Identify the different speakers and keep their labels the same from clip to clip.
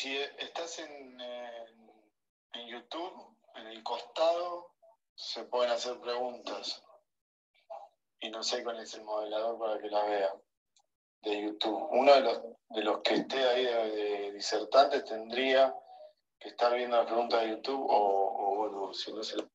Speaker 1: si estás en YouTube, en el costado, se pueden hacer preguntas. Y no sé cuál es el modelador para que la vea de YouTube. Uno de los que esté ahí de disertantes tendría que estar viendo la pregunta de YouTube o bueno, si no se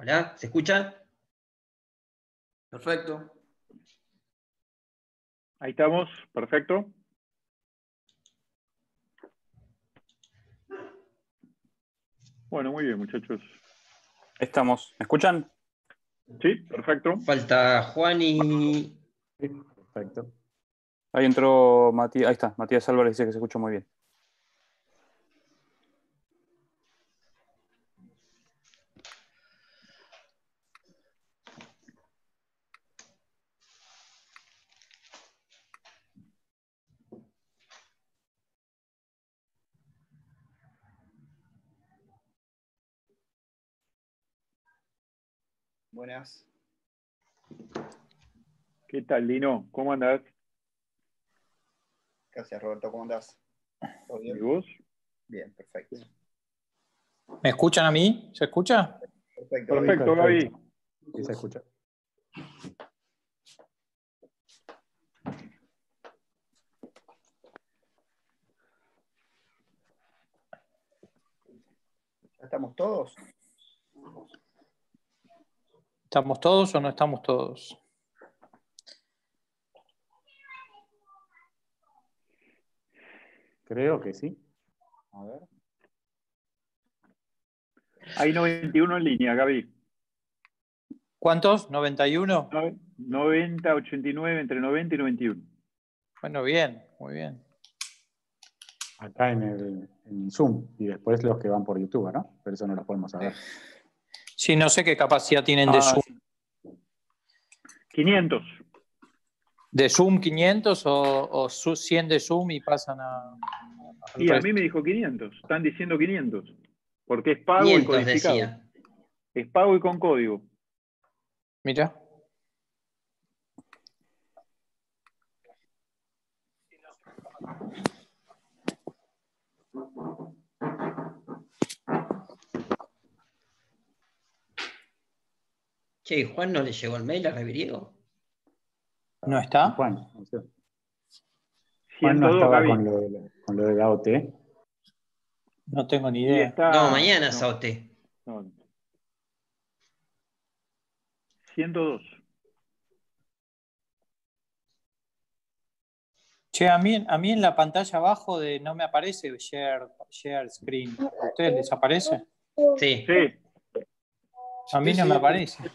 Speaker 2: Hola, ¿se escucha?
Speaker 3: Perfecto.
Speaker 4: Ahí estamos, perfecto. Bueno, muy bien, muchachos.
Speaker 5: Estamos. ¿Me escuchan?
Speaker 4: Sí, perfecto.
Speaker 2: Falta Juan y...
Speaker 5: Sí, perfecto. Ahí entró Matías. Ahí está. Matías Álvarez dice que se escucha muy bien.
Speaker 3: Buenas.
Speaker 4: ¿Qué tal, Lino? ¿Cómo andás?
Speaker 3: Gracias, Roberto. ¿Cómo andás? ¿Todo
Speaker 4: ¿Y
Speaker 3: bien?
Speaker 4: vos?
Speaker 3: Bien, perfecto.
Speaker 6: ¿Me escuchan a mí? ¿Se escucha?
Speaker 3: Perfecto.
Speaker 4: Perfecto, Gaby.
Speaker 5: Sí, se escucha.
Speaker 3: ¿Ya estamos todos?
Speaker 6: ¿Estamos todos o no estamos todos?
Speaker 5: Creo que sí. A ver.
Speaker 4: Hay 91 en línea, Gaby.
Speaker 6: ¿Cuántos? ¿91?
Speaker 4: 90, 89, entre 90 y 91.
Speaker 6: Bueno, bien, muy bien.
Speaker 5: Acá en Zoom. Y después los que van por YouTube, ¿no? Pero eso no lo podemos saber.
Speaker 6: Sí, no sé qué capacidad tienen de Zoom.
Speaker 5: Sí.
Speaker 4: 500.
Speaker 6: ¿De Zoom 500 o 100 de Zoom y pasan al
Speaker 4: Y a
Speaker 6: resto?
Speaker 4: mí me dijo 500. Están diciendo 500. Porque es pago y
Speaker 2: 500
Speaker 4: codificado.
Speaker 2: decía.
Speaker 4: Es pago y con código.
Speaker 6: Mira.
Speaker 2: Che, ¿y Juan no le llegó el mail a Reviriego?
Speaker 6: ¿No está?
Speaker 5: Juan, no sé. Juan no
Speaker 4: 102,
Speaker 5: estaba
Speaker 4: Gaby.
Speaker 5: con lo de la OT.
Speaker 6: No tengo ni
Speaker 4: Y
Speaker 6: idea.
Speaker 4: está...
Speaker 2: No, mañana
Speaker 4: no,
Speaker 2: Saote.
Speaker 4: no. 102.
Speaker 6: Che, a mí en la pantalla abajo no me aparece share screen. ¿A ustedes les aparece?
Speaker 2: Sí.
Speaker 4: Sí.
Speaker 6: A mí no me aparece.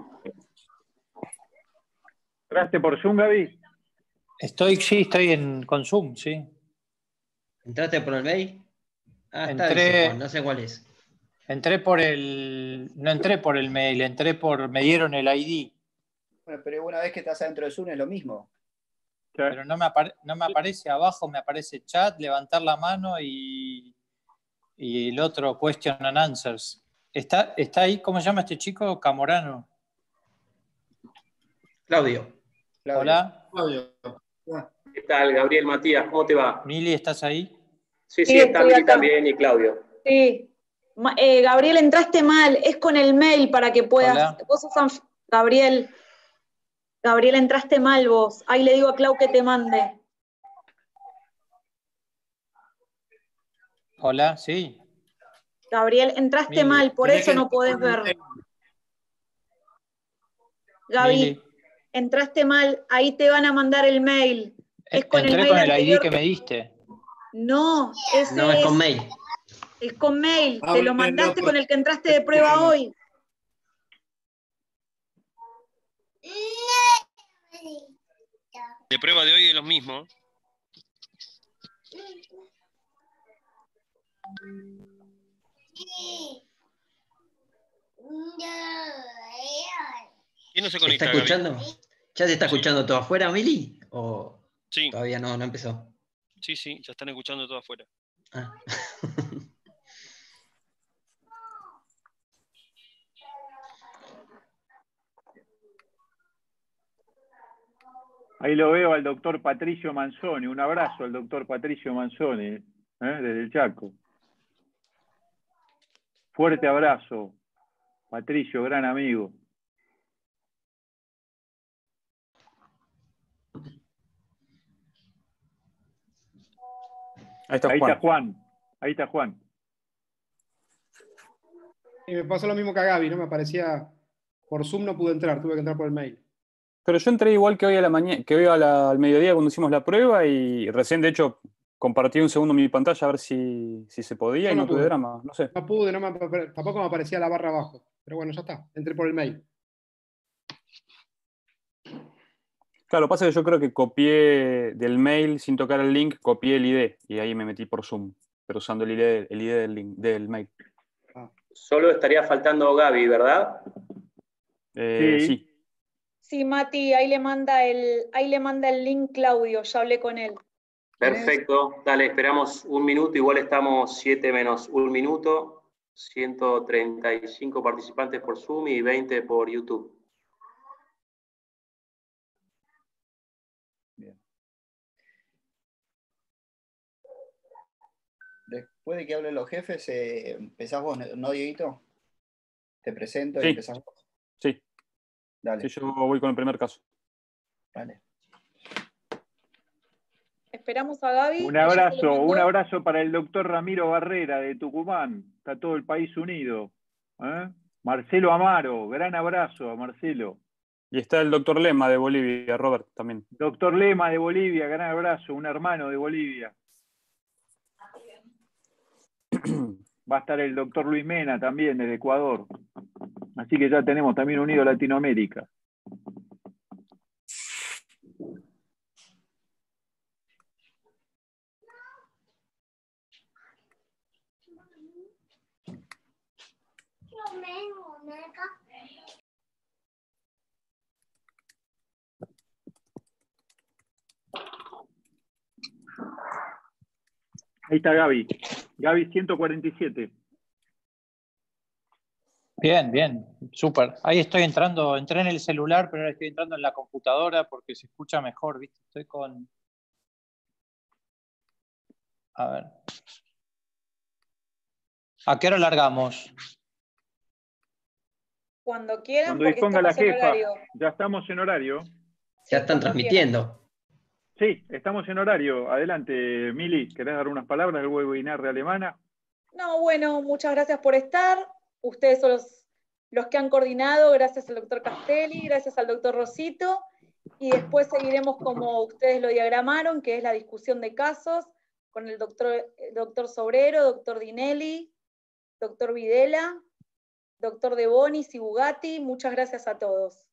Speaker 4: ¿Entraste por Zoom, Gaby?
Speaker 6: Estoy con Zoom, sí.
Speaker 2: ¿Entraste por el mail? Ah, está,
Speaker 6: Entré-
Speaker 2: dice Juan, no sé cuál es.
Speaker 6: No entré por el mail, me dieron el ID,
Speaker 3: Bueno, pero una vez que estás adentro de Zoom es lo mismo.
Speaker 4: Sí.
Speaker 6: pero no me aparece abajo, me aparece chat, levantar la mano y el otro question and answers. ¿Está ahí? ¿Cómo se llama este chico? Camorano.
Speaker 2: Claudio.
Speaker 3: Claudio.
Speaker 6: Hola,
Speaker 7: Claudio. ¿Qué tal, Gabriel, Matías? ¿Cómo te va?
Speaker 6: Mili, ¿estás ahí?
Speaker 7: Sí,
Speaker 8: Sí,
Speaker 7: está
Speaker 8: estoy
Speaker 7: Mili
Speaker 8: acá.
Speaker 7: también y Claudio.
Speaker 8: Sí. Gabriel, entraste mal. Es con el mail para que puedas.
Speaker 6: Hola.
Speaker 8: Vos sos Gabriel. Gabriel, entraste mal vos. Ahí le digo a Clau que te mande.
Speaker 6: Hola, sí.
Speaker 8: Gabriel, entraste
Speaker 6: Mili.
Speaker 8: mal, por
Speaker 7: Tenés
Speaker 8: eso
Speaker 7: que
Speaker 8: no podés
Speaker 7: entrar
Speaker 8: ver.
Speaker 7: con
Speaker 8: Gaby,
Speaker 6: Mili.
Speaker 8: entraste mal. Ahí te van a mandar el mail. Es con el
Speaker 6: Entré
Speaker 8: mail
Speaker 6: con el ID
Speaker 8: anterior.
Speaker 6: que me diste.
Speaker 8: No, ese
Speaker 2: No, es con mail.
Speaker 8: Es con mail. Te
Speaker 7: Ábrelo,
Speaker 8: lo mandaste
Speaker 7: pues.
Speaker 8: con el que entraste de prueba hoy.
Speaker 9: De prueba de hoy es lo mismo. ¿Quién no se
Speaker 2: ¿Se está
Speaker 9: conecta, Gaby?
Speaker 2: escuchando? ¿Ya se está escuchando todo afuera, Mili? ¿O
Speaker 9: Sí,
Speaker 2: todavía no empezó?
Speaker 9: sí, ya están escuchando todo afuera.
Speaker 2: Ah.
Speaker 4: Ahí lo veo al doctor Patricio Manzoni. Un abrazo al doctor Patricio Manzoni, desde el Chaco. Fuerte abrazo, Patricio, gran amigo.
Speaker 5: Ahí está
Speaker 4: Ahí
Speaker 5: Juan.
Speaker 4: está Juan. Ahí está Juan.
Speaker 10: Y me pasó lo mismo que a Gaby, ¿no? Me aparecía, por Zoom no pude entrar, tuve que entrar por el mail.
Speaker 11: Pero yo entré igual que hoy a la mañana, que hoy al mediodía cuando hicimos la prueba y recién, de hecho, compartí un segundo mi pantalla a ver si se podía
Speaker 10: Yo
Speaker 11: y
Speaker 10: no
Speaker 11: no tuve
Speaker 10: pude.
Speaker 11: drama, no sé.
Speaker 10: No pude, tampoco me aparecía la barra abajo. Pero bueno, ya está, entré por el mail.
Speaker 11: Claro, pasa que yo creo que copié del mail sin tocar el link, copié el ID y ahí me metí por Zoom, pero usando el ID del link, del mail.
Speaker 7: Solo estaría faltando Gaby, ¿verdad?
Speaker 11: Sí.
Speaker 8: Sí, Mati, ahí le manda el link Claudio, ya hablé con él.
Speaker 7: Perfecto, dale, esperamos un minuto, igual estamos 7 menos un minuto, 135 participantes por Zoom y 20 por YouTube.
Speaker 3: Después de que hablen los jefes, empezás vos, ¿no, Dieguito? Te presento
Speaker 11: Sí.
Speaker 3: y empezás vos.
Speaker 11: Sí.
Speaker 3: Dale.
Speaker 11: Sí, yo voy con el primer caso.
Speaker 3: Vale.
Speaker 8: Esperamos a Gaby.
Speaker 4: Un abrazo para el doctor Ramiro Barrera de Tucumán. Está todo el país unido. Marcelo Amaro, gran abrazo a Marcelo.
Speaker 11: Y está el doctor Lema de Bolivia, Robert, también.
Speaker 4: Doctor Lema de Bolivia, gran abrazo, un hermano de Bolivia. Va a estar el doctor Luis Mena también, desde Ecuador. Así que ya tenemos también unido Latinoamérica. Ahí está Gaby. Gaby 147.
Speaker 6: Bien, súper. Ahí estoy entrando, entré en el celular, pero ahora estoy entrando en la computadora porque se escucha mejor, ¿viste? Estoy con... A ver. ¿A qué hora largamos?
Speaker 8: Cuando quieran,
Speaker 4: Cuando
Speaker 8: porque
Speaker 4: disponga la
Speaker 8: estamos en
Speaker 4: jefa.
Speaker 8: horario.
Speaker 4: Ya estamos en horario.
Speaker 2: Ya están transmitiendo.
Speaker 4: Sí, estamos en horario. Adelante, Mili, ¿querés dar unas palabras del webinar de Alemana?
Speaker 8: No, bueno, muchas gracias por estar. Ustedes son los que han coordinado, gracias al doctor Castelli, gracias al doctor Rosito, y después seguiremos como ustedes lo diagramaron, que es la discusión de casos, con el doctor Sobrero, doctor Dinelli, doctor Videla, doctor De Bonis y Bugatti. Muchas gracias a todos.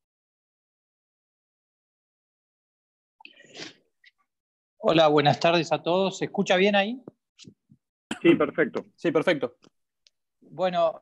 Speaker 6: Hola, buenas tardes a todos. ¿Se escucha bien ahí?
Speaker 4: Sí, perfecto.
Speaker 11: Sí, perfecto.
Speaker 6: Bueno,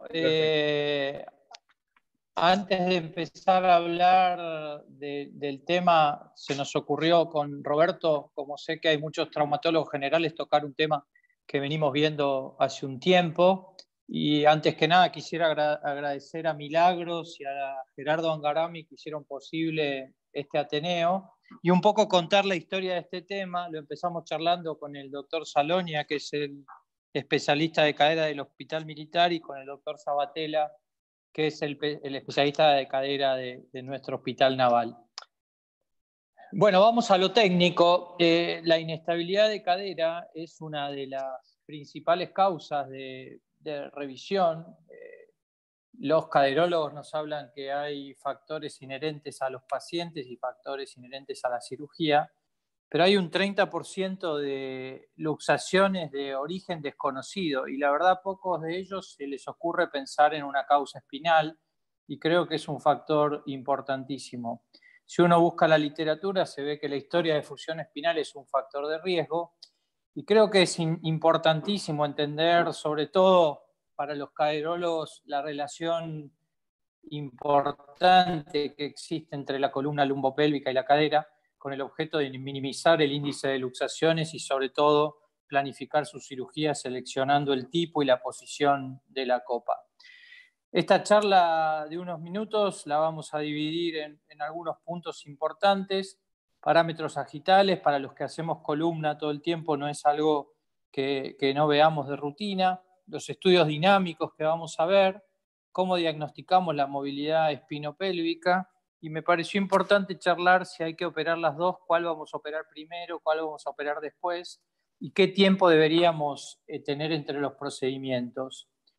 Speaker 6: antes de empezar a hablar del tema, se nos ocurrió con Roberto, como sé que hay muchos traumatólogos generales, tocar un tema que venimos viendo hace un tiempo. Y antes que nada quisiera agradecer a Milagros y a Gerardo Angarami que hicieron posible este Ateneo y un poco contar la historia de este tema. Lo empezamos charlando con el doctor Salonia, que es el especialista de cadera del Hospital Militar, y con el doctor Sabatella, que es el especialista de cadera de nuestro Hospital Naval. Bueno, vamos a lo técnico. La inestabilidad de cadera es una de las principales causas de revisión. Los caderólogos nos hablan que hay factores inherentes a los pacientes y factores inherentes a la cirugía, pero hay un 30% de luxaciones de origen desconocido y la verdad a pocos de ellos se les ocurre pensar en una causa espinal y creo que es un factor importantísimo. Si uno busca la literatura se ve que la historia de fusión espinal es un factor de riesgo y creo que es importantísimo entender, sobre todo para los caderólogos, la relación importante que existe entre la columna lumbopélvica y la cadera, con el objeto de minimizar el índice de luxaciones y sobre todo planificar su cirugía seleccionando el tipo y la posición de la copa. Esta charla de unos minutos la vamos a dividir en algunos puntos importantes. Parámetros sagitales, para los que hacemos columna todo el tiempo, no es algo que no veamos de rutina. Los estudios dinámicos que vamos a ver, cómo diagnosticamos la movilidad espinopélvica, y me pareció importante charlar si hay que operar las dos, cuál vamos a operar primero, cuál vamos a operar después, y qué tiempo deberíamos tener entre los procedimientos.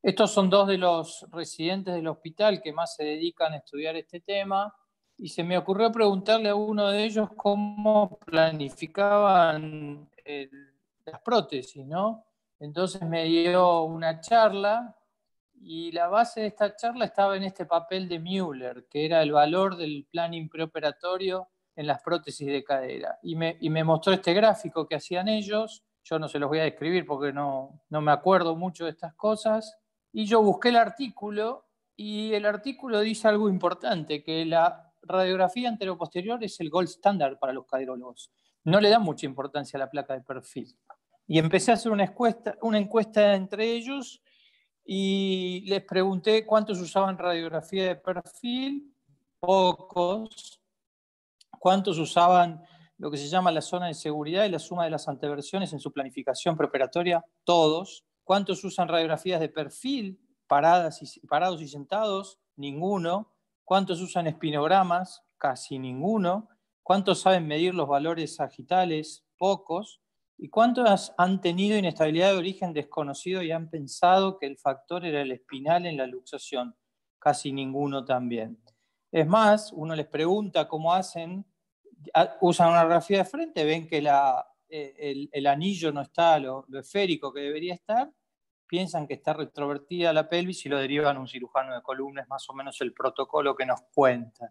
Speaker 6: Estos son dos de los residentes del hospital que más se dedican a estudiar este tema, y se me ocurrió preguntarle a uno de ellos cómo planificaban las prótesis, ¿no? Entonces me dio una charla, y la base de esta charla estaba en este papel de Müller, que era el valor del planning preoperatorio en las prótesis de cadera. Y me mostró este gráfico que hacían ellos. Yo no se los voy a describir porque no me acuerdo mucho de estas cosas. Y yo busqué el artículo, y el artículo dice algo importante, que la radiografía anteroposterior es el gold standard para los caderólogos. No le dan mucha importancia a la placa de perfil. Y empecé a hacer una encuesta entre ellos, y les pregunté cuántos usaban radiografía de perfil. Pocos. ¿Cuántos usaban lo que se llama la zona de seguridad y la suma de las anteversiones en su planificación preoperatoria? Todos. ¿Cuántos usan radiografías de perfil, parados y sentados? Ninguno. ¿Cuántos usan espinogramas? Casi ninguno. ¿Cuántos saben medir los valores sagitales? Pocos. ¿Y cuántos han tenido inestabilidad de origen desconocido y han pensado que el factor era el espinal en la luxación? Casi ninguno también. Es más, uno les pregunta cómo hacen, usan una radiografía de frente, ven que el anillo no está lo esférico que debería estar, piensan que está retrovertida la pelvis y lo derivan a un cirujano de columna. Es más o menos el protocolo que nos cuentan.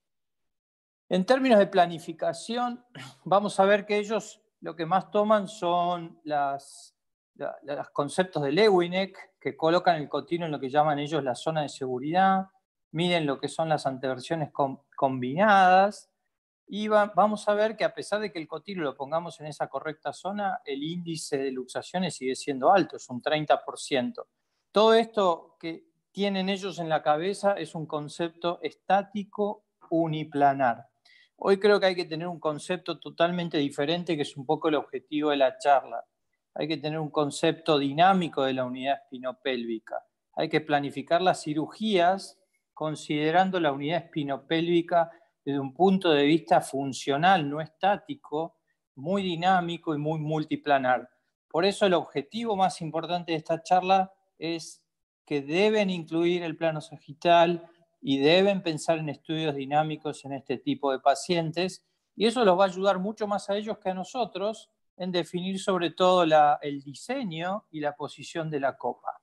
Speaker 6: En términos de planificación, vamos a ver que ellos lo que más toman son los conceptos de Lewinek, que colocan el continuo en lo que llaman ellos la zona de seguridad, miden lo que son las anteversiones combinadas, y vamos a ver que a pesar de que el continuo lo pongamos en esa correcta zona, el índice de luxaciones sigue siendo alto, es un 30%. Todo esto que tienen ellos en la cabeza es un concepto estático uniplanar. Hoy creo que hay que tener un concepto totalmente diferente, que es un poco el objetivo de la charla. Hay que tener un concepto dinámico de la unidad espinopélvica. Hay que planificar las cirugías considerando la unidad espinopélvica desde un punto de vista funcional, no estático, muy dinámico y muy multiplanar. Por eso el objetivo más importante de esta charla es que deben incluir el plano sagital y deben pensar en estudios dinámicos en este tipo de pacientes, y eso los va a ayudar mucho más a ellos que a nosotros en definir sobre todo el diseño y la posición de la copa.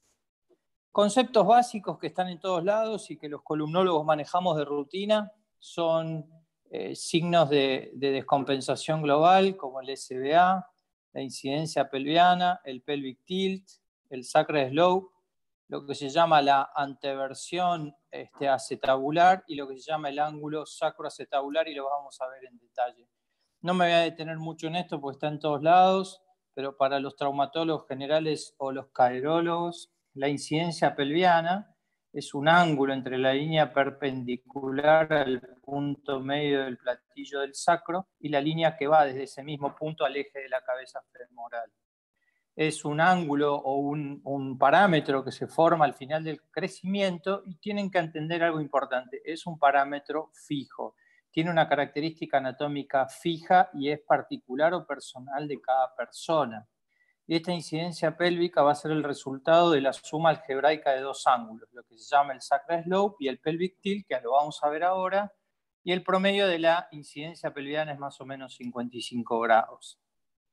Speaker 6: Conceptos básicos que están en todos lados y que los columnólogos manejamos de rutina son signos de descompensación global, como el SBA, la incidencia pelviana, el pelvic tilt, el sacral slope, lo que se llama la anteversión acetabular y lo que se llama el ángulo sacroacetabular, y lo vamos a ver en detalle. No me voy a detener mucho en esto porque está en todos lados, pero para los traumatólogos generales o los caderólogos, la incidencia pelviana es un ángulo entre la línea perpendicular al punto medio del platillo del sacro y la línea que va desde ese mismo punto al eje de la cabeza femoral. Es un ángulo o un parámetro que se forma al final del crecimiento, y tienen que entender algo importante: es un parámetro fijo, tiene una característica anatómica fija y es particular o personal de cada persona. Y esta incidencia pélvica va a ser el resultado de la suma algebraica de dos ángulos, lo que se llama el sacral slope y el pelvic tilt, que lo vamos a ver ahora, y el promedio de la incidencia pelviana es más o menos 55 grados.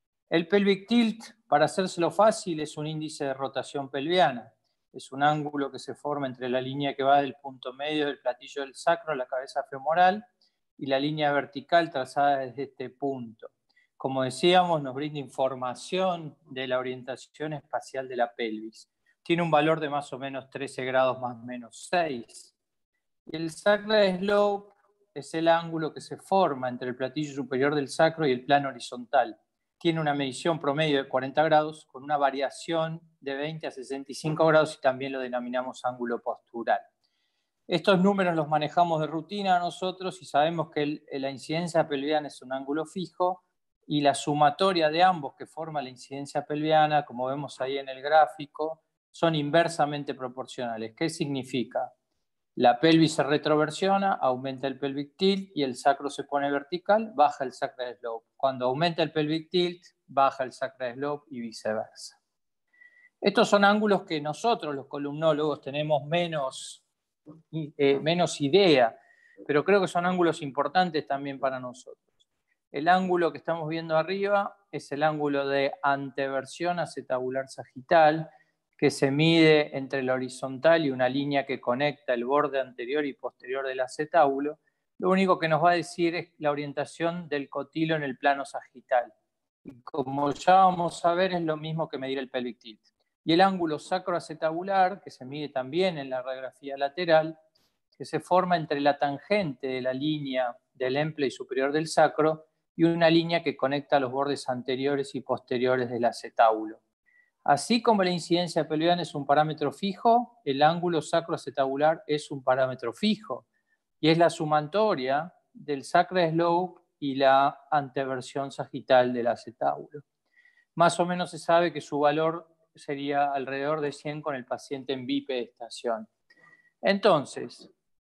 Speaker 6: El pelvic tilt, para hacérselo fácil, es un índice de rotación pelviana. Es un ángulo que se forma entre la línea que va del punto medio del platillo del sacro a la cabeza femoral y la línea vertical trazada desde este punto. Como decíamos, nos brinda información de la orientación espacial de la pelvis. Tiene un valor de más o menos 13 grados más o menos 6. Y el sacral slope es el ángulo que se forma entre el platillo superior del sacro y el plano horizontal. Tiene una medición promedio de 40 grados con una variación de 20 a 65 grados y también lo denominamos ángulo postural. Estos números los manejamos de rutina nosotros y sabemos que la incidencia pelviana es un ángulo fijo y la sumatoria de ambos que forma la incidencia pelviana, como vemos ahí en el gráfico, son inversamente proporcionales. ¿Qué significa? La pelvis se retroversiona, aumenta el pelvic tilt y el sacro se pone vertical, baja el sacral slope. Cuando aumenta el pelvic tilt, baja el sacral slope y viceversa. Estos son ángulos que nosotros, los columnólogos, tenemos menos idea, pero creo que son ángulos importantes también para nosotros. El ángulo que estamos viendo arriba es el ángulo de anteversión acetabular sagital, que se mide entre la horizontal y una línea que conecta el borde anterior y posterior del acetábulo. Lo único que nos va a decir es la orientación del cotilo en el plano sagital. Y como ya vamos a ver, es lo mismo que medir el pelvic tilt. Y el ángulo sacroacetabular, que se mide también en la radiografía lateral, que se forma entre la tangente de la línea del empley superior del sacro y una línea que conecta los bordes anteriores y posteriores del acetábulo. Así como la incidencia pelviana es un parámetro fijo, el ángulo sacroacetabular es un parámetro fijo y es la sumatoria del sacral slope y la anteversión sagital del acetábulo. Más o menos se sabe que su valor sería alrededor de 100 con el paciente en bipedestación. Entonces,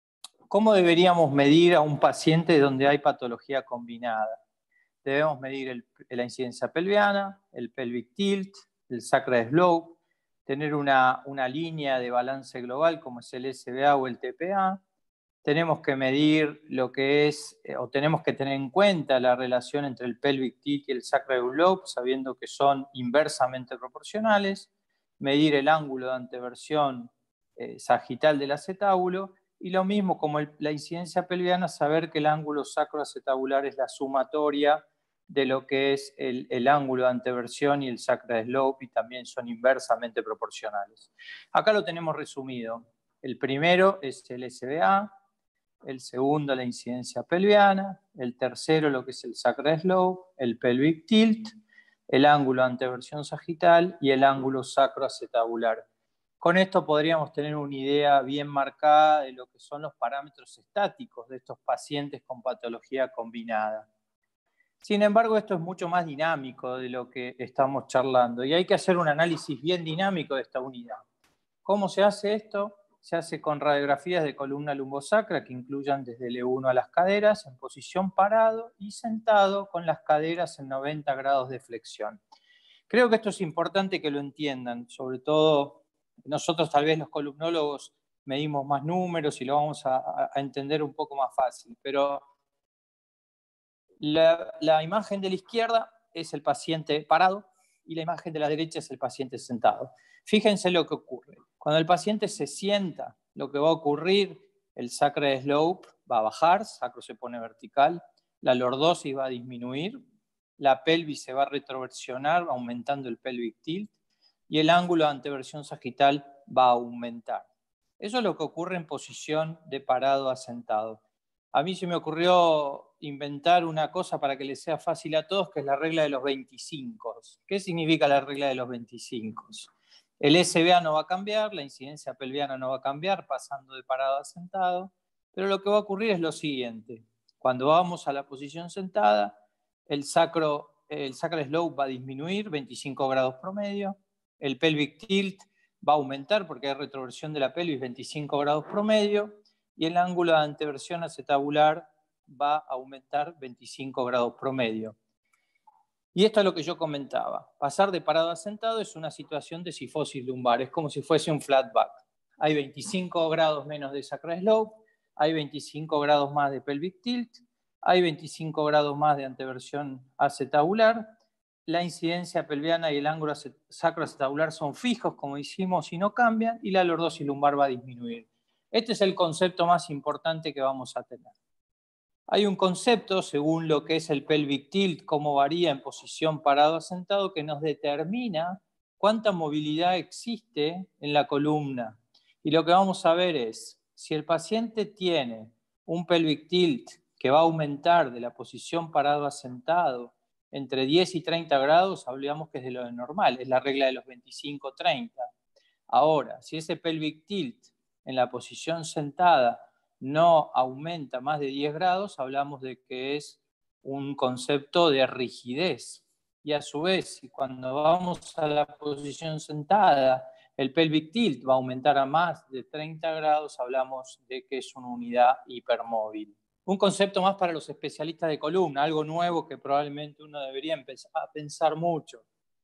Speaker 6: ¿cómo deberíamos medir a un paciente donde hay patología combinada? Debemos medir la incidencia pelviana, el pelvic tilt, el sacral slope, tener una línea de balance global como es el SBA o el TPA. Tenemos que medir lo que es, o tenemos que tener en cuenta la relación entre el pelvic tilt y el sacral slope, sabiendo que son inversamente proporcionales. Medir el ángulo de anteversión sagital del acetábulo. Y lo mismo como la incidencia pelviana, saber que el ángulo sacroacetabular es la sumatoria de lo que es el ángulo de anteversión y el sacral slope, y también son inversamente proporcionales. Acá lo tenemos resumido. El primero es el SBA, el segundo la incidencia pelviana, el tercero lo que es el sacral slope, el pelvic tilt, el ángulo de anteversión sagital y el ángulo sacroacetabular. Con esto podríamos tener una idea bien marcada de lo que son los parámetros estáticos de estos pacientes con patología combinada. Sin embargo, esto es mucho más dinámico de lo que estamos charlando y hay que hacer un análisis bien dinámico de esta unidad. ¿Cómo se hace esto? Se hace con radiografías de columna lumbosacra que incluyan desde el E1 a las caderas en posición parado y sentado con las caderas en 90 grados de flexión. Creo que esto es importante que lo entiendan, sobre todo nosotros tal vez los columnólogos medimos más números y lo vamos a entender un poco más fácil, pero la imagen de la izquierda es el paciente parado y la imagen de la derecha es el paciente sentado. Fíjense lo que ocurre. Cuando el paciente se sienta, lo que va a ocurrir, el sacral slope va a bajar, sacro se pone vertical, la lordosis va a disminuir, la pelvis se va a retroversionar, aumentando el pelvic tilt, y el ángulo de anteversión sagital va a aumentar. Eso es lo que ocurre en posición de parado a sentado. A mí se me ocurrió inventar una cosa para que les sea fácil a todos, que es la regla de los 25. ¿Qué significa la regla de los 25? El SBA no va a cambiar, la incidencia pelviana no va a cambiar, pasando de parado a sentado, pero lo que va a ocurrir es lo siguiente. Cuando vamos a la posición sentada, el sacral slope va a disminuir 25 grados promedio, el pelvic tilt va a aumentar porque hay retroversión de la pelvis 25 grados promedio, y el ángulo de anteversión acetabular va a aumentar 25 grados promedio. Y esto es lo que yo comentaba. Pasar de parado a sentado es una situación de cifosis lumbar, es como si fuese un flat back. Hay 25 grados menos de sacral slope, hay 25 grados más de pelvic tilt, hay 25 grados más de anteversión acetabular. La incidencia pelviana y el ángulo sacroacetabular son fijos, como hicimos, y no cambian, y la lordosis lumbar va a disminuir. Este es el concepto más importante que vamos a tener. Hay un concepto, según lo que es el pelvic tilt, cómo varía en posición parado a sentado, que nos determina cuánta movilidad existe en la columna. Y lo que vamos a ver es, si el paciente tiene un pelvic tilt que va a aumentar de la posición parado a sentado entre 10 y 30 grados, hablamos que es de lo normal, es la regla de los 25-30. Ahora, si ese pelvic tilt en la posición sentada no aumenta más de 10 grados, hablamos de que es un concepto de rigidez. Y a su vez, si cuando vamos a la posición sentada, el pelvic tilt va a aumentar a más de 30 grados, hablamos de que es una unidad hipermóvil. Un concepto más para los especialistas de columna, algo nuevo que probablemente uno debería empezar a pensar mucho.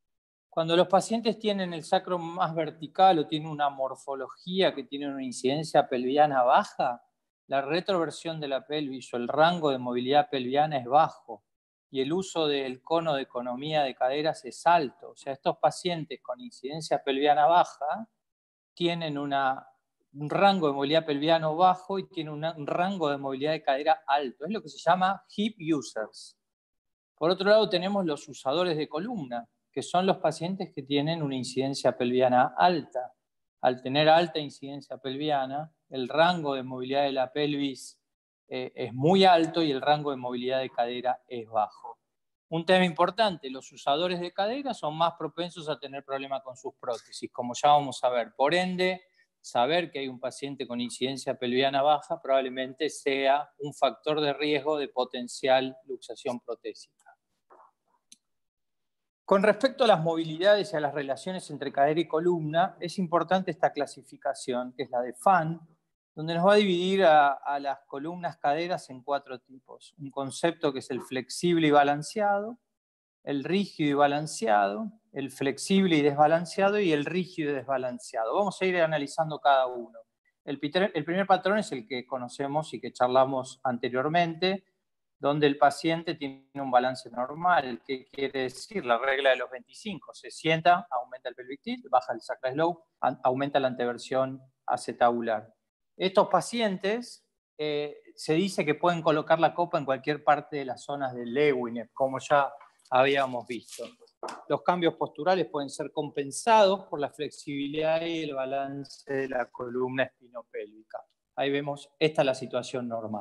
Speaker 6: Cuando los pacientes tienen el sacro más vertical o tienen una morfología que tiene una incidencia pelviana baja, la retroversión de la pelvis o el rango de movilidad pelviana es bajo y el uso del cono de economía de caderas es alto. O sea, estos pacientes con incidencia pelviana baja tienen un rango de movilidad pelviano bajo y tienen un rango de movilidad de cadera alto. Es lo que se llama hip users. Por otro lado, tenemos los usadores de columna, que son los pacientes que tienen una incidencia pelviana alta. Al tener alta incidencia pelviana, el rango de movilidad de la pelvis es muy alto y el rango de movilidad de cadera es bajo. Un tema importante, los usadores de cadera son más propensos a tener problemas con sus prótesis, como ya vamos a ver. Por ende, saber que hay un paciente con incidencia pelviana baja probablemente sea un factor de riesgo de potencial luxación protésica. Con respecto a las movilidades y a las relaciones entre cadera y columna, es importante esta clasificación, que es la de Fan, donde nos va a dividir a las columnas caderas en 4 tipos. Un concepto que es el flexible y balanceado, el rígido y balanceado, el flexible y desbalanceado y el rígido y desbalanceado. Vamos a ir analizando cada uno. El primer patrón es el que conocemos y que charlamos anteriormente, donde el paciente tiene un balance normal. ¿Qué quiere decir? La regla de los 25. Se sienta, aumenta el pelvic tilt, baja el sacral slope, aumenta la anteversión acetabular. Estos pacientes se dice que pueden colocar la copa en cualquier parte de las zonas del Lewinep, como ya habíamos visto. Los cambios posturales pueden ser compensados por la flexibilidad y el balance de la columna espinopélvica. Ahí vemos, esta es la situación normal.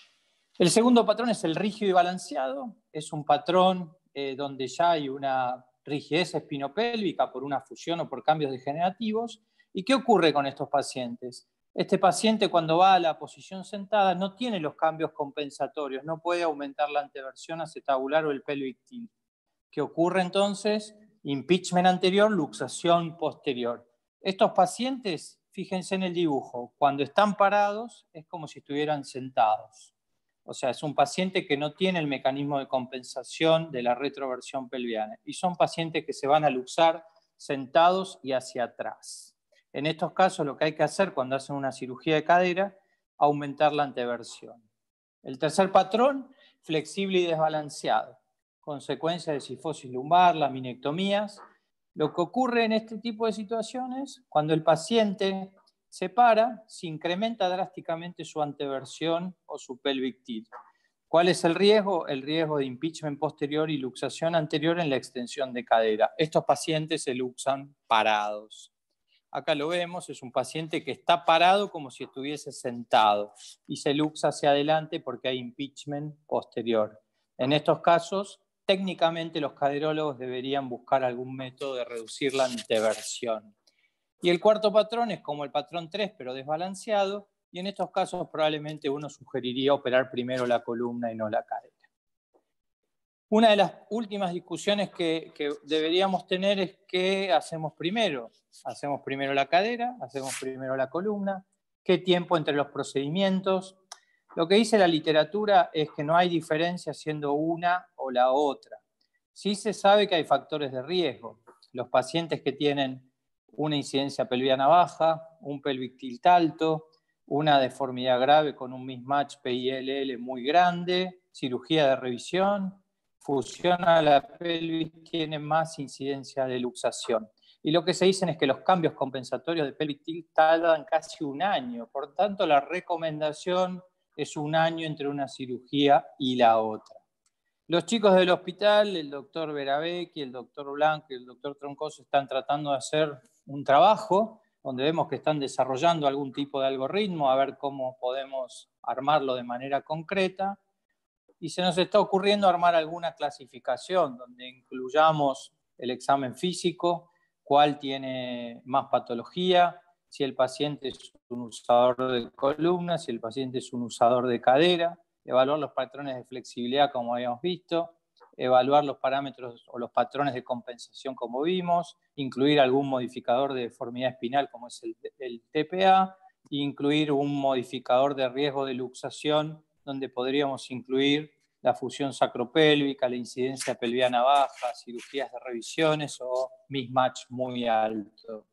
Speaker 6: El segundo patrón es el rígido y balanceado. Es un patrón donde ya hay una rigidez espinopélvica por una fusión o por cambios degenerativos. ¿Y qué ocurre con estos pacientes? Este paciente, cuando va a la posición sentada, no tiene los cambios compensatorios, no puede aumentar la anteversión acetabular o el pelvic tilt. ¿Qué ocurre entonces? Impeachment anterior, luxación posterior. Estos pacientes, fíjense en el dibujo, cuando están parados es como si estuvieran sentados. O sea, es un paciente que no tiene el mecanismo de compensación de la retroversión pelviana. Y son pacientes que se van a luxar sentados y hacia atrás. En estos casos, lo que hay que hacer cuando hacen una cirugía de cadera, aumentar la anteversión. El tercer patrón, flexible y desbalanceado. Consecuencia de cifosis lumbar, laminectomías. Lo que ocurre en este tipo de situaciones, cuando el paciente se para, se incrementa drásticamente su anteversión o su pelvic tilt. ¿Cuál es el riesgo? El riesgo de impeachment posterior y luxación anterior en la extensión de cadera. Estos pacientes se luxan parados. Acá lo vemos, es un paciente que está parado como si estuviese sentado y se luxa hacia adelante porque hay impeachment posterior. En estos casos, técnicamente los caderólogos deberían buscar algún método de reducir la anteversión. Y el cuarto patrón es como el patrón 3, pero desbalanceado, y en estos casos probablemente uno sugeriría operar primero la columna y no la cadera. Una de las últimas discusiones que deberíamos tener es qué hacemos primero. ¿Hacemos primero la cadera? ¿Hacemos primero la columna? ¿Qué tiempo entre los procedimientos? Lo que dice la literatura es que no hay diferencia siendo una o la otra. Sí se sabe que hay factores de riesgo. Los pacientes que tienen una incidencia pelviana baja, un pelvic tilt alto, una deformidad grave con un mismatch PI-LL muy grande, cirugía de revisión, fusión a la pelvis, tiene más incidencia de luxación. Y lo que se dicen es que los cambios compensatorios de pelvic tilt tardan casi un año. Por tanto, la recomendación es un año entre una cirugía y la otra. Los chicos del hospital, el doctor Veravecchi, el doctor Blanco y el doctor Troncoso están tratando de hacer un trabajo donde vemos que están desarrollando algún tipo de algoritmo, a ver cómo podemos armarlo de manera concreta. Y se nos está ocurriendo armar alguna clasificación donde incluyamos el examen físico, cuál tiene más patología, si el paciente es un usador de columna, si el paciente es un usador de cadera, evaluar los patrones de flexibilidad como habíamos visto, evaluar los parámetros o los patrones de compensación como vimos, incluir algún modificador de deformidad espinal como es el TPA, e incluir un modificador de riesgo de luxación donde podríamos incluir la fusión sacropélvica, la incidencia pelviana baja, cirugías de revisiones o mismatch muy alto.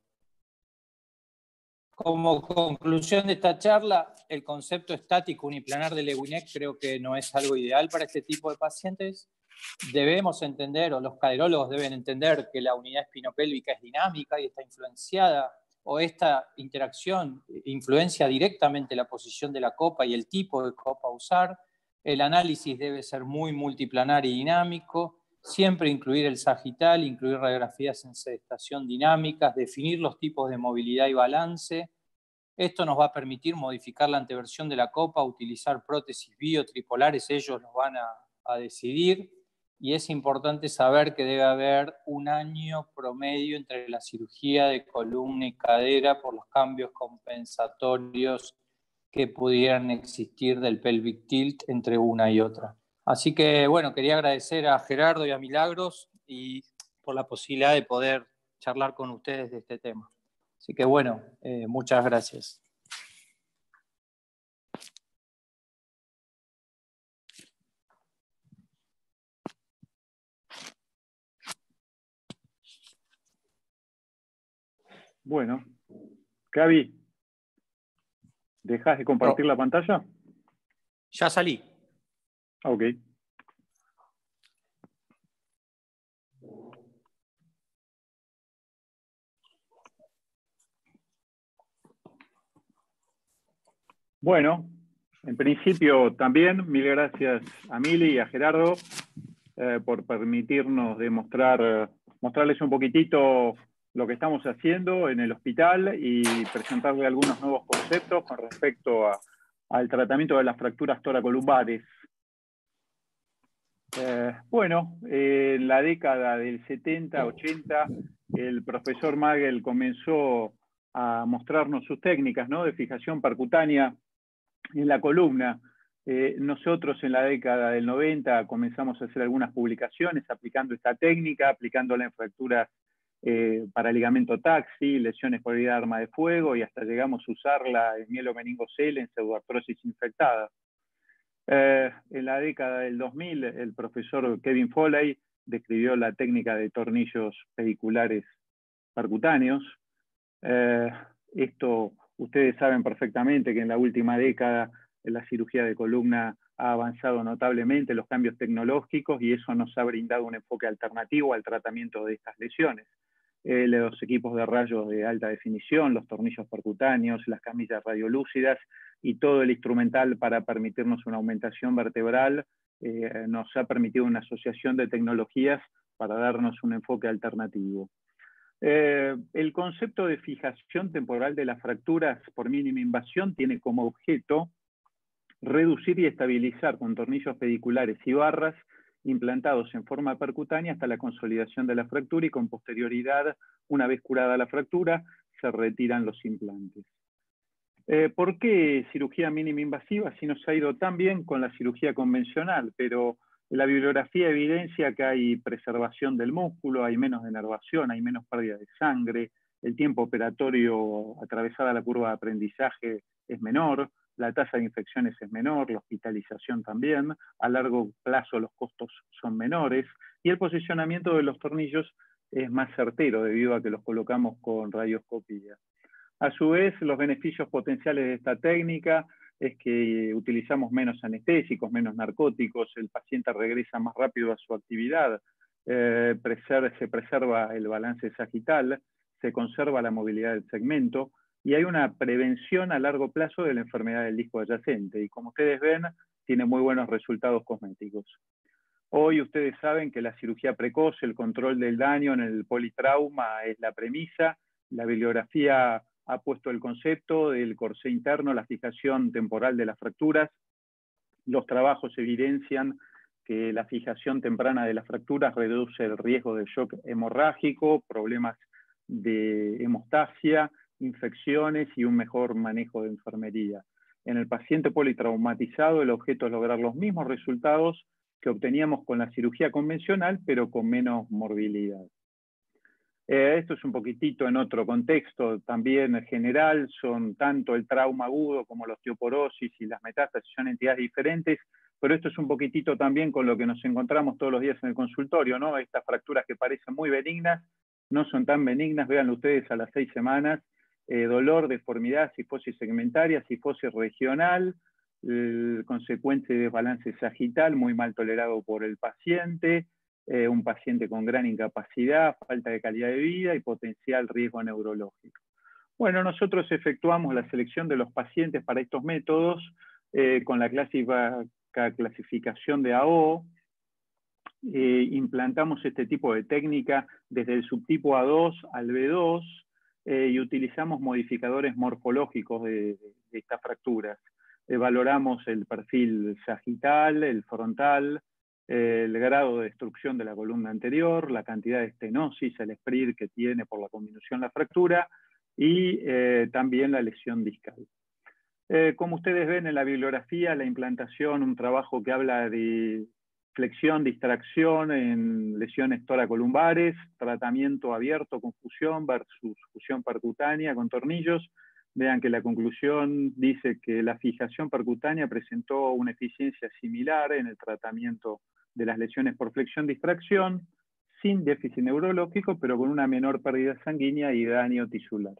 Speaker 6: Como conclusión de esta charla, el concepto estático uniplanar de Lewinec creo que no es algo ideal para este tipo de pacientes. Debemos entender, o los caderólogos deben entender, que la unidad espinopélvica es dinámica y está influenciada, o esta interacción influencia directamente la posición de la copa y el tipo de copa a usar. El análisis debe ser muy multiplanar y dinámico, siempre incluir el sagital, incluir radiografías en sedestación dinámicas, definir los tipos de movilidad y balance. Esto nos va a permitir modificar la anteversión de la copa, utilizar prótesis biotripolares, ellos los van a decidir. Y es importante saber que debe haber un año promedio entre la cirugía de columna y cadera por los cambios compensatorios que pudieran existir del pelvic tilt entre una y otra. Así que, bueno, quería agradecer a Gerardo y a Milagros y por la posibilidad de poder charlar con ustedes de este tema. Así que, bueno, muchas gracias.
Speaker 4: Bueno, Gaby, ¿dejás de compartir la pantalla?
Speaker 6: Ya salí.
Speaker 4: Ok. Bueno, en principio también, mil gracias a Mili y a Gerardo por permitirnos mostrarles un poquitito lo que estamos haciendo en el hospital y presentarle algunos nuevos conceptos con respecto al tratamiento de las fracturas toracolumbares. Bueno, en la década del 70, 80, el profesor Magel comenzó a mostrarnos sus técnicas, ¿no?, de fijación percutánea en la columna. Nosotros en la década del 90 comenzamos a hacer algunas publicaciones aplicando esta técnica, aplicándola en fracturas para ligamento taxi, lesiones por herida de arma de fuego, y hasta llegamos a usarla en mielomeningocele en pseudoartrosis infectada. En la década del 2000, el profesor Kevin Foley describió la técnica de tornillos pediculares percutáneos. Esto ustedes saben perfectamente que en la última década la cirugía de columna ha avanzado notablemente, los cambios tecnológicos, y eso nos ha brindado un enfoque alternativo al tratamiento de estas lesiones. Los equipos de rayos de alta definición, los tornillos percutáneos, las camillas radiolúcidas y todo el instrumental para permitirnos una aumentación vertebral nos ha permitido una asociación de tecnologías para darnos un enfoque alternativo. El concepto de fijación temporal de las fracturas por mínima invasión tiene como objeto reducir y estabilizar con tornillos pediculares y barras implantados en forma percutánea hasta la consolidación de la fractura, y con posterioridad, una vez curada la fractura, se retiran los implantes. ¿Por qué cirugía mínima invasiva si nos ha ido tan bien con la cirugía convencional? Pero la bibliografía evidencia que hay preservación del músculo, hay menos denervación, hay menos pérdida de sangre, el tiempo operatorio atravesada la curva de aprendizaje es menor, la tasa de infecciones es menor, la hospitalización también, a largo plazo los costos son menores, y el posicionamiento de los tornillos es más certero debido a que los colocamos con radioscopía. A su vez, los beneficios potenciales de esta técnica es que utilizamos menos anestésicos, menos narcóticos, el paciente regresa más rápido a su actividad, se preserva el balance sagital, se conserva la movilidad del segmento, y hay una prevención a largo plazo de la enfermedad del disco adyacente, y como ustedes ven, tiene muy buenos resultados cosméticos. Hoy ustedes saben que la cirugía precoz, el control del daño en el politrauma es la premisa. La bibliografía ha puesto el concepto del corsé interno, la fijación temporal de las fracturas. Los trabajos evidencian que la fijación temprana de las fracturas reduce el riesgo de shock hemorrágico, problemas de hemostasia, infecciones y un mejor manejo de enfermería. En el paciente politraumatizado, el objeto es lograr los mismos resultados que obteníamos con la cirugía convencional, pero con menos morbilidad. Esto es un poquitito en otro contexto también general, son tanto el trauma agudo como la osteoporosis y las metástasis son entidades diferentes, pero esto es un poquitito también con lo que nos encontramos todos los días en el consultorio, ¿no? Estas fracturas que parecen muy benignas, no son tan benignas, véanlo ustedes a las 6 semanas, dolor, deformidad, cifosis segmentaria, cifosis regional, consecuencia de desbalance sagital muy mal tolerado por el paciente, un paciente con gran incapacidad, falta de calidad de vida y potencial riesgo neurológico. Bueno, nosotros efectuamos la selección de los pacientes para estos métodos con la clasificación de AO. Implantamos este tipo de técnica desde el subtipo A2 al B2 y utilizamos modificadores morfológicos de estas fracturas. Valoramos el perfil sagital, el frontal, el grado de destrucción de la columna anterior, la cantidad de estenosis, el SPRIR que tiene por la conminución la fractura y también la lesión discal. Como ustedes ven en la bibliografía, la implantación, un trabajo que habla de flexión, distracción en lesiones toracolumbares, tratamiento abierto con fusión versus fusión percutánea con tornillos. Vean que la conclusión dice que la fijación percutánea presentó una eficiencia similar en el tratamiento de las lesiones por flexión-distracción, sin déficit neurológico, pero con una menor pérdida sanguínea y daño tisular.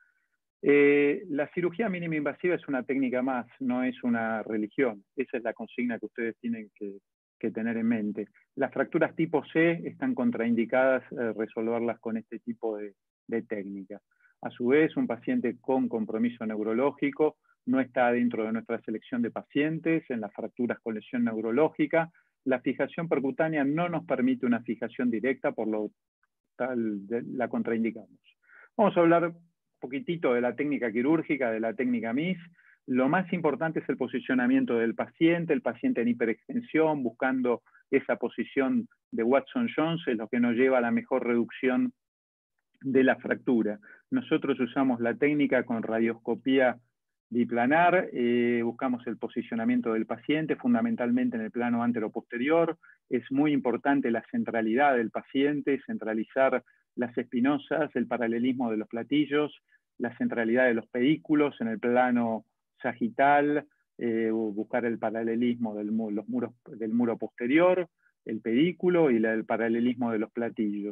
Speaker 4: La cirugía mínima invasiva es una técnica más, no es una religión. Esa es la consigna que ustedes tienen que tener en mente. Las fracturas tipo C están contraindicadas resolverlas con este tipo de técnica. A su vez, un paciente con compromiso neurológico no está dentro de nuestra selección de pacientes en las fracturas con lesión neurológica. La fijación percutánea no nos permite una fijación directa, por lo tal la contraindicamos. Vamos a hablar un poquitito de la técnica quirúrgica, de la técnica MIS. Lo más importante es el posicionamiento del paciente, el paciente en hiperextensión, buscando esa posición de Watson-Jones, es lo que nos lleva a la mejor reducción de la fractura. Nosotros usamos la técnica con radioscopía biplanar, buscamos el posicionamiento del paciente, fundamentalmente en el plano anteroposterior. Es muy importante la centralidad del paciente, centralizar las espinosas, el paralelismo de los platillos, la centralidad de los pedículos en el plano sagital, buscar el paralelismo del muro posterior, el pedículo y el paralelismo de los platillos.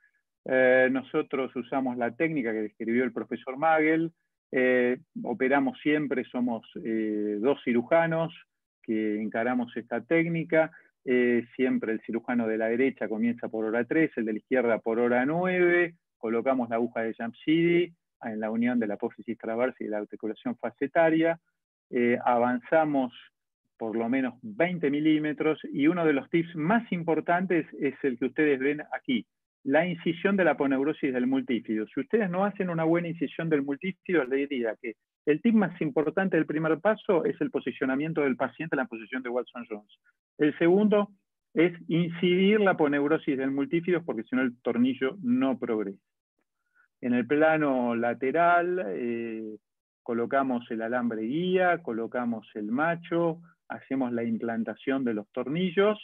Speaker 4: Nosotros usamos la técnica que describió el profesor Magel, operamos siempre, somos 2 cirujanos que encaramos esta técnica, siempre el cirujano de la derecha comienza por hora 3, el de la izquierda por hora 9, colocamos la aguja de Jamshidi en la unión de la apófisis transversa y la articulación facetaria, avanzamos por lo menos 20 milímetros y uno de los tips más importantes es el que ustedes ven aquí, la incisión de la aponeurosis del multífido. Si ustedes no hacen una buena incisión del multífido, les diría que el tip más importante del primer paso es el posicionamiento del paciente en la posición de Watson-Jones. El segundo es incidir la aponeurosis del multífido porque si no el tornillo no progresa. En el plano lateral colocamos el alambre guía, colocamos el macho, hacemos la implantación de los tornillos.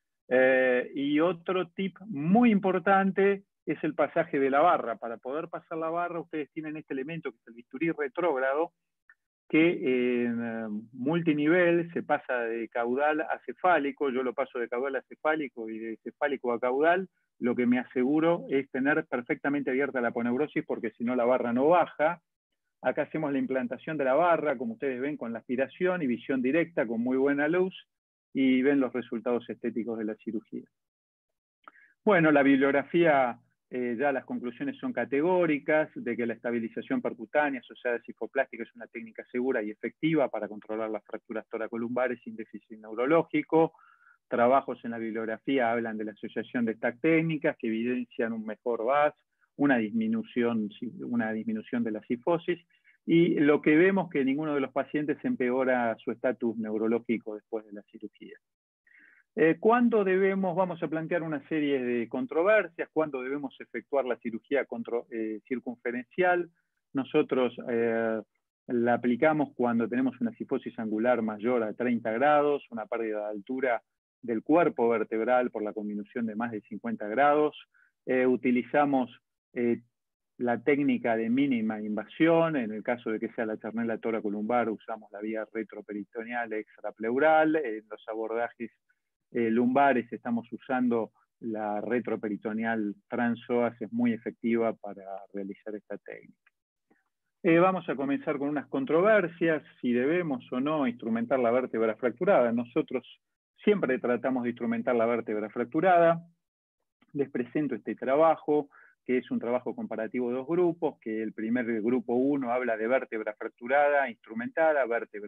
Speaker 4: Y otro tip muy importante es el pasaje de la barra. Para poder pasar la barra, ustedes tienen este elemento que es el bisturí retrógrado, que en multinivel se pasa de caudal a cefálico. Yo lo paso de caudal a cefálico y de cefálico a caudal. Lo que me aseguro es tener perfectamente abierta la aponeurosis, porque si no la barra no baja. Acá hacemos la implantación de la barra, como ustedes ven, con la aspiración y visión directa, con muy buena luz, y ven los resultados estéticos de la cirugía. Bueno, la bibliografía, ya las conclusiones son categóricas, de que la estabilización percutánea asociada a cifoplástica es una técnica segura y efectiva para controlar las fracturas toracolumbares sin déficit neurológico. Trabajos en la bibliografía hablan de la asociación de estas técnicas que evidencian un mejor VAS, una disminución de la cifosis, y lo que vemos es que ninguno de los pacientes empeora su estatus neurológico después de la cirugía. ¿Cuándo debemos, vamos a plantear una serie de controversias, cuándo debemos efectuar la cirugía circunferencial? Nosotros la aplicamos cuando tenemos una cifosis angular mayor a 30 grados, una pérdida de altura del cuerpo vertebral por la conminución de más de 50 grados. Utilizamos la técnica de mínima invasión. En el caso de que sea la charnela toracolumbar, usamos la vía retroperitoneal extrapleural. En los abordajes lumbares estamos usando la retroperitoneal transpsoas, es muy efectiva para realizar esta técnica. Vamos a comenzar con unas controversias, si debemos o no instrumentar la vértebra fracturada. Nosotros siempre tratamos de instrumentar la vértebra fracturada. Les presento este trabajo, que es un trabajo comparativo de dos grupos, que el primer grupo 1 habla de vértebra fracturada instrumentada,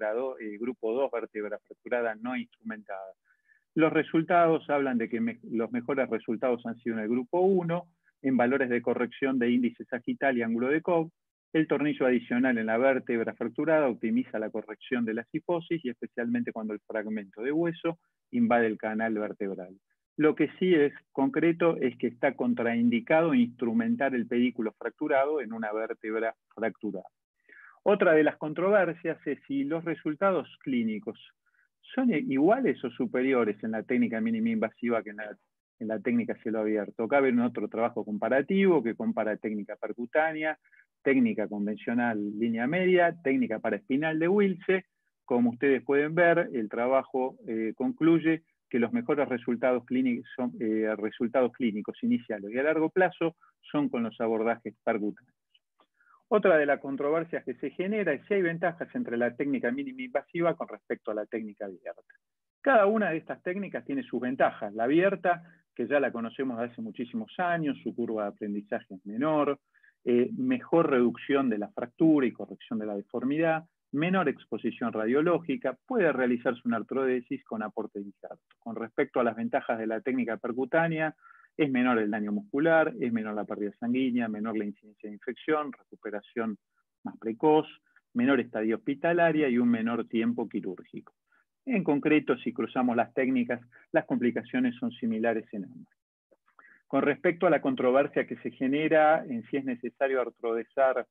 Speaker 4: grupo 2, vértebra fracturada no instrumentada. Los resultados hablan de que los mejores resultados han sido en el grupo 1, en valores de corrección de índice sagital y ángulo de Cobb. El tornillo adicional en la vértebra fracturada optimiza la corrección de la cifosis y especialmente cuando el fragmento de hueso invade el canal vertebral. Lo que sí es concreto es que está contraindicado instrumentar el pedículo fracturado en una vértebra fracturada. Otra de las controversias es si los resultados clínicos son iguales o superiores en la técnica mínima invasiva que en la técnica cielo abierto. Cabe en otro trabajo comparativo que compara técnica percutánea, técnica convencional línea media, técnica paraespinal de Wilce. Como ustedes pueden ver, el trabajo concluye que los mejores resultados clínicos iniciales y a largo plazo son con los abordajes percutáneos. Otra de las controversias que se genera es si hay ventajas entre la técnica mínima invasiva con respecto a la técnica abierta. Cada una de estas técnicas tiene sus ventajas. La abierta, que ya la conocemos desde hace muchísimos años, su curva de aprendizaje es menor, mejor reducción de la fractura y corrección de la deformidad, menor exposición radiológica, puede realizarse una artrodesis con aporte de injerto. Con respecto a las ventajas de la técnica percutánea, es menor el daño muscular, es menor la pérdida sanguínea, menor la incidencia de infección, recuperación más precoz, menor estadía hospitalaria y un menor tiempo quirúrgico. En concreto, si cruzamos las técnicas, las complicaciones son similares en ambas. Con respecto a la controversia que se genera en si es necesario artrodesar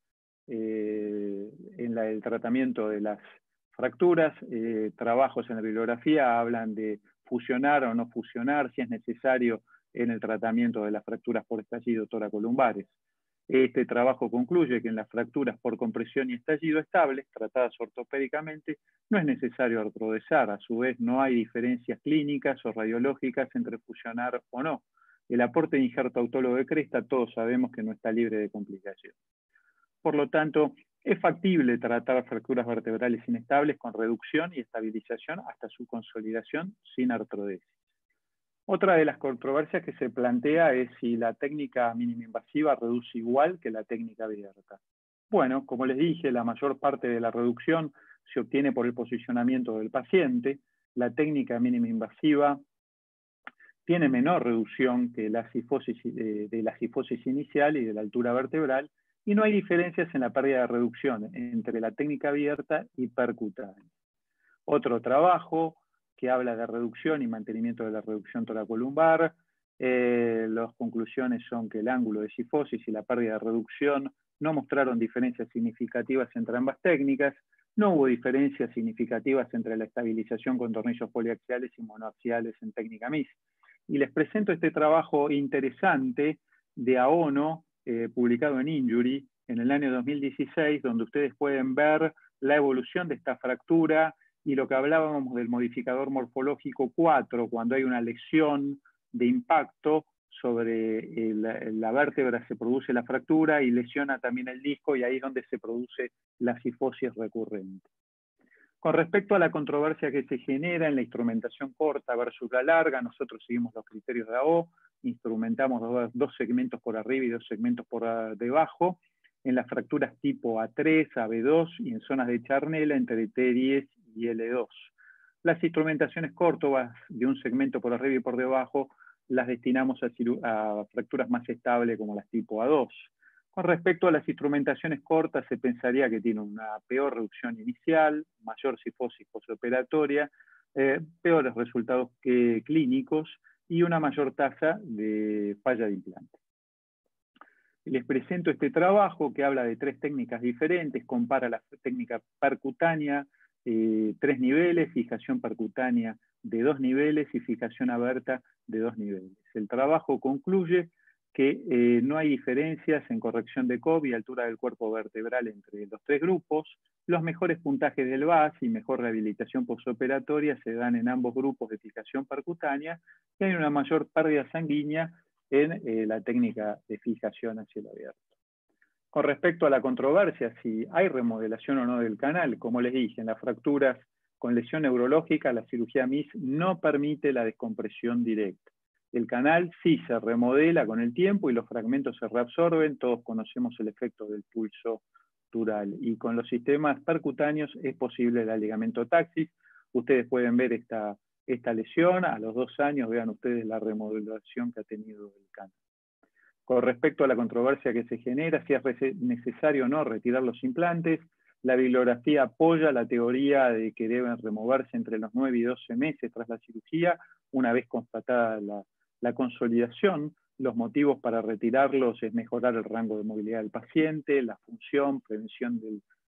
Speaker 4: en el tratamiento de las fracturas, trabajos en la bibliografía hablan de fusionar o no fusionar, si es necesario en el tratamiento de las fracturas por estallido toracolumbares. Este trabajo concluye que en las fracturas por compresión y estallido estables, tratadas ortopédicamente, no es necesario artrodesar. A su vez, no hay diferencias clínicas o radiológicas entre fusionar o no. El aporte de injerto autólogo de cresta, todos sabemos que no está libre de complicaciones. Por lo tanto, es factible tratar fracturas vertebrales inestables con reducción y estabilización hasta su consolidación sin artrodesis. Otra de las controversias que se plantea es si la técnica mínima invasiva reduce igual que la técnica abierta. Bueno, como les dije, la mayor parte de la reducción se obtiene por el posicionamiento del paciente. La técnica mínima invasiva tiene menor reducción que la cifosis, de la cifosis inicial y de la altura vertebral, y no hay diferencias en la pérdida de reducción entre la técnica abierta y percutánea. Otro trabajo que habla de reducción y mantenimiento de la reducción toracolumbar. Las conclusiones son que el ángulo de cifosis y la pérdida de reducción no mostraron diferencias significativas entre ambas técnicas. No hubo diferencias significativas entre la estabilización con tornillos poliaxiales y monoaxiales en técnica MIS. Y les presento este trabajo interesante de Aono, publicado en Injury en el año 2016, donde ustedes pueden ver la evolución de esta fractura y lo que hablábamos del modificador morfológico 4, cuando hay una lesión de impacto sobre la vértebra se produce la fractura y lesiona también el disco, y ahí es donde se produce la cifosis recurrente. Con respecto a la controversia que se genera en la instrumentación corta versus la larga, nosotros seguimos los criterios de AO, instrumentamos dos segmentos por arriba y 2 segmentos por debajo, en las fracturas tipo A3, AB2 y en zonas de charnela entre T10 y L2. Las instrumentaciones cortas de un segmento por arriba y por debajo las destinamos a fracturas más estables como las tipo A2. Con respecto a las instrumentaciones cortas, se pensaría que tiene una peor reducción inicial, mayor cifosis postoperatoria, peores resultados clínicos y una mayor tasa de falla de implante. Les presento este trabajo que habla de 3 técnicas diferentes, compara la técnica percutánea, 3 niveles, fijación percutánea de 2 niveles y fijación abierta de 2 niveles. El trabajo concluye que no hay diferencias en corrección de COB y altura del cuerpo vertebral entre los 3 grupos. Los mejores puntajes del VAS y mejor rehabilitación postoperatoria se dan en ambos grupos de fijación percutánea y hay una mayor pérdida sanguínea en la técnica de fijación a cielo abierto. Con respecto a la controversia, si hay remodelación o no del canal, como les dije, en las fracturas con lesión neurológica, la cirugía MIS no permite la descompresión directa. El canal sí se remodela con el tiempo y los fragmentos se reabsorben, todos conocemos el efecto del pulso dural. Y con los sistemas percutáneos es posible el ligamento-taxis. Ustedes pueden ver esta lesión, a los 2 años vean ustedes la remodelación que ha tenido el canal. Con respecto a la controversia que se genera, si es necesario o no retirar los implantes, la bibliografía apoya la teoría de que deben removerse entre los 9 y 12 meses tras la cirugía, una vez constatada la consolidación. Los motivos para retirarlos es mejorar el rango de movilidad del paciente, la función, prevención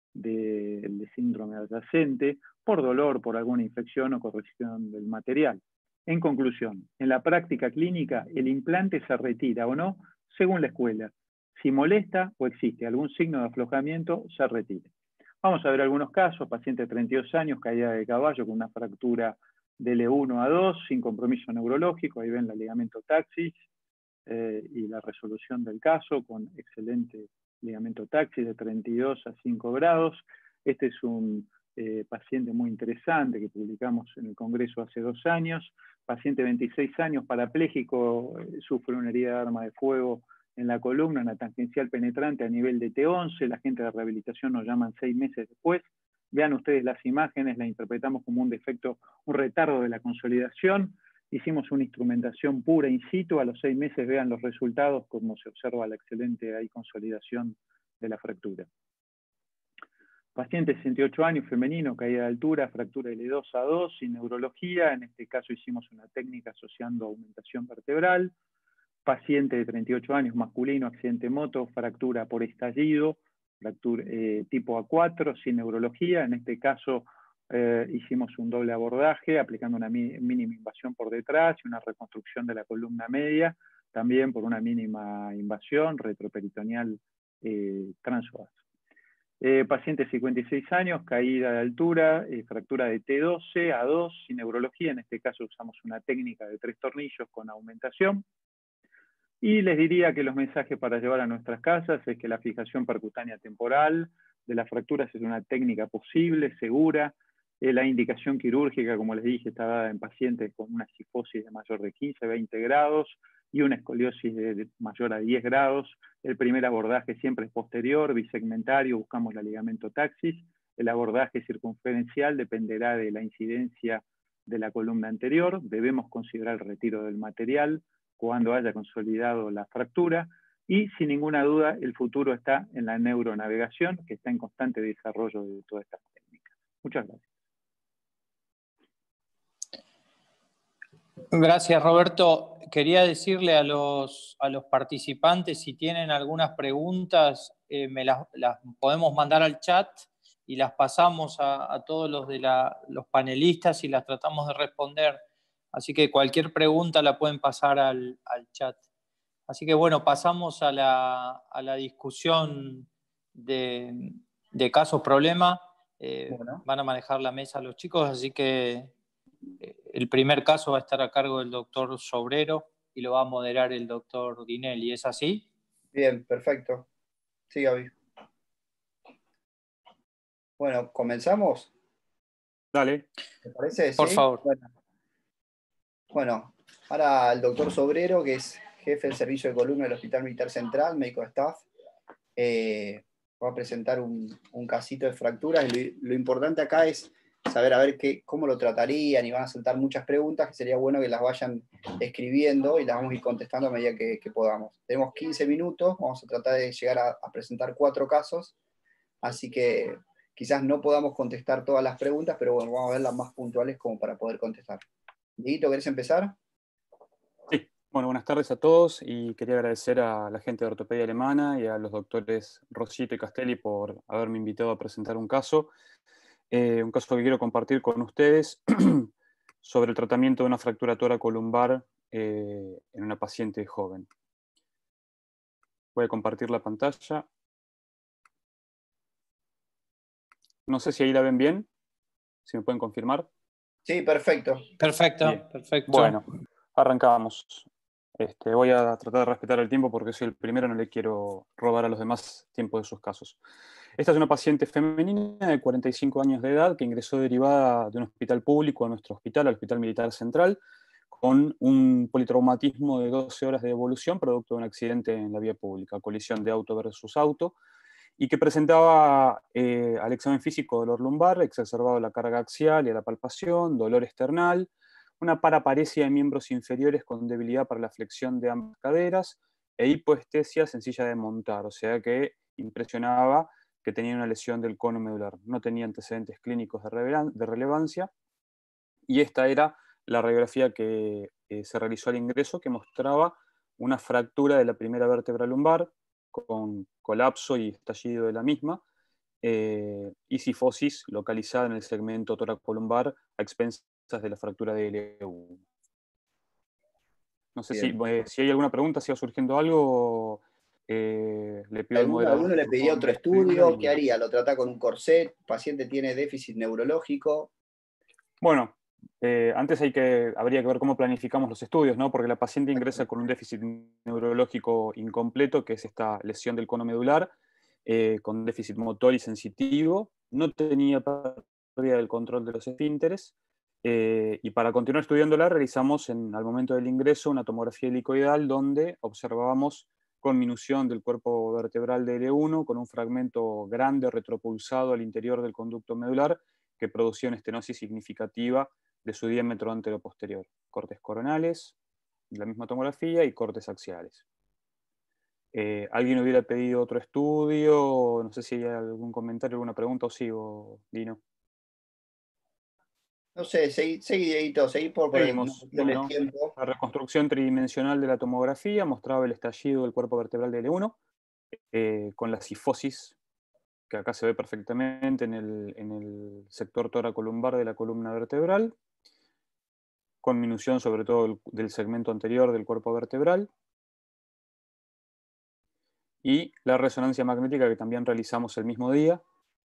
Speaker 4: del síndrome adyacente, por dolor, por alguna infección o corrección del material. En conclusión, en la práctica clínica, el implante se retira o no según la escuela. Si molesta o existe algún signo de aflojamiento, se retira. Vamos a ver algunos casos: paciente de 32 años, caída de caballo con una fractura de L1 a 2, sin compromiso neurológico, ahí ven la ligamento taxis y la resolución del caso con excelente ligamento taxis de 32 a 5 grados. Este es un paciente muy interesante que publicamos en el Congreso hace 2 años. Paciente de 26 años, parapléjico, sufre una herida de arma de fuego en la columna, una tangencial penetrante a nivel de T11. La gente de rehabilitación nos llaman 6 meses después. Vean ustedes las imágenes, la interpretamos como un defecto, un retardo de la consolidación. Hicimos una instrumentación pura in situ, a los 6 meses vean los resultados, como se observa la excelente ahí consolidación de la fractura. Paciente de 68 años, femenino, caída de altura, fractura L2 a 2, sin neurología. En este caso hicimos una técnica asociando aumentación vertebral. Paciente de 38 años, masculino, accidente moto, fractura por estallido, fractura tipo A4, sin neurología. En este caso hicimos un doble abordaje, aplicando una mínima invasión por detrás y una reconstrucción de la columna media, también por una mínima invasión retroperitoneal transvaso. Paciente de 56 años, caída de altura, fractura de T12 a 2, sin neurología. En este caso usamos una técnica de 3 tornillos con aumentación. Y les diría que los mensajes para llevar a nuestras casas es que la fijación percutánea temporal de las fracturas es una técnica posible, segura. La indicación quirúrgica, como les dije, está dada en pacientes con una cifosis de mayor de 15, 20 grados y una escoliosis de mayor a 10 grados. El primer abordaje siempre es posterior, bisegmentario, buscamos la ligamento taxis. El abordaje circunferencial dependerá de la incidencia de la columna anterior. Debemos considerar el retiro del material cuando haya consolidado la fractura, y sin ninguna duda el futuro está en la neuronavegación, que está en constante desarrollo de todas estas técnicas. Muchas gracias.
Speaker 6: Gracias, Roberto. Quería decirle a los participantes, si tienen algunas preguntas, me las podemos mandar al chat y las pasamos a todos los panelistas y las tratamos de responder. Así que cualquier pregunta la pueden pasar al chat. Así que bueno, pasamos a la discusión de casos problema. Bueno. Van a manejar la mesa los chicos, así que el primer caso va a estar a cargo del doctor Sobrero y lo va a moderar el doctor Dinelli. ¿Es así?
Speaker 3: Bien, perfecto. Sí, Gaby. Bueno, ¿comenzamos?
Speaker 11: Dale.
Speaker 3: ¿Te parece?
Speaker 6: Por
Speaker 3: ¿Sí?
Speaker 6: favor.
Speaker 3: Bueno, ahora el doctor Sobrero, que es jefe del servicio de columna del Hospital Militar Central, médico de staff, va a presentar un casito de fracturas. Y lo importante acá es saber a ver cómo lo tratarían, y van a saltar muchas preguntas que sería bueno que las vayan escribiendo y las vamos a ir contestando a medida que podamos. Tenemos 15 minutos, vamos a tratar de llegar a presentar 4 casos, así que quizás no podamos contestar todas las preguntas, pero bueno, vamos a ver las más puntuales como para poder contestar. Dieguito, ¿querés empezar?
Speaker 11: Sí, bueno, buenas tardes a todos y quería agradecer a la gente de Ortopedia Alemana y a los doctores Rosito y Castelli por haberme invitado a presentar un caso que quiero compartir con ustedes sobre el tratamiento de una fractura toracolumbar en una paciente joven. Voy a compartir la pantalla. No sé si ahí la ven bien, si me pueden confirmar.
Speaker 3: Sí, perfecto.
Speaker 6: Perfecto,
Speaker 11: Bien.
Speaker 6: perfecto.
Speaker 11: Bueno, arrancamos. Voy a tratar de respetar el tiempo porque soy el primero, no le quiero robar a los demás tiempo de sus casos. Esta es una paciente femenina de 45 años de edad que ingresó derivada de un hospital público a nuestro hospital, al Hospital Militar Central, con un politraumatismo de 12 horas de evolución producto de un accidente en la vía pública, colisión de auto versus auto, y que presentaba al examen físico dolor lumbar, exacerbado de la carga axial y a la palpación, dolor esternal, una paraparesia de miembros inferiores con debilidad para la flexión de ambas caderas e hipoestesia sencilla de montar, o sea que impresionaba que tenía una lesión del cono medular. No tenía antecedentes clínicos de relevancia y esta era la radiografía que se realizó al ingreso, que mostraba una fractura de la primera vértebra lumbar con colapso y estallido de la misma, y cifosis localizada en el segmento toracolumbar a expensas de la fractura de L1. No sé si hay alguna pregunta, si va surgiendo algo, le pido al moderador.
Speaker 3: ¿Alguno le pedía otro estudio? ¿Qué haría? ¿Lo trata con un corset? ¿El paciente tiene déficit neurológico?
Speaker 11: Bueno, antes habría que ver cómo planificamos los estudios, ¿no? Porque la paciente ingresa con un déficit neurológico incompleto, que es esta lesión del cono medular, con déficit motor y sensitivo, no tenía pérdida del control de los esfínteres, y para continuar estudiándola realizamos al momento del ingreso una tomografía helicoidal donde observábamos conminución del cuerpo vertebral de L1 con un fragmento grande retropulsado al interior del conducto medular que producía una estenosis significativa de su diámetro anteroposterior. Cortes coronales, la misma tomografía, y cortes axiales. ¿Alguien hubiera pedido otro estudio? No sé si hay algún comentario, alguna pregunta, o sigo, Dino.
Speaker 3: No sé, seguí, Dieguito, seguí por
Speaker 11: Seguimos.
Speaker 3: el tiempo.
Speaker 11: La reconstrucción tridimensional de la tomografía mostraba el estallido del cuerpo vertebral de L1, con la cifosis, que acá se ve perfectamente en el sector toracolumbar de la columna vertebral, con minución sobre todo del segmento anterior del cuerpo vertebral, y la resonancia magnética que también realizamos el mismo día,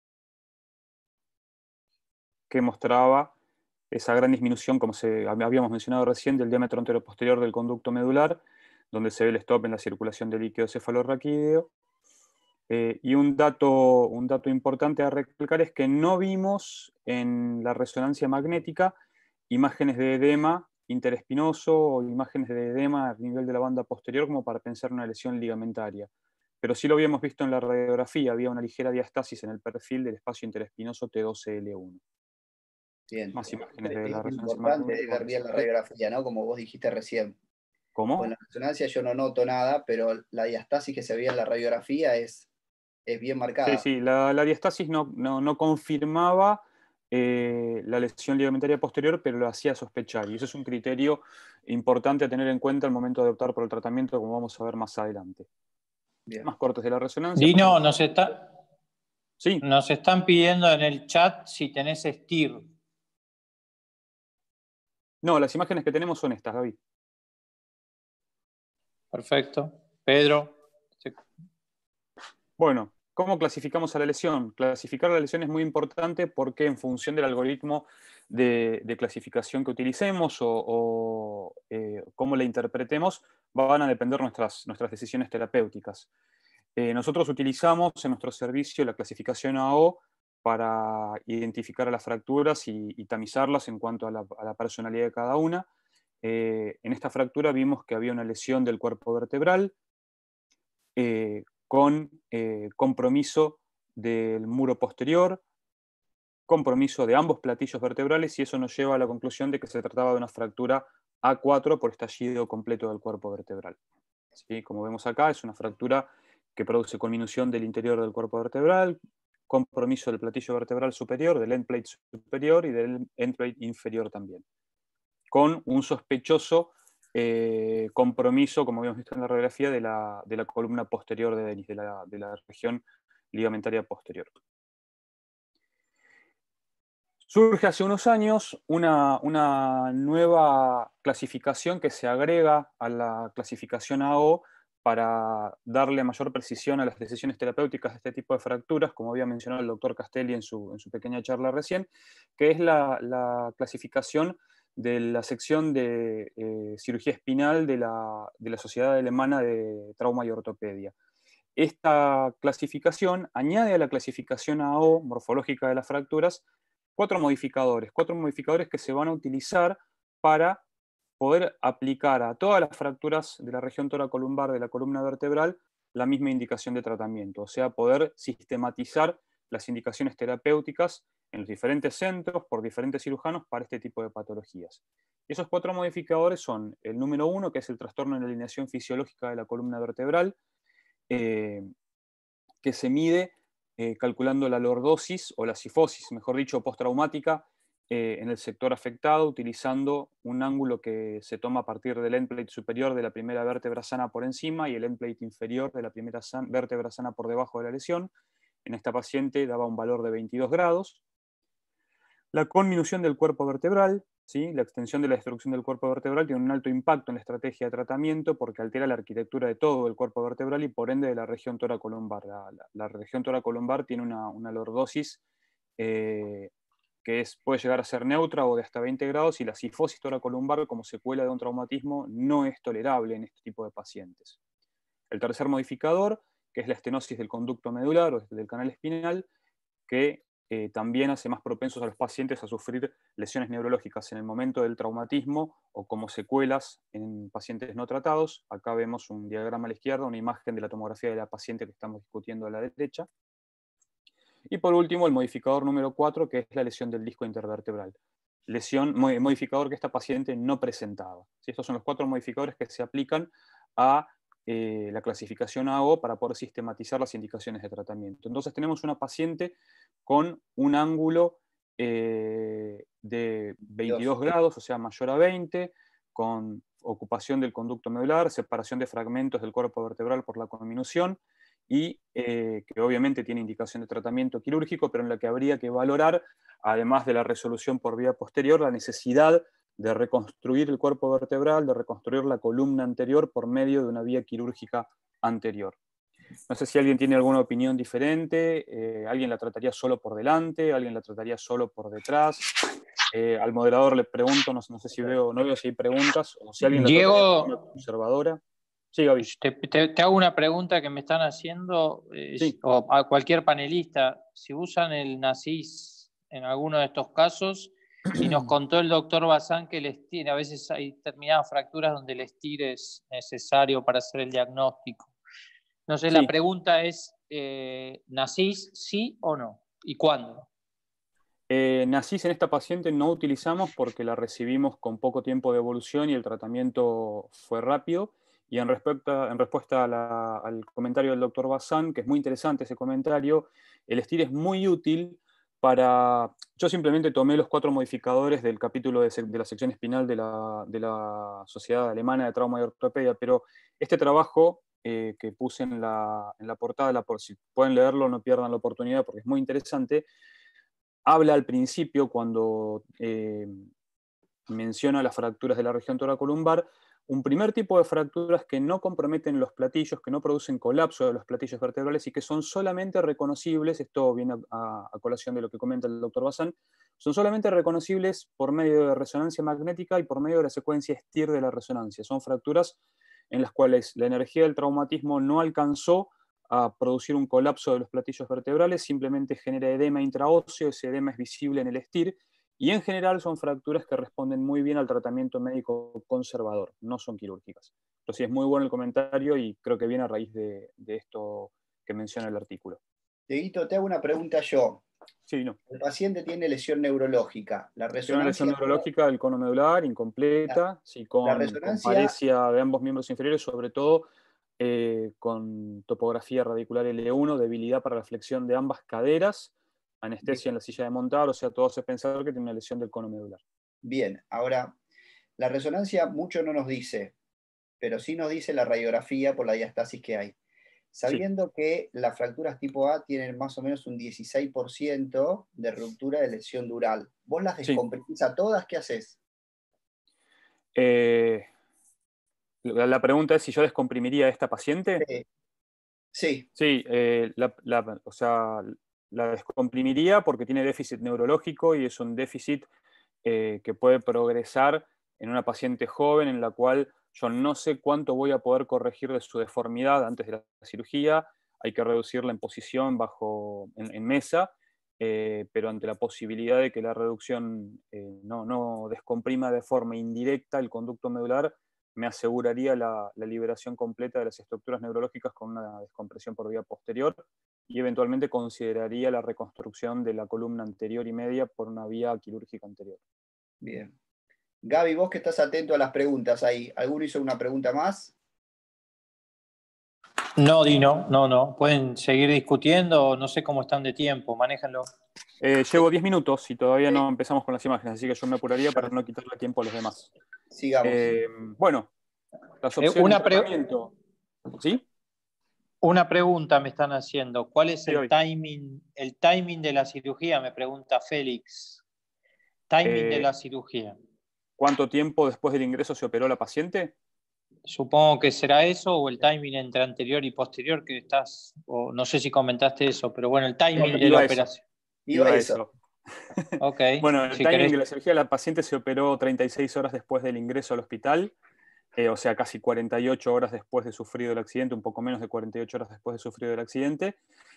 Speaker 11: que mostraba esa gran disminución, como habíamos mencionado recién, del diámetro anteroposterior del conducto medular, donde se ve el stop en la circulación del líquido cefalorraquídeo. Y un dato importante a recalcar es que no vimos en la resonancia magnética imágenes de edema interespinoso o imágenes de edema a nivel de la banda posterior como para pensar una lesión ligamentaria. Pero sí lo habíamos visto en la radiografía, había una ligera diastasis en el perfil del espacio interespinoso T12L1.
Speaker 3: Bien.
Speaker 11: Más imágenes de la
Speaker 3: Es
Speaker 11: resonancia
Speaker 3: importante
Speaker 11: magnética.
Speaker 3: ver bien la radiografía, ¿no? Como vos dijiste recién.
Speaker 11: ¿Cómo?
Speaker 3: Con la resonancia yo no noto nada, pero la diastasis que se veía en la radiografía es bien marcada.
Speaker 11: Sí, la diastasis no confirmaba la lesión ligamentaria posterior, pero lo hacía sospechar. Y eso es un criterio importante a tener en cuenta al momento de optar por el tratamiento, como vamos a ver más adelante.
Speaker 3: Bien.
Speaker 11: Más cortes de la resonancia.
Speaker 6: Dino,
Speaker 11: Sí.
Speaker 6: Nos están pidiendo en el chat si tenés STIR.
Speaker 11: No, las imágenes que tenemos son estas, Gaby.
Speaker 6: Perfecto. Pedro.
Speaker 11: Bueno, ¿cómo clasificamos a la lesión? Clasificar la lesión es muy importante porque en función del algoritmo de clasificación que utilicemos o cómo la interpretemos, van a depender nuestras decisiones terapéuticas. Nosotros utilizamos en nuestro servicio la clasificación AO para identificar a las fracturas y tamizarlas en cuanto a la personalidad de cada una. En esta fractura vimos que había una lesión del cuerpo vertebral, con compromiso del muro posterior, compromiso de ambos platillos vertebrales, y eso nos lleva a la conclusión de que se trataba de una fractura A4 por estallido completo del cuerpo vertebral. ¿Sí? Como vemos acá, es una fractura que produce conminución del interior del cuerpo vertebral, compromiso del platillo vertebral superior, del end plate superior y del end plate inferior también, con un sospechoso compromiso, como habíamos visto en la radiografía, de la columna posterior de Denis, de la región ligamentaria posterior. Surge hace unos años una nueva clasificación que se agrega a la clasificación AO para darle mayor precisión a las decisiones terapéuticas de este tipo de fracturas, como había mencionado el doctor Castelli en su pequeña charla recién, que es la clasificación de la sección de cirugía espinal de la Sociedad Alemana de Trauma y Ortopedia. Esta clasificación añade a la clasificación AO, morfológica de las fracturas, cuatro modificadores que se van a utilizar para poder aplicar a todas las fracturas de la región toracolumbar de la columna vertebral la misma indicación de tratamiento, o sea, poder sistematizar las indicaciones terapéuticas en los diferentes centros por diferentes cirujanos para este tipo de patologías. Y esos cuatro modificadores son el número 1, que es el trastorno en la alineación fisiológica de la columna vertebral, que se mide calculando la lordosis o la cifosis, mejor dicho, postraumática, en el sector afectado, utilizando un ángulo que se toma a partir del end plate superior de la primera vértebra sana por encima y el end plate inferior de la primera vértebra sana por debajo de la lesión. En esta paciente daba un valor de 22 grados. La conminución del cuerpo vertebral, ¿sí? La extensión de la destrucción del cuerpo vertebral tiene un alto impacto en la estrategia de tratamiento porque altera la arquitectura de todo el cuerpo vertebral y por ende de la región toracolumbar. La región toracolumbar tiene una lordosis que puede llegar a ser neutra o de hasta 20 grados, y la cifosis toracolumbar como secuela de un traumatismo no es tolerable en este tipo de pacientes. El tercer modificador, que es la estenosis del conducto medular o del canal espinal, que también hace más propensos a los pacientes a sufrir lesiones neurológicas en el momento del traumatismo o como secuelas en pacientes no tratados. Acá vemos un diagrama a la izquierda, una imagen de la tomografía de la paciente que estamos discutiendo a la derecha. Y por último, el modificador número 4, que es la lesión del disco intervertebral. Modificador que esta paciente no presentaba. ¿Sí? Estos son los 4 modificadores que se aplican a la clasificación AO para poder sistematizar las indicaciones de tratamiento. Entonces tenemos una paciente con un ángulo de 22 grados, o sea, mayor a 20, con ocupación del conducto medular, separación de fragmentos del cuerpo vertebral por la conminución, y que obviamente tiene indicación de tratamiento quirúrgico, pero en la que habría que valorar, además de la resolución por vía posterior, la necesidad de reconstruir el cuerpo vertebral, de reconstruir la columna anterior por medio de una vía quirúrgica anterior. No sé si alguien tiene alguna opinión diferente, alguien la trataría solo por delante, alguien la trataría solo por detrás. Al moderador le pregunto, no sé si no veo si hay preguntas, o si alguien la trataría de forma conservadora. Sí, Gaby.
Speaker 6: Te hago una pregunta que me están haciendo,
Speaker 11: sí.
Speaker 6: O a cualquier panelista. Si usan el NACIS en alguno de estos casos, y nos contó el doctor Bazán que a veces hay determinadas fracturas donde el STIR es necesario para hacer el diagnóstico. No sé, sí. La pregunta es, ¿NACIS sí o no? ¿Y cuándo?
Speaker 11: NACIS en esta paciente no utilizamos porque la recibimos con poco tiempo de evolución y el tratamiento fue rápido. Y en respuesta al comentario del doctor Bazán, que es muy interesante ese comentario, el STIR es muy útil para... Yo simplemente tomé los 4 modificadores del capítulo de la sección espinal de la Sociedad Alemana de Trauma y Ortopedia, pero este trabajo que puse en la portada, si pueden leerlo, no pierdan la oportunidad porque es muy interesante. Habla al principio, cuando menciona las fracturas de la región toracolumbar, un primer tipo de fracturas que no comprometen los platillos, que no producen colapso de los platillos vertebrales y que son solamente reconocibles, esto viene a colación de lo que comenta el doctor Bazán, son solamente reconocibles por medio de resonancia magnética y por medio de la secuencia STIR de la resonancia. Son fracturas en las cuales la energía del traumatismo no alcanzó a producir un colapso de los platillos vertebrales, simplemente genera edema intraóseo, ese edema es visible en el STIR, y en general son fracturas que responden muy bien al tratamiento médico conservador, no son quirúrgicas. Entonces es muy bueno el comentario y creo que viene a raíz de esto que menciona el artículo.
Speaker 3: Dieguito, te hago una pregunta yo.
Speaker 11: Sí, no.
Speaker 3: El paciente tiene lesión neurológica. La resonancia...
Speaker 11: Tiene una lesión neurológica del cono medular, incompleta, sí, con paresia de ambos miembros inferiores, sobre todo con topografía radicular L1, debilidad para la flexión de ambas caderas, anestesia en la silla de montar, o sea, todo hace pensar que tiene una lesión del cono medular.
Speaker 3: Bien, ahora, la resonancia mucho no nos dice, pero sí nos dice la radiografía por la diastasis que hay. Sabiendo que las fracturas tipo A tienen más o menos un 16% de ruptura de lesión dural. ¿Vos las descomprimís a todas? ¿Qué haces?
Speaker 11: La pregunta es si yo descomprimiría a esta paciente.
Speaker 3: Sí.
Speaker 11: Sí, o sea, la descomprimiría porque tiene déficit neurológico y es un déficit que puede progresar en una paciente joven en la cual yo no sé cuánto voy a poder corregir de su deformidad antes de la cirugía. Hay que reducirla en posición en mesa, pero ante la posibilidad de que la reducción no descomprima de forma indirecta el conducto medular, me aseguraría la liberación completa de las estructuras neurológicas con una descompresión por vía posterior y eventualmente consideraría la reconstrucción de la columna anterior y media por una vía quirúrgica anterior.
Speaker 3: Bien. Gaby, vos que estás atento a las preguntas ahí, ¿alguno hizo una pregunta más?
Speaker 6: No, Dino, no. Pueden seguir discutiendo, no sé cómo están de tiempo, manéjenlo.
Speaker 11: Llevo 10 minutos y todavía no empezamos con las imágenes, así que yo me apuraría para no quitarle tiempo a los demás.
Speaker 3: Sigamos.
Speaker 11: Bueno, las opciones de tratamiento. ¿Sí?
Speaker 6: Una pregunta me están haciendo. ¿Cuál es
Speaker 11: Sí,
Speaker 6: el timing de la cirugía? Me pregunta Félix. Timing de la cirugía.
Speaker 11: ¿Cuánto tiempo después del ingreso se operó la paciente?
Speaker 6: Supongo que será eso, o el timing entre anterior y posterior que estás, o no sé si comentaste eso, pero bueno, el timing de la operación.
Speaker 11: Iba a eso.
Speaker 6: Ok.
Speaker 11: Bueno, el
Speaker 6: si
Speaker 11: timing
Speaker 6: querés...
Speaker 11: de la cirugía, la paciente se operó 36 horas después del ingreso al hospital, o sea, casi 48 horas después de sufrido el accidente, un poco menos de 48 horas después de sufrido el accidente.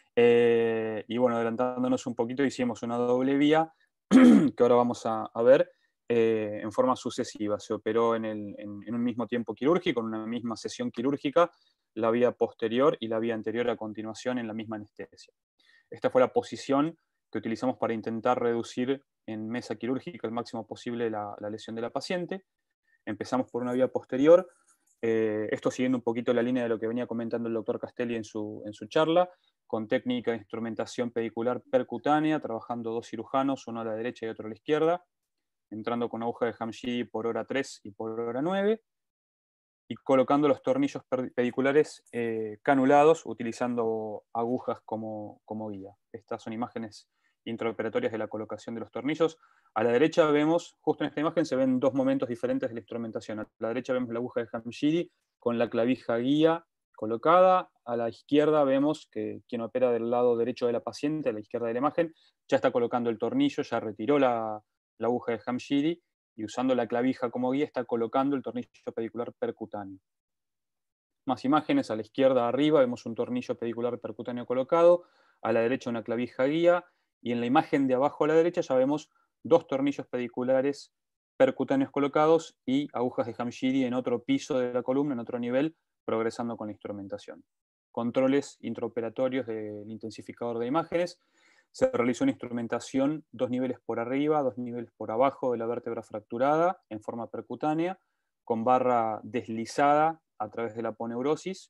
Speaker 11: Y bueno, adelantándonos un poquito, hicimos una doble vía, que ahora vamos a ver, en forma sucesiva. Se operó en un mismo tiempo quirúrgico, en una misma sesión quirúrgica, la vía posterior y la vía anterior a continuación en la misma anestesia. Esta fue la posición que utilizamos para intentar reducir en mesa quirúrgica el máximo posible la lesión de la paciente. Empezamos por una vía posterior, esto siguiendo un poquito la línea de lo que venía comentando el doctor Castelli en su charla, con técnica de instrumentación pedicular percutánea, trabajando 2 cirujanos, uno a la derecha y otro a la izquierda, entrando con aguja de Hamshidi por hora 3 y por hora 9, y colocando los tornillos pediculares canulados, utilizando agujas como guía. Estas son imágenes intraoperatorias de la colocación de los tornillos. A la derecha vemos, justo en esta imagen se ven 2 momentos diferentes de la instrumentación. A la derecha vemos la aguja de Hamshidi con la clavija guía colocada. A la izquierda vemos que quien opera del lado derecho de la paciente, a la izquierda de la imagen, ya está colocando el tornillo, ya retiró la aguja de Hamshidi y usando la clavija como guía está colocando el tornillo pedicular percutáneo. Más imágenes, a la izquierda arriba vemos un tornillo pedicular percutáneo colocado, a la derecha una clavija guía, y en la imagen de abajo a la derecha ya vemos 2 tornillos pediculares percutáneos colocados y agujas de Hamshidi en otro piso de la columna, en otro nivel, progresando con la instrumentación. Controles intraoperatorios del intensificador de imágenes. Se realizó una instrumentación 2 niveles por arriba, 2 niveles por abajo de la vértebra fracturada en forma percutánea, con barra deslizada a través de la aponeurosis,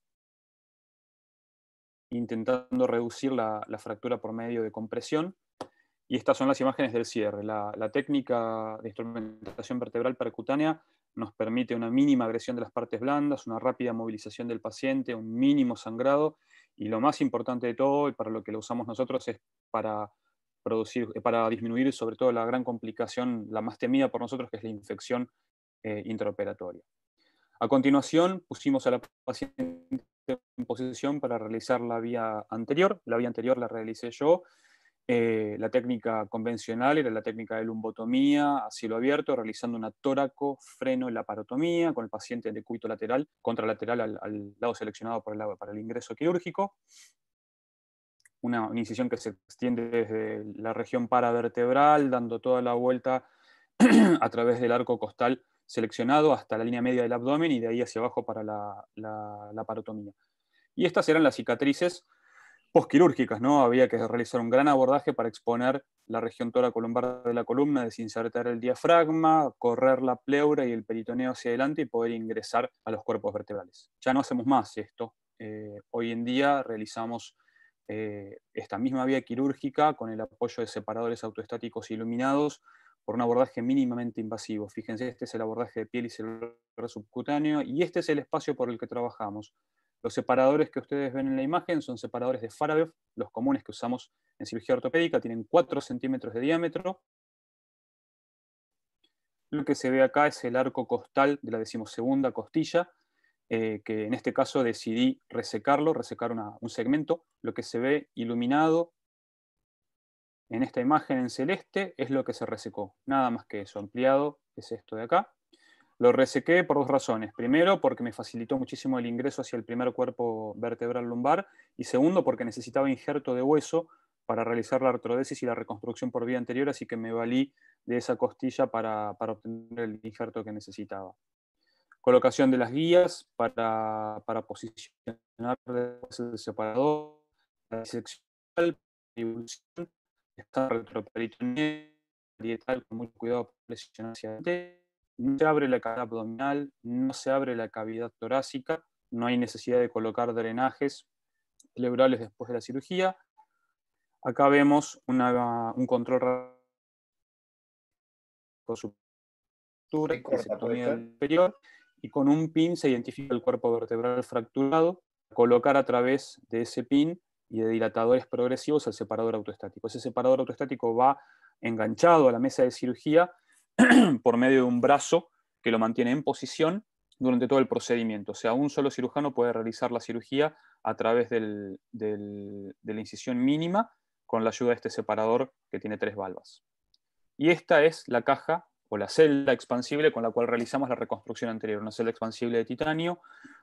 Speaker 11: intentando reducir la fractura por medio de compresión. Y estas son las imágenes del cierre. La técnica de instrumentación vertebral percutánea nos permite una mínima agresión de las partes blandas, una rápida movilización del paciente, un mínimo sangrado, y lo más importante de todo, y para lo que lo usamos nosotros, es para disminuir sobre todo la gran complicación, la más temida por nosotros, que es la infección intraoperatoria. A continuación, pusimos a la paciente en posición para realizar la vía anterior. La vía anterior la realicé yo. La técnica convencional era la técnica de lumbotomía a cielo abierto, realizando una tóraco-freno-laparotomía con el paciente de decúbito lateral, contralateral al lado seleccionado para el ingreso quirúrgico. Una incisión que se extiende desde la región paravertebral, dando toda la vuelta a través del arco costal seleccionado hasta la línea media del abdomen y de ahí hacia abajo para la laparotomía. Y estas eran las cicatrices postquirúrgicas, ¿no? Había que realizar un gran abordaje para exponer la región toracolumbar de la columna, desinsertar el diafragma, correr la pleura y el peritoneo hacia adelante y poder ingresar a los cuerpos vertebrales. Ya no hacemos más esto. Hoy en día realizamos esta misma vía quirúrgica con el apoyo de separadores autoestáticos iluminados por un abordaje mínimamente invasivo. Fíjense, este es el abordaje de piel y celular subcutáneo y este es el espacio por el que trabajamos. Los separadores que ustedes ven en la imagen son separadores de Farabev, los comunes que usamos en cirugía ortopédica, tienen 4 centímetros de diámetro. Lo que se ve acá es el arco costal de la 12ª costilla, que en este caso decidí resecar un segmento. Lo que se ve iluminado en esta imagen en celeste es lo que se resecó, nada más que eso. Ampliado es esto de acá. Lo resequé por dos razones. Primero, porque me facilitó muchísimo el ingreso hacia el primer cuerpo vertebral lumbar, y segundo, porque necesitaba injerto de hueso para realizar la artrodesis y la reconstrucción por vía anterior, así que me valí de esa costilla para obtener el injerto que necesitaba. Colocación de las guías para posicionar el separador, la disección, la divulgación, esta retroperitoneal, parietal, con mucho cuidado para presionar hacia adelante. No se abre la cavidad abdominal, no se abre la cavidad torácica, no hay necesidad de colocar drenajes pleurales después de la cirugía. Acá vemos un control por sutura, disectomía inferior, y con un pin se identifica el cuerpo vertebral fracturado, colocar a través de ese pin y de dilatadores progresivos el separador autoestático. Ese separador autoestático va enganchado a la mesa de cirugía por medio de un brazo que lo mantiene en posición durante todo el procedimiento. O sea, un solo cirujano puede realizar la cirugía a través de la incisión mínima con la ayuda de este separador que tiene 3 valvas. Y esta es la caja o la celda expansible con la cual realizamos la reconstrucción anterior. Una celda expansible de titanio,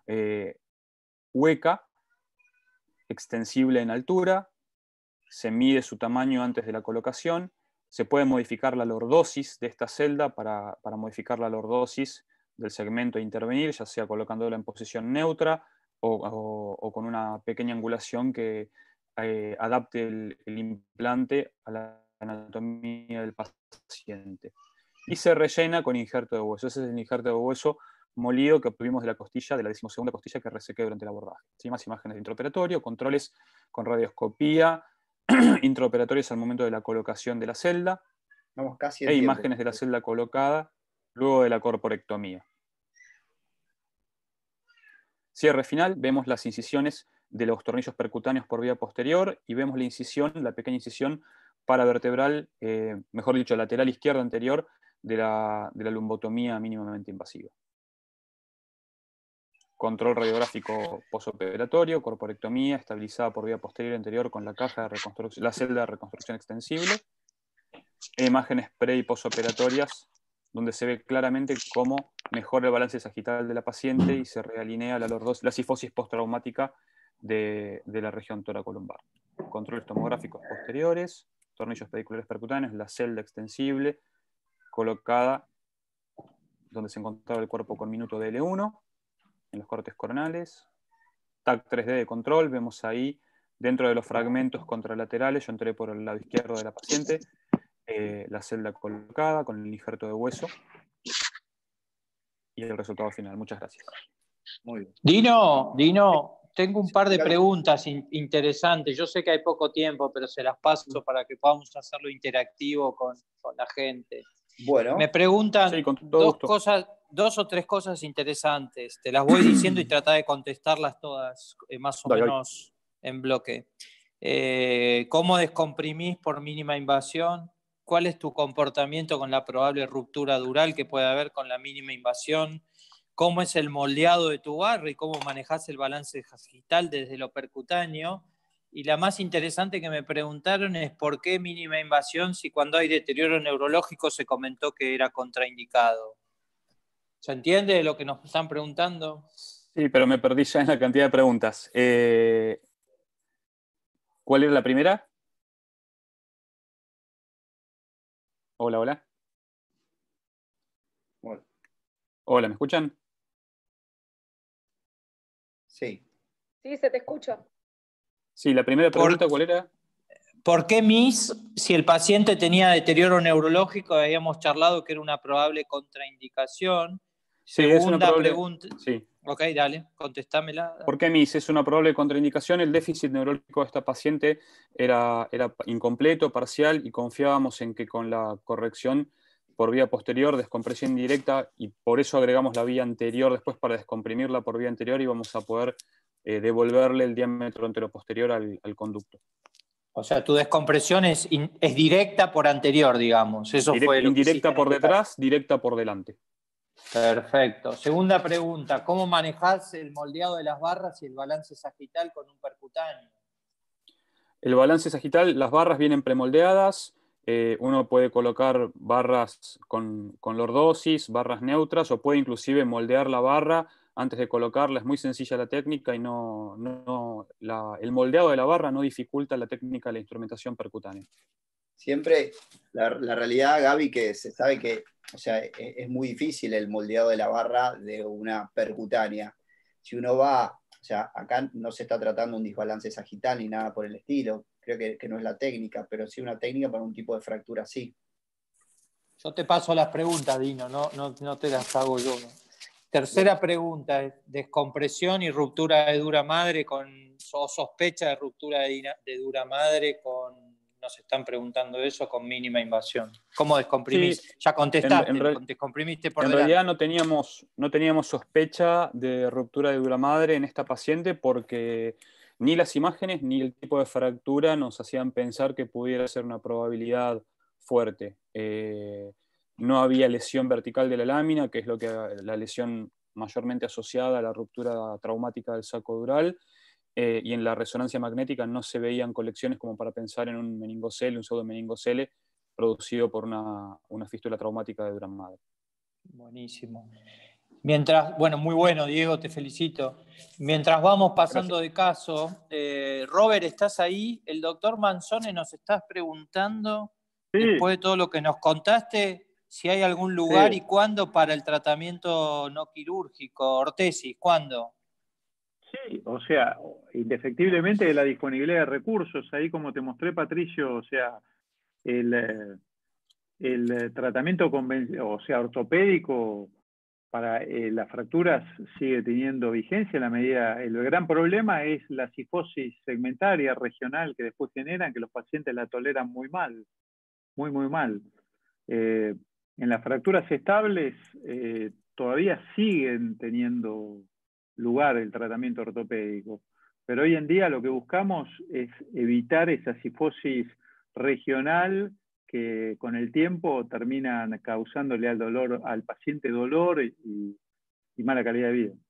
Speaker 11: hueca, extensible en altura, se mide su tamaño antes de la colocación, se puede modificar la lordosis de esta celda para modificar la lordosis del segmento a intervenir, ya sea colocándola en posición neutra o con una pequeña angulación que adapte el implante a la anatomía del paciente. Y se rellena con injerto de hueso. Ese es el injerto de hueso molido que obtuvimos de la costilla, de la 12ª costilla que resequé durante el abordaje. ¿Sí? Más imágenes de intraoperatorio, controles con radioscopía, intraoperatorios al momento de la colocación de la celda,
Speaker 3: Vamos casi
Speaker 11: e imágenes de la celda colocada luego de la corporectomía. Cierre final, vemos las incisiones de los tornillos percutáneos por vía posterior y vemos la incisión, la pequeña incisión paravertebral, mejor dicho, lateral izquierda anterior de la lumbotomía mínimamente invasiva. Control radiográfico posoperatorio, corporectomía estabilizada por vía posterior anterior con la caja de reconstrucción, la celda de reconstrucción extensible, e imágenes pre y posoperatorias donde se ve claramente cómo mejora el balance sagital de la paciente y se realinea la sifosis postraumática de la región toracolumbar. Controles tomográficos posteriores, tornillos pediculares percutáneos, la celda extensible colocada donde se encontraba el cuerpo con minuto de L1, en los cortes coronales. TAC 3D de control, vemos ahí dentro de los fragmentos contralaterales, yo entré por el lado izquierdo de la paciente, la celda colocada con el injerto de hueso y el resultado final. Muchas gracias.
Speaker 3: Muy bien.
Speaker 6: Dino, tengo un par de preguntas interesantes. Yo sé que hay poco tiempo, pero se las paso para que podamos hacerlo interactivo con la gente.
Speaker 3: Bueno.
Speaker 6: Me preguntan
Speaker 11: sí, con todo gusto.
Speaker 6: Dos o tres cosas interesantes. Te las voy diciendo y trata de contestarlas todas más o menos en bloque. ¿Cómo descomprimís por mínima invasión? ¿Cuál es tu comportamiento con la probable ruptura dural que puede haber con la mínima invasión? ¿Cómo es el moldeado de tu barra y cómo manejás el balance sagital desde lo percutáneo? Y la más interesante que me preguntaron es ¿por qué mínima invasión si cuando hay deterioro neurológico se comentó que era contraindicado? ¿Se entiende lo que nos están preguntando?
Speaker 11: Sí, pero me perdí ya en la cantidad de preguntas. ¿Cuál era la primera? Hola, hola.
Speaker 3: Bueno.
Speaker 11: Hola, ¿me escuchan?
Speaker 3: Sí.
Speaker 8: Sí, se te escucha.
Speaker 11: Sí, la primera pregunta, ¿cuál era?
Speaker 6: ¿Por qué MIS, si el paciente tenía deterioro neurológico, habíamos charlado que era una probable contraindicación?
Speaker 11: Sí,
Speaker 6: Segunda
Speaker 11: es una probable
Speaker 6: pregunta.
Speaker 11: Sí.
Speaker 6: Ok, dale, contestámela.
Speaker 11: ¿Por qué MIS? Es una probable contraindicación. El déficit neurológico de esta paciente era incompleto, parcial, y confiábamos en que con la corrección por vía posterior, descompresión indirecta, y por eso agregamos la vía anterior después para descomprimirla por vía anterior, y vamos a poder devolverle el diámetro anteroposterior al conducto.
Speaker 6: O sea, tu descompresión es directa por anterior, digamos. Eso fue lo
Speaker 11: indirecta
Speaker 6: que
Speaker 11: por detrás, directa por delante.
Speaker 6: Perfecto. Segunda pregunta, ¿cómo manejás el moldeado de las barras y el balance sagital con un percutáneo?
Speaker 11: El balance sagital, las barras vienen premoldeadas. Uno puede colocar barras con lordosis, barras neutras, o puede inclusive moldear la barra antes de colocarla. Es muy sencilla la técnica y el moldeado de la barra no dificulta la técnica de la instrumentación percutánea.
Speaker 3: Siempre, la realidad, Gaby, que se sabe que, o sea, es muy difícil el moldeado de la barra de una percutánea. Si uno va, o sea, acá no se está tratando un desbalance sagital ni nada por el estilo, creo que no es la técnica, pero sí una técnica para un tipo de fractura así.
Speaker 6: Yo te paso las preguntas, Dino, no te las hago yo, ¿no? Tercera pregunta es descompresión y ruptura de dura madre o sospecha de ruptura de dura madre nos están preguntando eso, con mínima invasión. ¿Cómo descomprimís?
Speaker 11: Sí,
Speaker 6: ya contestaste, descomprimiste por delante.
Speaker 11: En realidad no teníamos sospecha de ruptura de dura madre en esta paciente porque ni las imágenes ni el tipo de fractura nos hacían pensar que pudiera ser una probabilidad fuerte. No había lesión vertical de la lámina, que es la lesión mayormente asociada a la ruptura traumática del saco dural, y en la resonancia magnética no se veían colecciones como para pensar en un meningocele, un pseudomeningocele producido por una fístula traumática de dura madre.
Speaker 6: Buenísimo. Bueno, muy bueno, Diego, te felicito. Mientras vamos pasando de caso, Robert, ¿estás ahí? El doctor Manzone nos está preguntando, después de todo lo que nos contaste, si hay algún lugar y cuándo para el tratamiento no quirúrgico, ortesis, ¿cuándo?
Speaker 4: Sí, o sea, indefectiblemente la disponibilidad de recursos, ahí como te mostré, Patricio, o sea, el tratamiento ortopédico para las fracturas sigue teniendo vigencia en la medida. El gran problema es la cifosis segmentaria regional que después generan, que los pacientes la toleran muy mal, muy mal. En las fracturas estables todavía siguen teniendo lugar el tratamiento ortopédico, pero hoy en día lo que buscamos es evitar esa cifosis regional que con el tiempo terminan causándole al paciente dolor y mala calidad de vida.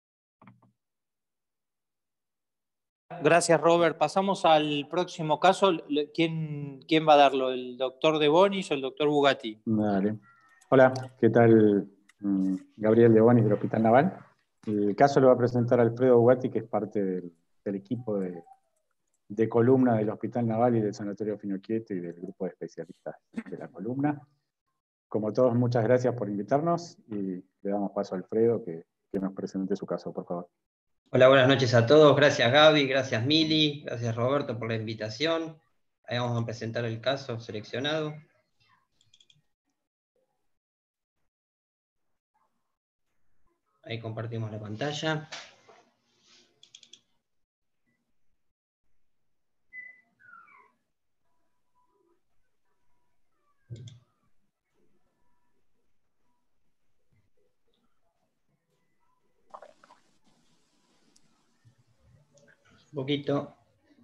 Speaker 6: Gracias, Robert. Pasamos al próximo caso. ¿Quién va a darlo? ¿El doctor De Bonis o el doctor Bugatti?
Speaker 5: Dale. Hola, ¿qué tal? Gabriel De Bonis del Hospital Naval. El caso lo va a presentar Alfredo Bugatti, que es parte del equipo de columna del Hospital Naval y del Sanatorio Finocchietti y del grupo de especialistas de la columna. Como todos, muchas gracias por invitarnos y le damos paso a Alfredo que nos presente su caso, por favor.
Speaker 2: Hola, buenas noches a todos. Gracias Gaby, gracias Mili, gracias Roberto por la invitación. Ahí vamos a presentar el caso seleccionado. Ahí compartimos la pantalla. Un poquito.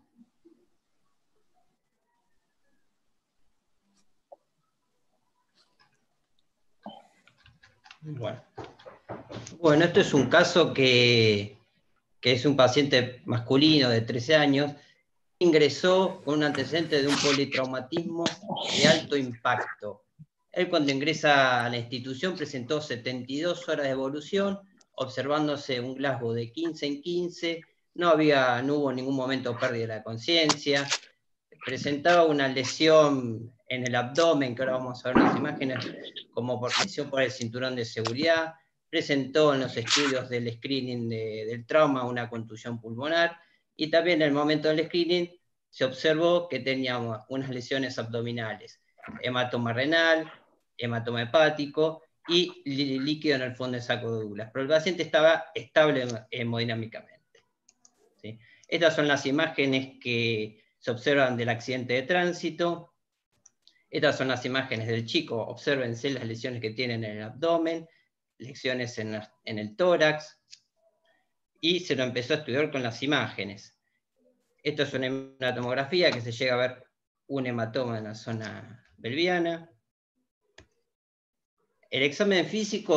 Speaker 2: Bueno, esto es un caso que es un paciente masculino de 13 años, ingresó con un antecedente de un politraumatismo de alto impacto. Él cuando ingresa a la institución presentó 72 horas de evolución, observándose un Glasgow de 15 en 15, no hubo en ningún momento pérdida de la conciencia, presentaba una lesión en el abdomen, que ahora vamos a ver en las imágenes, como lesión por el cinturón de seguridad, presentó en los estudios del screening del trauma una contusión pulmonar, y también en el momento del screening se observó que tenía unas lesiones abdominales, hematoma renal, hematoma hepático y líquido en el fondo del saco de Douglas, pero el paciente estaba estable hemodinámicamente. ¿Sí? Estas son las imágenes que se observan del accidente de tránsito. Estas son las imágenes del chico. Obsérvense las lesiones que tienen en el abdomen, lesiones en el tórax, y se lo empezó a estudiar con las imágenes. Esto es una tomografía que se llega a ver un hematoma en la zona pelviana. El examen físico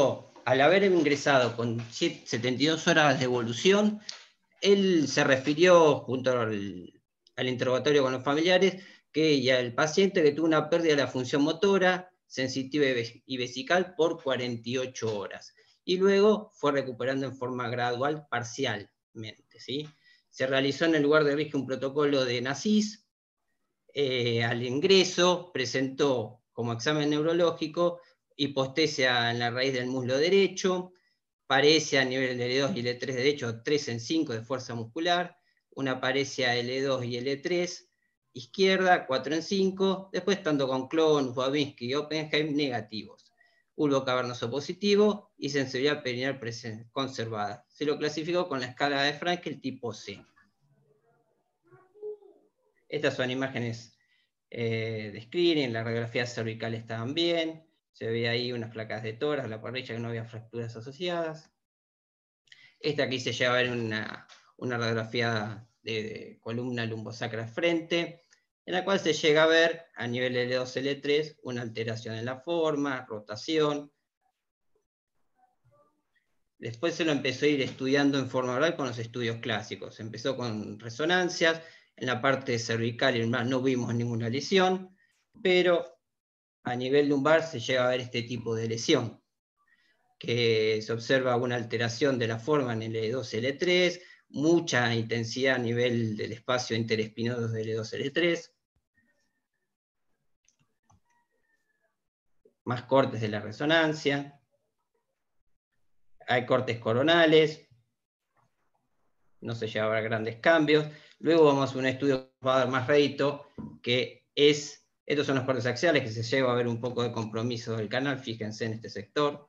Speaker 2: al haber ingresado con 72 horas de evolución, él se refirió junto al interrogatorio con los familiares que ya el paciente que tuvo una pérdida de la función motora, sensitiva y vesical por 48 horas. Y luego fue recuperando en forma gradual, parcialmente, ¿sí? Se realizó en el lugar de riesgo un protocolo de NACIS. Al ingreso presentó como examen neurológico hipostesia en la raíz del muslo derecho, paresia a nivel L2 y L3 derecho 3 en 5 de fuerza muscular, una paresia L2 y L3 izquierda 4 en 5, después tanto con Clon, Babinski y Oppenheim negativos, bulbo cavernoso positivo y sensibilidad perineal conservada. Se lo clasificó con la escala de Frankel tipo C. Estas son imágenes de screening, las radiografías cervicales estaban bien, se veía ahí unas placas de tórax, la parrilla que no había fracturas asociadas. Esta aquí se lleva a ver una radiografía de columna lumbosacra frente, en la cual se llega a ver a nivel L2, L3 una alteración en la forma, rotación. Después se lo empezó a ir estudiando en forma oral con los estudios clásicos. Empezó con resonancias, en la parte cervical y lumbar no vimos ninguna lesión, pero a nivel lumbar se llega a ver este tipo de lesión, que se observa una alteración de la forma en L2, L3, mucha intensidad a nivel del espacio interespinoso de L2, L3, más cortes de la resonancia, hay cortes coronales, no se llega a ver grandes cambios. Luego vamos a un estudio que va a dar más rédito, que es, estos son los cortes axiales, que se lleva a ver un poco de compromiso del canal, fíjense en este sector.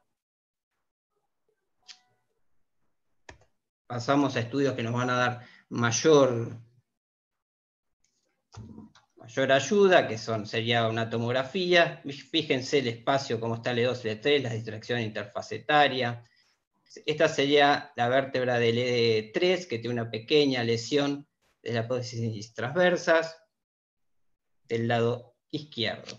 Speaker 2: Pasamos a estudios que nos van a dar mayor ayuda, que sería una tomografía. Fíjense el espacio, cómo está L2, L3, la distracción interfacetaria. Esta sería la vértebra del E3, que tiene una pequeña lesión de la apófisis transversas del lado izquierdo.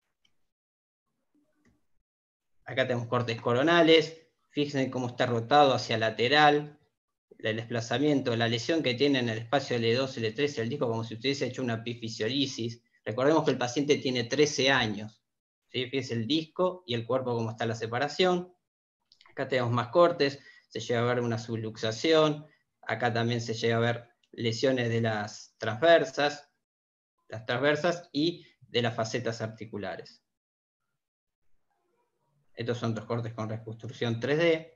Speaker 2: Acá tenemos cortes coronales. Fíjense cómo está rotado hacia lateral. El desplazamiento, la lesión que tiene en el espacio L2, L3, el disco como si hubiese hecho una epifisiolisis. Recordemos que el paciente tiene 13 años. ¿Sí? Fíjense el disco y el cuerpo cómo está la separación. Acá tenemos más cortes, se llega a ver una subluxación. Acá también se llega a ver lesiones de las transversas y de las facetas articulares. Estos son otros cortes con reconstrucción 3D.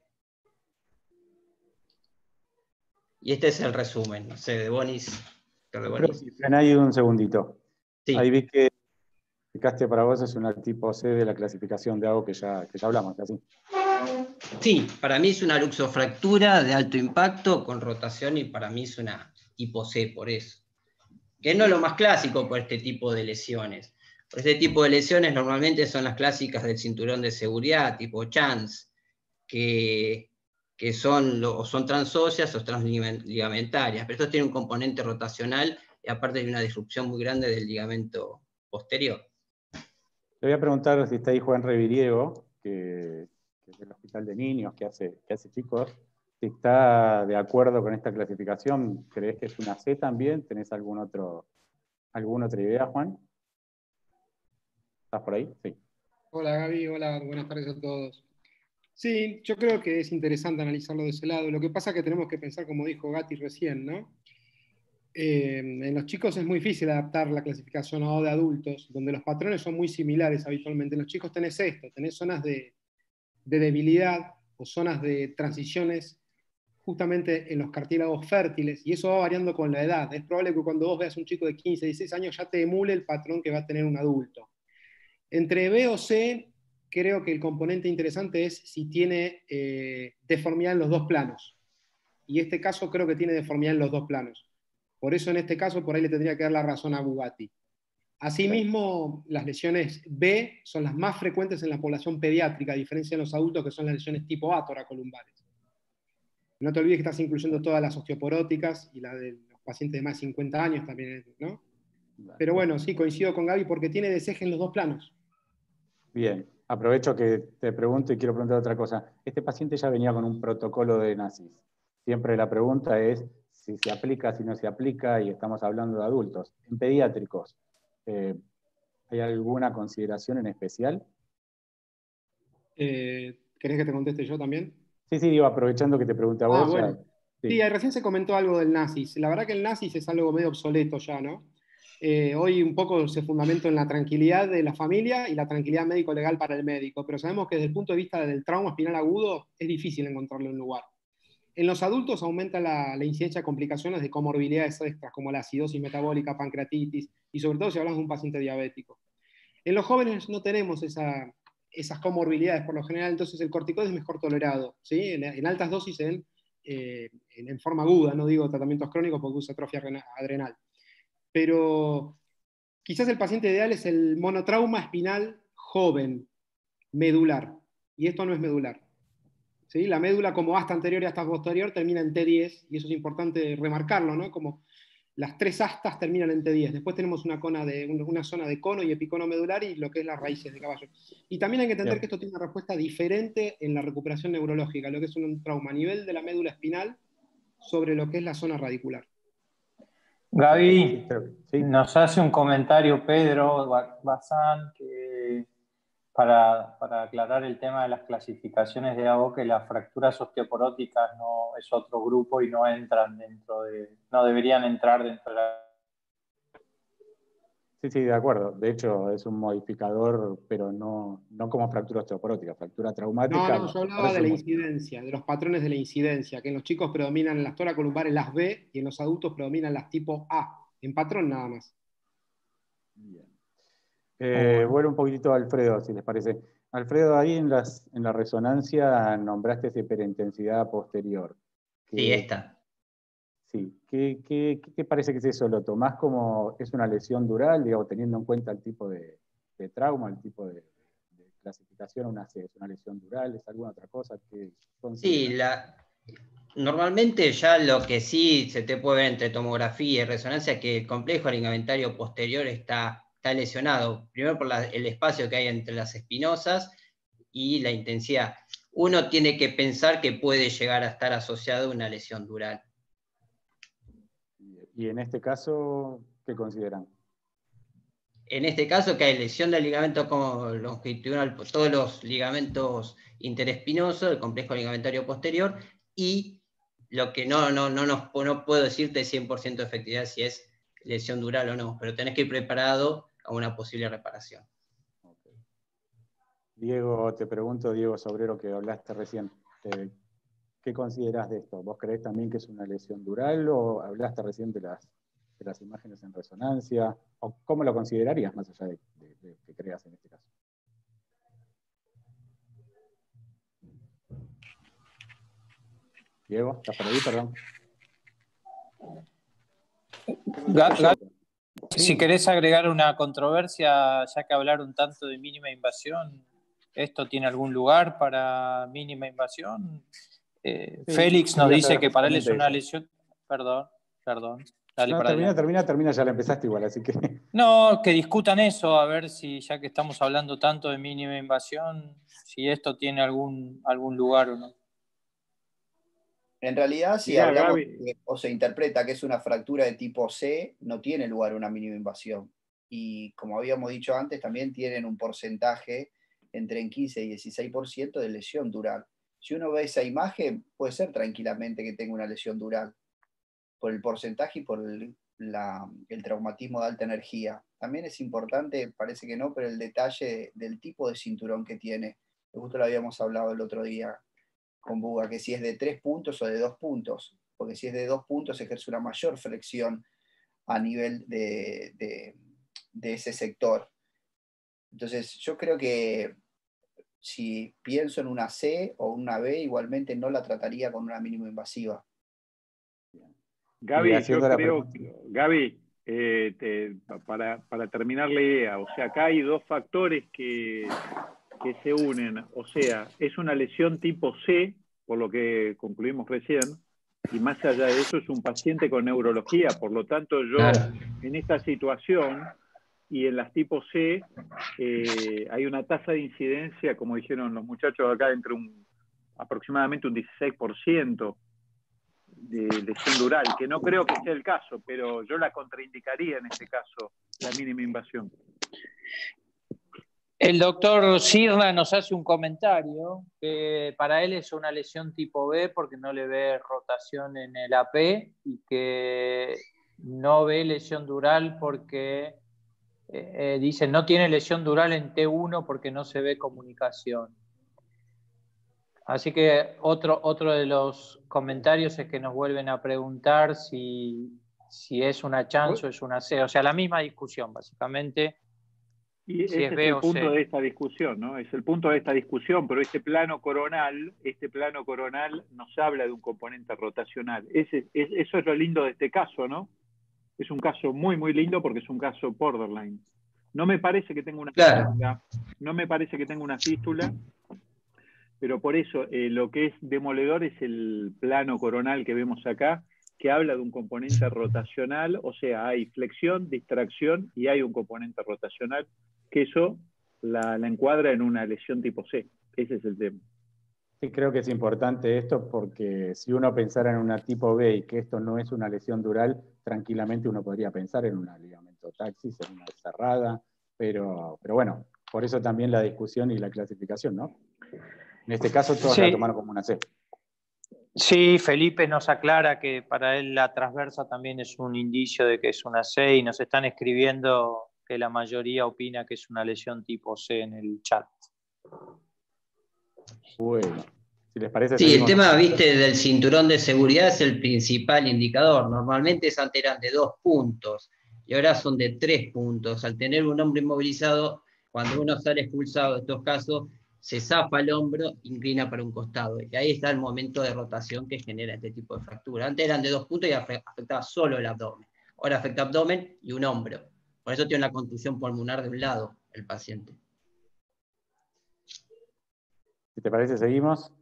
Speaker 2: Y este es el resumen, no sé, de Bonis.
Speaker 5: Ven ahí un segundito.
Speaker 2: Sí.
Speaker 5: Ahí vi que explicaste para vos es una tipo C de la clasificación de AGO que ya hablamos, ¿así?
Speaker 2: Sí, para mí es una luxofractura de alto impacto con rotación y para mí es una tipo C por eso. Que no es lo más clásico por este tipo de lesiones. Por este tipo de lesiones normalmente son las clásicas del cinturón de seguridad, tipo Chance, que son transóseas o transligamentarias, pero estos tienen un componente rotacional y aparte de una disrupción muy grande del ligamento posterior.
Speaker 5: Le voy a preguntar si está ahí Juan Reviriego, que es del Hospital de Niños, que hace chicos, si está de acuerdo con esta clasificación. ¿Crees que es una C también? ¿Tenés alguna otra idea, Juan? ¿Estás por ahí? Sí.
Speaker 10: Hola Gaby, hola, buenas tardes a todos. Sí, yo creo que es interesante analizarlo de ese lado. Lo que pasa es que tenemos que pensar, como dijo Gatti recién, ¿no? En los chicos es muy difícil adaptar la clasificación a O de adultos, donde los patrones son muy similares habitualmente. En los chicos tenés zonas de debilidad o zonas de transiciones justamente en los cartílagos fértiles, y eso va variando con la edad. Es probable que cuando vos veas un chico de 15, 16 años ya te emule el patrón que va a tener un adulto. Entre B o C, creo que el componente interesante es si tiene deformidad en los dos planos. Y este caso creo que tiene deformidad en los dos planos. Por eso en este caso por ahí le tendría que dar la razón a Bugatti. Asimismo, las lesiones B son las más frecuentes en la población pediátrica, a diferencia de los adultos que son las lesiones tipo A toracolumbares. No te olvides que estás incluyendo todas las osteoporóticas y la de los pacientes de más de 50 años también, ¿no? Pero bueno, sí, coincido con Gaby porque tiene deseje en los dos planos.
Speaker 5: Bien. Aprovecho que te pregunto y quiero preguntar otra cosa. Este paciente ya venía con un protocolo de NACIS. Siempre la pregunta es si se aplica, si no se aplica, y estamos hablando de adultos. En pediátricos, ¿hay alguna consideración en especial?
Speaker 10: ¿Querés que te conteste yo también?
Speaker 5: Sí, digo, aprovechando que te pregunté a vos.
Speaker 10: Bueno.
Speaker 5: Sí,
Speaker 10: Recién se comentó algo del NACIS. La verdad que el NACIS es algo medio obsoleto ya, ¿no? Hoy un poco se fundamenta en la tranquilidad de la familia y la tranquilidad médico-legal para el médico, pero sabemos que desde el punto de vista del trauma espinal agudo es difícil encontrarle un lugar. En los adultos aumenta la incidencia de complicaciones de comorbilidades extras, como la acidosis metabólica, pancreatitis, y sobre todo si hablamos de un paciente diabético. En los jóvenes no tenemos esas comorbilidades por lo general, entonces el corticoide es mejor tolerado, ¿sí? En altas dosis en forma aguda, no digo tratamientos crónicos porque usa atrofia adrenal. Pero quizás el paciente ideal es el monotrauma espinal joven, medular, y esto no es medular. ¿Sí? La médula como asta anterior y asta posterior termina en T10, y eso es importante remarcarlo, ¿no? Como las tres astas terminan en T10. Después tenemos una zona de cono y epicono medular y lo que es las raíces de caballo. Y también hay que entender que esto tiene una respuesta diferente en la recuperación neurológica, lo que es un trauma a nivel de la médula espinal sobre lo que es la zona radicular.
Speaker 6: Gaby, nos hace un comentario Pedro Bazán que para aclarar el tema de las clasificaciones de AO, que las fracturas osteoporóticas no es otro grupo y no entran no deberían entrar dentro de la...
Speaker 5: Sí, de acuerdo. De hecho, es un modificador, pero no como fractura osteoporótica, fractura traumática.
Speaker 10: No, yo hablaba de la incidencia, de los patrones de la incidencia, que en los chicos predominan las toracolumbares, las B, y en los adultos predominan las tipo A, en patrón nada más.
Speaker 5: Bien. Vuelvo un poquitito a Alfredo, si les parece. Alfredo, ahí en la resonancia nombraste esa hiperintensidad posterior.
Speaker 2: Sí, esta.
Speaker 5: Sí, ¿qué parece que es eso? ¿Lo tomás como es una lesión dural, digamos, teniendo en cuenta el tipo de trauma, el tipo de clasificación, es una lesión dural, es alguna otra cosa?
Speaker 2: Sí, normalmente ya lo que sí se te puede ver entre tomografía y resonancia es que el complejo ligamentario posterior está lesionado, primero por el espacio que hay entre las espinosas y la intensidad. Uno tiene que pensar que puede llegar a estar asociado a una lesión dural.
Speaker 5: ¿Y en este caso, qué consideran?
Speaker 2: En este caso que hay lesión del ligamento longitudinal, todos los ligamentos interespinosos, el complejo ligamentario posterior, y lo que no puedo decirte 100% de efectividad si es lesión dural o no, pero tenés que ir preparado a una posible reparación.
Speaker 5: Okay. Diego, te pregunto, Diego Sobrero, que hablaste recién, ¿qué considerás de esto? ¿Vos creés también que es una lesión dural o hablaste recién de las imágenes en resonancia? ¿O cómo lo considerarías más allá de que creas en este caso? Diego, ¿estás por ahí? Perdón.
Speaker 6: Si querés agregar una controversia, ya que hablaron tanto de mínima invasión, ¿esto tiene algún lugar para mínima invasión? Félix nos dice que para él es una lesión... Perdón. Dale,
Speaker 5: no, termina, ya la empezaste igual, así que...
Speaker 6: No, que discutan eso, a ver si, ya que estamos hablando tanto de mínima invasión, si esto tiene algún lugar o no.
Speaker 3: En realidad, si hablamos o se interpreta que es una fractura de tipo C, no tiene lugar una mínima invasión. Y como habíamos dicho antes, también tienen un porcentaje entre en 15 y 16% de lesión dural. Si uno ve esa imagen, puede ser tranquilamente que tenga una lesión dural, por el porcentaje y por el traumatismo de alta energía. También es importante, parece que no, pero el detalle del tipo de cinturón que tiene. Justo lo habíamos hablado el otro día con Buga, que si es de 3 puntos o de 2 puntos, porque si es de 2 puntos ejerce una mayor flexión a nivel de ese sector. Entonces yo creo que si pienso en una C o una B, igualmente no la trataría con una mínimo invasiva.
Speaker 4: Gaby, yo creo, Gaby, para terminar la idea, o sea, acá hay dos factores que se unen, o sea, es una lesión tipo C, por lo que concluimos recién, y más allá de eso es un paciente con neurología, por lo tanto yo en esta situación y en las tipo C hay una tasa de incidencia, como dijeron los muchachos acá, entre aproximadamente un 16% de lesión dural, que no creo que sea el caso, pero yo la contraindicaría en este caso, la mínima invasión.
Speaker 6: El doctor Sirna nos hace un comentario que para él es una lesión tipo B porque no le ve rotación en el AP y que no ve lesión dural porque dice no tiene lesión dural en T1 porque no se ve comunicación. Así que otro de los comentarios es que nos vuelven a preguntar si es una chance o es una C. O sea, la misma discusión, básicamente.
Speaker 4: Y
Speaker 6: si
Speaker 4: ese
Speaker 6: es
Speaker 4: es
Speaker 6: B
Speaker 4: el
Speaker 6: o
Speaker 4: punto
Speaker 6: C.
Speaker 4: de esta discusión, ¿no? Es el punto de esta discusión, pero este plano coronal nos habla de un componente rotacional. Eso es lo lindo de este caso, ¿no? Es un caso muy, muy lindo porque es un caso borderline. No me parece que tenga una fístula, no me parece que tenga una fístula, pero por eso lo que es demoledor es el plano coronal que vemos acá, que habla de un componente rotacional, o sea, hay flexión, distracción y hay un componente rotacional, que eso la encuadra en una lesión tipo C. Ese es el tema.
Speaker 5: Sí, creo que es importante esto porque si uno pensara en una tipo B y que esto no es una lesión dural, tranquilamente uno podría pensar en una ligamento taxis, en una cerrada, pero bueno, por eso también la discusión y la clasificación, ¿no? En este caso todos la tomaron como una C.
Speaker 6: Sí, Felipe nos aclara que para él la transversa también es un indicio de que es una C y nos están escribiendo que la mayoría opina que es una lesión tipo C en el chat.
Speaker 5: Bueno, si les parece...
Speaker 2: Sí, el tema, viste, del cinturón de seguridad es el principal indicador. Normalmente antes eran de 2 puntos y ahora son de 3 puntos. Al tener un hombro inmovilizado, cuando uno sale expulsado de estos casos, se zafa el hombro, inclina para un costado. Y ahí está el momento de rotación que genera este tipo de fractura. Antes eran de 2 puntos y afectaba solo el abdomen. Ahora afecta abdomen y un hombro. Por eso tiene una contusión pulmonar de un lado el paciente.
Speaker 5: Si te parece, seguimos.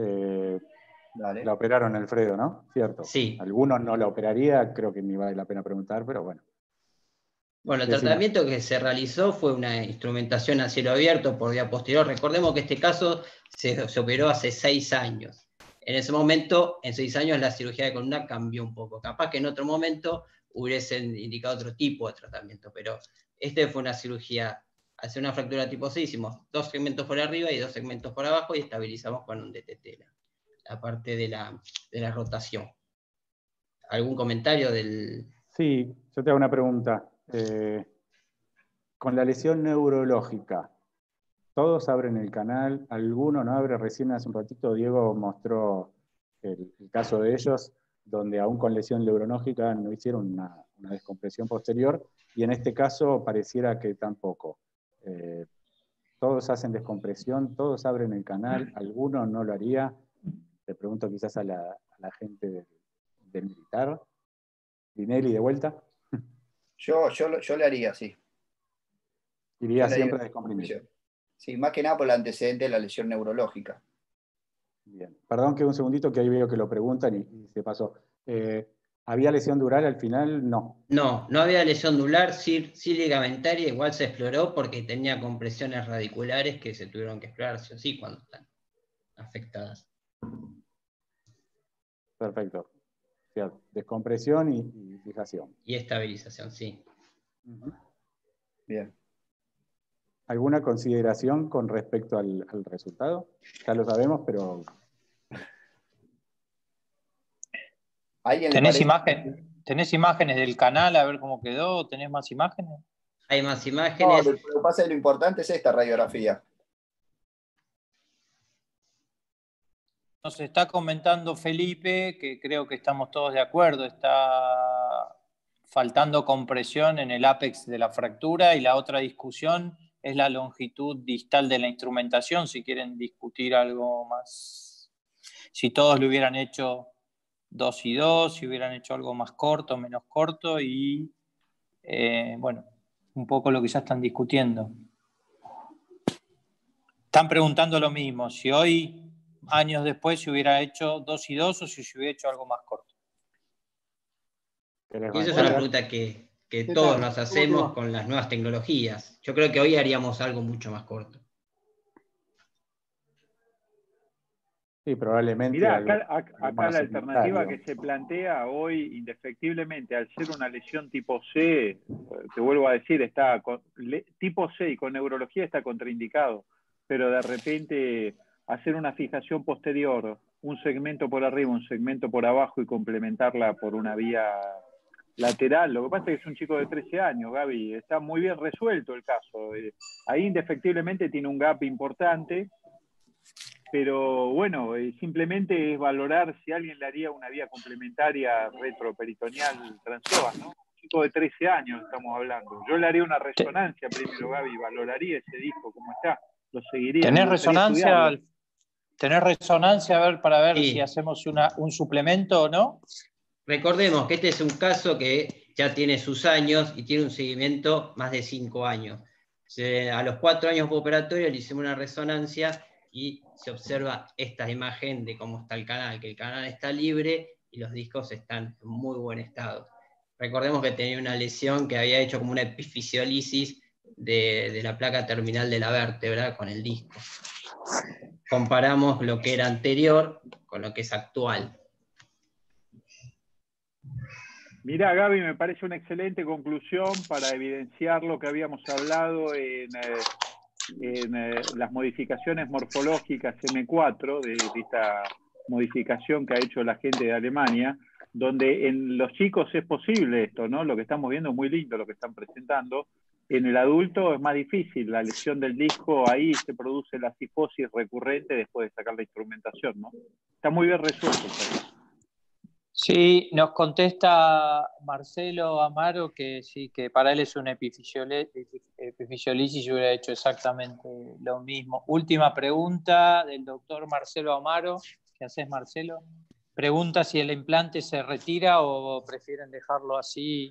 Speaker 5: La operaron Alfredo, ¿no? ¿Cierto?
Speaker 2: Sí.
Speaker 5: Algunos no la operaría, creo que ni vale la pena preguntar, pero bueno.
Speaker 2: Bueno, el tratamiento que se realizó fue una instrumentación a cielo abierto por vía posterior. Recordemos que este caso se operó hace 6 años. En ese momento, en 6 años, la cirugía de columna cambió un poco. Capaz que en otro momento hubiesen indicado otro tipo de tratamiento, pero fue una cirugía, hace una fractura tipo C, hicimos 2 segmentos por arriba y 2 segmentos por abajo y estabilizamos con un DTT, la parte de la rotación. ¿Algún comentario del...?
Speaker 5: Sí, yo te hago una pregunta. Con la lesión neurológica, ¿todos abren el canal? ¿Alguno no abre? Recién hace un ratito Diego mostró el caso de ellos, donde aún con lesión neurológica no hicieron una descompresión posterior, y en este caso pareciera que tampoco. Todos hacen descompresión, todos abren el canal, ¿alguno no lo haría? Le pregunto quizás a la gente del militar. Dinelli, de vuelta.
Speaker 3: Yo le haría, sí.
Speaker 5: Iría siempre a descomprimir.
Speaker 3: Sí, más que nada por el antecedente de la lesión neurológica.
Speaker 5: Bien. Perdón que un segundito, que ahí veo que lo preguntan y se pasó. ¿Había lesión dural al final? No.
Speaker 2: No había lesión dural, sí ligamentaria, igual se exploró porque tenía compresiones radiculares que se tuvieron que explorar sí o sí cuando están afectadas.
Speaker 5: Perfecto. O sea, descompresión y fijación.
Speaker 2: Y estabilización, sí.
Speaker 3: Bien.
Speaker 5: ¿Alguna consideración con respecto al resultado? Ya lo sabemos, pero...
Speaker 6: ¿Tenés imágenes del canal a ver cómo quedó? ¿Tenés más imágenes?
Speaker 2: Hay más imágenes.
Speaker 3: No, lo que pasa es que lo importante es esta radiografía.
Speaker 6: Nos está comentando Felipe, que creo que estamos todos de acuerdo, está faltando compresión en el ápex de la fractura, y la otra discusión es la longitud distal de la instrumentación, si quieren discutir algo más. Si todos lo hubieran hecho 2 y 2, si hubieran hecho algo más corto, menos corto, y bueno, un poco lo que ya están discutiendo. Están preguntando lo mismo, si hoy, años después, se hubiera hecho 2 y 2 o si se hubiera hecho algo más corto.
Speaker 2: Y esa es una pregunta que que
Speaker 10: ¿Qué
Speaker 2: todos
Speaker 10: tal?
Speaker 2: nos
Speaker 10: ¿Cómo te
Speaker 2: hacemos
Speaker 10: va?
Speaker 2: con las nuevas tecnologías. Yo creo que hoy haríamos algo mucho más corto.
Speaker 5: Sí, probablemente
Speaker 4: Mirá,
Speaker 5: algo
Speaker 4: acá
Speaker 5: más
Speaker 4: la alternativa
Speaker 5: segmentario.
Speaker 4: que se plantea hoy, indefectiblemente, al ser una lesión tipo C, te vuelvo a decir, tipo C y con neurología está contraindicado, pero de repente hacer una fijación posterior, un segmento por arriba, un segmento por abajo y complementarla por una vía lateral. Lo que pasa es que es un chico de 13 años, Gaby, está muy bien resuelto el caso. Ahí indefectiblemente tiene un gap importante, pero bueno, simplemente es valorar si alguien le haría una vía complementaria retroperitoneal transloa, ¿no? Un chico de 13 años estamos hablando. Yo le haría una resonancia primero, Gaby, valoraría ese disco, cómo está, lo seguiría, me
Speaker 6: ¿Tenés
Speaker 4: gustaría
Speaker 6: resonancia?
Speaker 4: estudiarlo.
Speaker 6: ¿Tenés resonancia para ver
Speaker 2: Sí.
Speaker 6: si hacemos un suplemento o no?
Speaker 2: Recordemos que este es un caso que ya tiene sus años y tiene un seguimiento más de 5 años. A los 4 años postoperatorio le hicimos una resonancia y se observa esta imagen de cómo está el canal, que el canal está libre y los discos están en muy buen estado. Recordemos que tenía una lesión que había hecho como una epifisiolisis de la placa terminal de la vértebra con el disco. Comparamos lo que era anterior con lo que es actual.
Speaker 4: Mirá, Gaby, me parece una excelente conclusión para evidenciar lo que habíamos hablado en las modificaciones morfológicas M4, de esta modificación que ha hecho la gente de Alemania, donde en los chicos es posible esto, ¿no? Lo que estamos viendo es muy lindo, lo que están presentando. En el adulto es más difícil, la lesión del disco, ahí se produce la cifosis recurrente después de sacar la instrumentación, ¿no? Está muy bien resuelto.
Speaker 6: Sí, nos contesta Marcelo Amaro que sí, que para él es una epifisiolisis y yo hubiera hecho exactamente lo mismo. Última pregunta del doctor Marcelo Amaro. ¿Qué haces, Marcelo? Pregunta si el implante se retira o prefieren dejarlo así.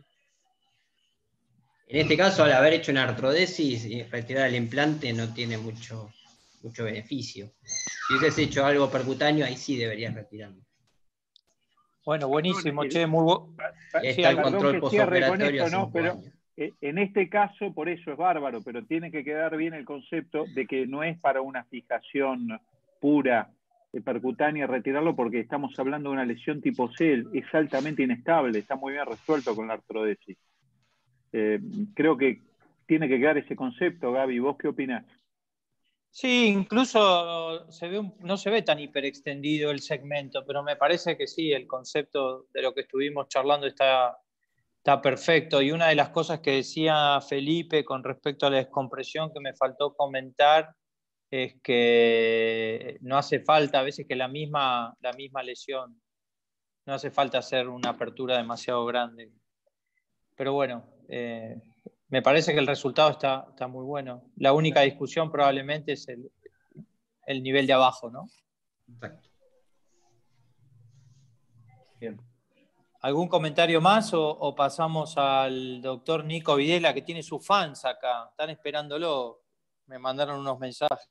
Speaker 2: En este caso, al haber hecho una artrodesis y retirar el implante no tiene mucho beneficio. Si hubieses hecho algo percutáneo, ahí sí deberías retirarlo.
Speaker 6: Bueno, buenísimo, che,
Speaker 2: Está el control postoperatorio a 5
Speaker 4: pero
Speaker 2: años.
Speaker 4: en este caso, por eso es bárbaro, pero tiene que quedar bien el concepto de que no es para una fijación pura percutánea retirarlo, porque estamos hablando de una lesión tipo C, es altamente inestable, está muy bien resuelto con la artrodesis. Creo que tiene que quedar ese concepto, Gaby. ¿Vos qué opinás?
Speaker 6: Sí, incluso no se ve tan hiperextendido el segmento, pero me parece que sí, el concepto de lo que estuvimos charlando está perfecto. Y una de las cosas que decía Felipe con respecto a la descompresión que me faltó comentar es que no hace falta, a veces que la misma lesión, no hace falta hacer una apertura demasiado grande. Pero bueno, me parece que el resultado está muy bueno. La única discusión probablemente es el nivel de abajo, ¿no?
Speaker 2: Exacto.
Speaker 3: Bien.
Speaker 6: ¿Algún comentario más o pasamos al doctor Nico Videla, que tiene sus fans acá? Están esperándolo. Me mandaron unos mensajes.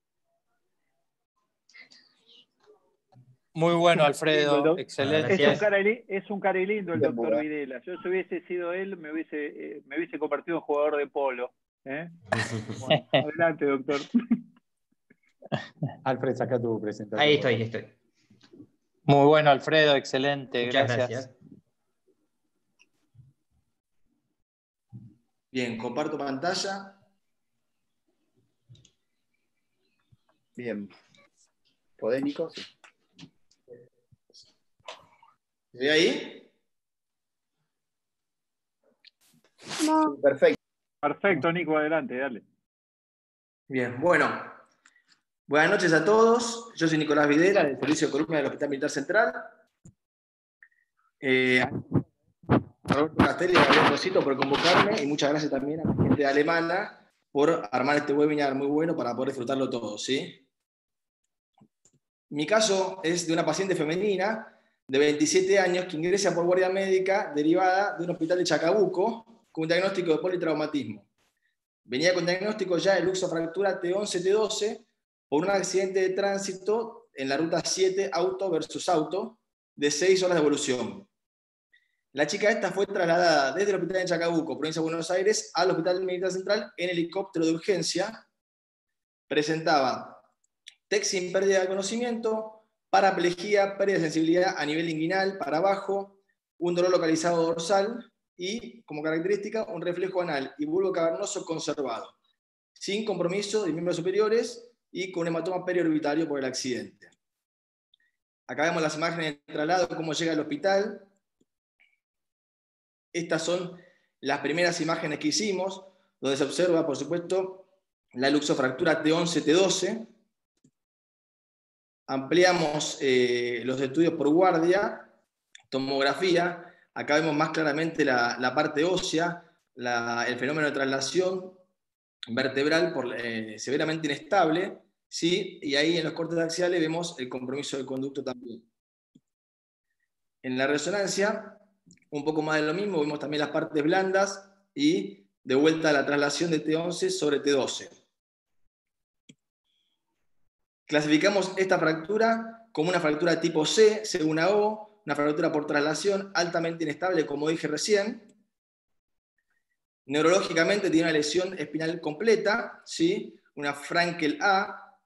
Speaker 6: Muy bueno, Alfredo. Excelente.
Speaker 4: Es un cari lindo el doctor Videla. Yo si hubiese sido él, me hubiese convertido en jugador de polo. Bueno, adelante, doctor.
Speaker 5: Alfred, saca tu presentación.
Speaker 2: Ahí estoy.
Speaker 6: Muy bueno, Alfredo. Excelente.
Speaker 2: Muchas gracias.
Speaker 12: Bien, comparto pantalla.
Speaker 3: Bien. ¿Podés, Nico? Sí.
Speaker 12: ¿Estoy ahí?
Speaker 3: No. Perfecto.
Speaker 4: Perfecto, Nico, adelante, dale.
Speaker 12: Bien, bueno. Buenas noches a todos. Yo soy Nicolás Videla, del Servicio de Columna del Hospital Militar Central. Roberto Castelli y Gabriel Rosito por convocarme y muchas gracias también a la gente de Alemana por armar este webinar muy bueno para poder disfrutarlo todos, ¿sí? Mi caso es de una paciente femenina de 27 años que ingresa por guardia médica derivada de un hospital de Chacabuco con un diagnóstico de politraumatismo. Venía con diagnóstico ya de luxofractura T11-T12 por un accidente de tránsito en la ruta 7 auto versus auto de 6 horas de evolución. La chica esta fue trasladada desde el hospital de Chacabuco, provincia de Buenos Aires, al Hospital Militar Central en helicóptero de urgencia. Presentaba TEC sin pérdida de conocimiento, paraplegia, pérdida de sensibilidad a nivel inguinal, para abajo, un dolor localizado dorsal y, como característica, un reflejo anal y bulbo cavernoso conservado, sin compromiso de miembros superiores y con un hematoma periorbitario por el accidente. Acá vemos las imágenes de traslado, cómo llega al hospital. Estas son las primeras imágenes que hicimos, donde se observa, por supuesto, la luxofractura T11-T12. Ampliamos los estudios por guardia, tomografía. Acá vemos más claramente la parte ósea, el fenómeno de traslación vertebral severamente inestable, ¿sí? Y ahí en los cortes axiales vemos el compromiso del conducto también. En la resonancia, un poco más de lo mismo, vemos también las partes blandas y de vuelta la traslación de T11 sobre T12. Clasificamos esta fractura como una fractura tipo C, C1O, una fractura por traslación altamente inestable, como dije recién. Neurológicamente tiene una lesión espinal completa, ¿sí? Una Frankel A.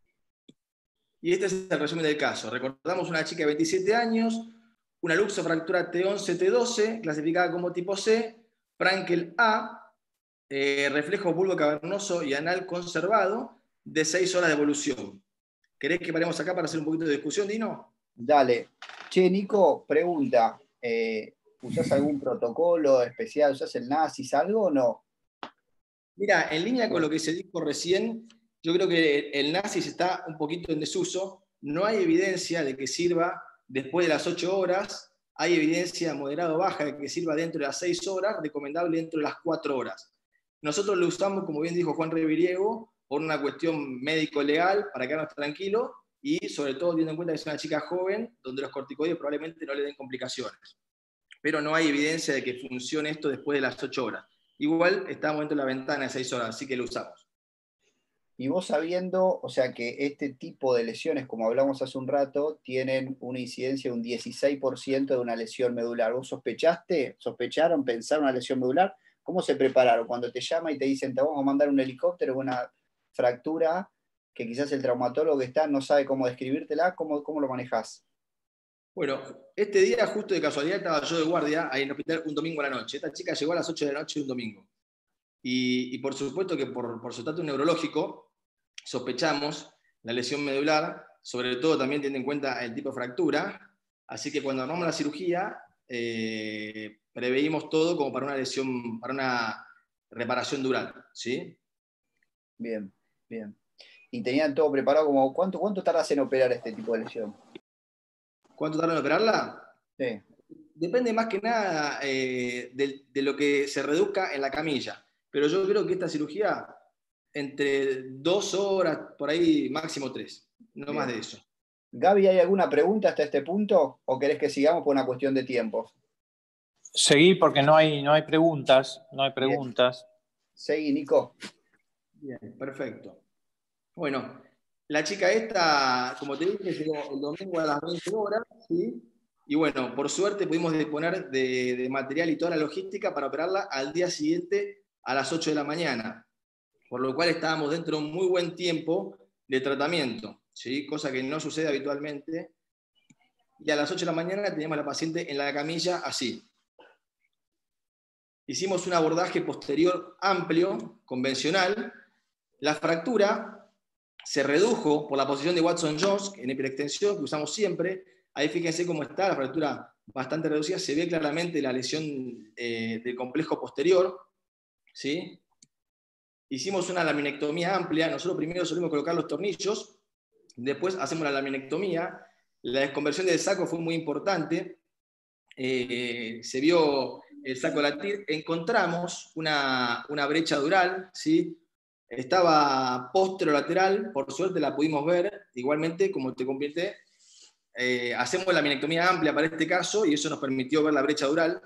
Speaker 12: Y este es el resumen del caso. Recordamos una chica de 27 años, una luxofractura T11-T12, clasificada como tipo C, Frankel A, reflejo bulbo cavernoso y anal conservado, de 6 horas de evolución. ¿Querés que paremos acá para hacer un poquito de discusión, Dino?
Speaker 3: Dale. Che, Nico, pregunta. ¿Usás algún protocolo especial? ¿Usás el NACIS, algo o no?
Speaker 12: Mira, en línea con lo que se dijo recién, yo creo que el NACIS está un poquito en desuso. No hay evidencia de que sirva después de las 8 horas. Hay evidencia moderada o baja de que sirva dentro de las 6 horas, recomendable dentro de las 4 horas. Nosotros lo usamos, como bien dijo Juan Reviriego, por una cuestión médico-legal, para quedarnos tranquilos, y sobre todo teniendo en cuenta que es una chica joven, donde los corticoides probablemente no le den complicaciones. Pero no hay evidencia de que funcione esto después de las 8 horas. Igual estamos dentro de la ventana de 6 horas, así que lo usamos.
Speaker 3: Y vos sabiendo, o sea, que este tipo de lesiones, como hablamos hace un rato, tienen una incidencia de un 16% de una lesión medular. ¿Vos sospecharon, pensaron una lesión medular? ¿Cómo se prepararon? Cuando te llama y te dicen, te vamos a mandar un helicóptero con una fractura que quizás el traumatólogo que está no sabe cómo describírtela, ¿cómo lo manejás?
Speaker 12: Bueno, este día justo de casualidad estaba yo de guardia ahí en el hospital un domingo a la noche. Esta chica llegó a las 8 de la noche un domingo. Y por supuesto que por su estatus neurológico sospechamos la lesión medular, sobre todo también teniendo en cuenta el tipo de fractura. Así que cuando armamos la cirugía, preveímos todo como para una lesión, para una reparación dural, ¿sí?
Speaker 3: Bien, bien. Y tenían todo preparado como, ¿cuánto tardas en operar este tipo de lesión?
Speaker 12: ¿Cuánto tarda en operarla?
Speaker 3: Sí.
Speaker 12: Depende más que nada de lo que se reduzca en la camilla. Pero yo creo que esta cirugía, entre 2 horas, por ahí máximo 3, no
Speaker 3: Bien.
Speaker 12: más de eso.
Speaker 3: Gaby, ¿hay alguna pregunta hasta este punto? ¿O querés que sigamos por una cuestión de tiempo?
Speaker 6: Seguí porque no hay preguntas. No hay preguntas.
Speaker 3: Seguí, Nico.
Speaker 12: Bien, perfecto. Bueno, la chica esta, como te dije, llegó el domingo a las 20 horas, ¿sí? Y bueno, por suerte pudimos disponer de material y toda la logística para operarla al día siguiente a las 8 de la mañana, por lo cual estábamos dentro de un muy buen tiempo de tratamiento, ¿sí? Cosa que no sucede habitualmente. Y a las 8 de la mañana teníamos a la paciente en la camilla así. Hicimos un abordaje posterior amplio, convencional. La fractura se redujo por la posición de Watson-Jones en hiperextensión, que usamos siempre. Ahí fíjense cómo está, la fractura bastante reducida, se ve claramente la lesión del complejo posterior, ¿sí? Hicimos una laminectomía amplia, nosotros primero solimos colocar los tornillos, después hacemos la laminectomía, la desconversión del saco fue muy importante, se vio el saco latir, encontramos una brecha dural, ¿sí? Estaba posterolateral, por suerte la pudimos ver, igualmente, como te comenté, hacemos la laminectomía amplia para este caso y eso nos permitió ver la brecha dural.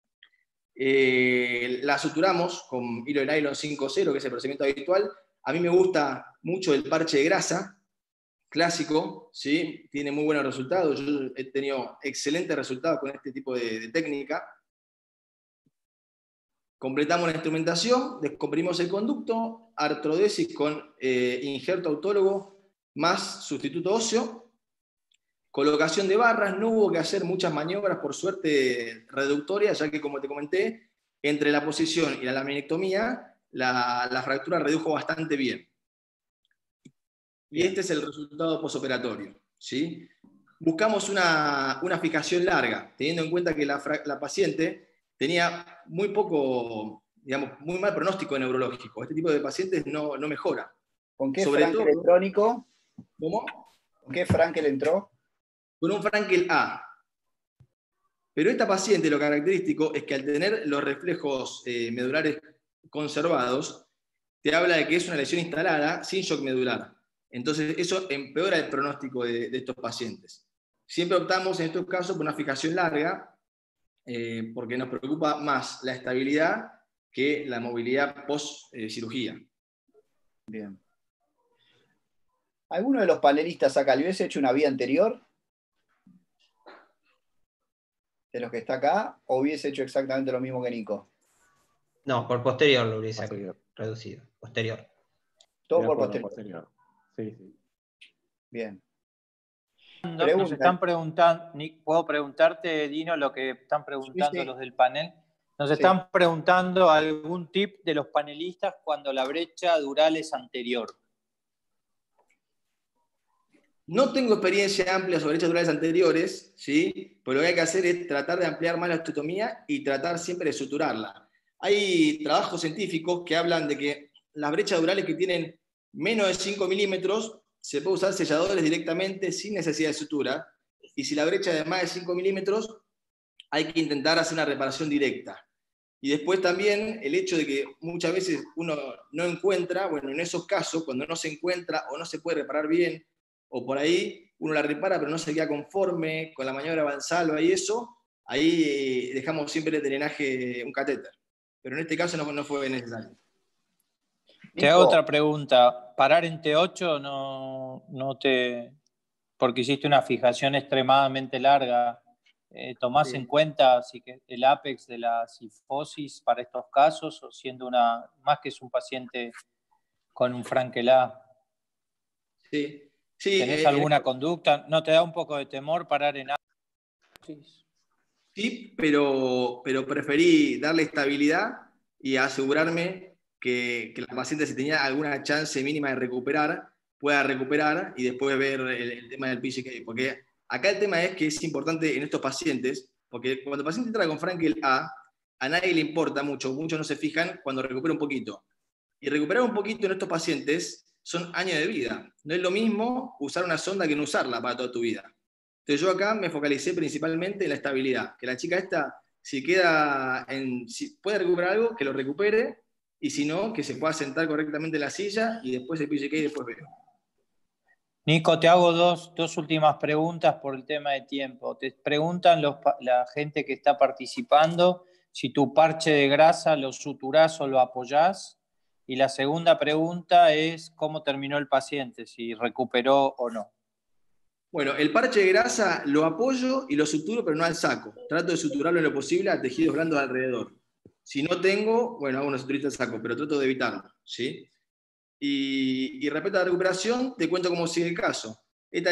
Speaker 12: La suturamos con hilo de nylon 5.0, que es el procedimiento habitual. A mí me gusta mucho el parche de grasa, clásico, ¿sí? Tiene muy buenos resultados. Yo he tenido excelentes resultados con este tipo de técnica. Completamos la instrumentación, descomprimimos el conducto, artrodesis con injerto autólogo más sustituto óseo, colocación de barras, no hubo que hacer muchas maniobras, por suerte reductorias, ya que como te comenté, entre la posición y la laminectomía, la fractura redujo bastante bien. Y este es el resultado posoperatorio, ¿sí? Buscamos una fijación larga, teniendo en cuenta que la paciente tenía muy poco, digamos, muy mal pronóstico neurológico. Este tipo de pacientes no mejora.
Speaker 3: ¿Con qué Frankel electrónico?
Speaker 12: ¿Cómo?
Speaker 3: ¿Con qué Frankel entró?
Speaker 12: Con un Frankel A. Pero esta paciente, lo característico es que al tener los reflejos medulares conservados, te habla de que es una lesión instalada sin shock medular. Entonces eso empeora el pronóstico de estos pacientes. Siempre optamos en estos casos por una fijación larga, porque nos preocupa más la estabilidad que la movilidad post-cirugía.
Speaker 3: Bien. ¿Alguno de los panelistas acá le hubiese hecho una vía anterior? ¿De los que está acá? ¿O hubiese hecho exactamente lo mismo que Nico?
Speaker 2: No, por posterior lo hubiese reducido. Posterior.
Speaker 3: Todo por posterior.
Speaker 5: Sí, sí.
Speaker 3: Bien.
Speaker 6: Nos están preguntando, ¿puedo preguntarte, Dino, lo que están preguntando los del panel? Nos están preguntando algún tip de los panelistas cuando la brecha dural es anterior.
Speaker 12: No tengo experiencia amplia sobre brechas durales anteriores, ¿sí? Pero lo que hay que hacer es tratar de ampliar más la osteotomía y tratar siempre de suturarla. Hay trabajos científicos que hablan de que las brechas durales que tienen menos de 5 milímetros se puede usar selladores directamente sin necesidad de sutura, y si la brecha es de más de 5 milímetros hay que intentar hacer una reparación directa. Y después también el hecho de que muchas veces uno no encuentra, bueno, en esos casos, cuando no se encuentra o no se puede reparar bien, o por ahí uno la repara pero no se queda conforme con la maniobra avanzada y eso, ahí dejamos siempre el drenaje, un catéter. Pero en este caso no fue necesario.
Speaker 6: Te hago otra pregunta. ¿Parar en T8 no te... porque hiciste una fijación extremadamente larga, tomás en cuenta así que el apex de la cifosis para estos casos, o siendo más que es un paciente con un Frankel A?
Speaker 12: Sí.
Speaker 6: ¿Tenés alguna conducta? ¿No te da un poco de temor parar en apex?
Speaker 12: Sí, pero preferí darle estabilidad y asegurarme que la paciente, si tenía alguna chance mínima de recuperar, pueda recuperar y después ver el tema del PGK. Porque acá el tema es que es importante en estos pacientes, porque cuando el paciente entra con Frankel A nadie le importa mucho, muchos no se fijan cuando recupera un poquito. Y recuperar un poquito en estos pacientes son años de vida. No es lo mismo usar una sonda que no usarla para toda tu vida. Entonces yo acá me focalicé principalmente en la estabilidad, que la chica esta, si puede recuperar algo, que lo recupere, y si no, que se pueda sentar correctamente en la silla y después el PGK y después veo.
Speaker 6: Nico, te hago dos últimas preguntas por el tema de tiempo. Te preguntan la gente que está participando si tu parche de grasa lo suturás o lo apoyás. Y la segunda pregunta es cómo terminó el paciente, si recuperó o no.
Speaker 12: Bueno, el parche de grasa lo apoyo y lo suturo, pero no al saco. Trato de suturarlo en lo posible a tejidos blandos alrededor. Si no tengo, bueno, hago una suturita al saco, pero trato de evitarlo, ¿sí? Y respecto a la recuperación, te cuento cómo sigue el caso.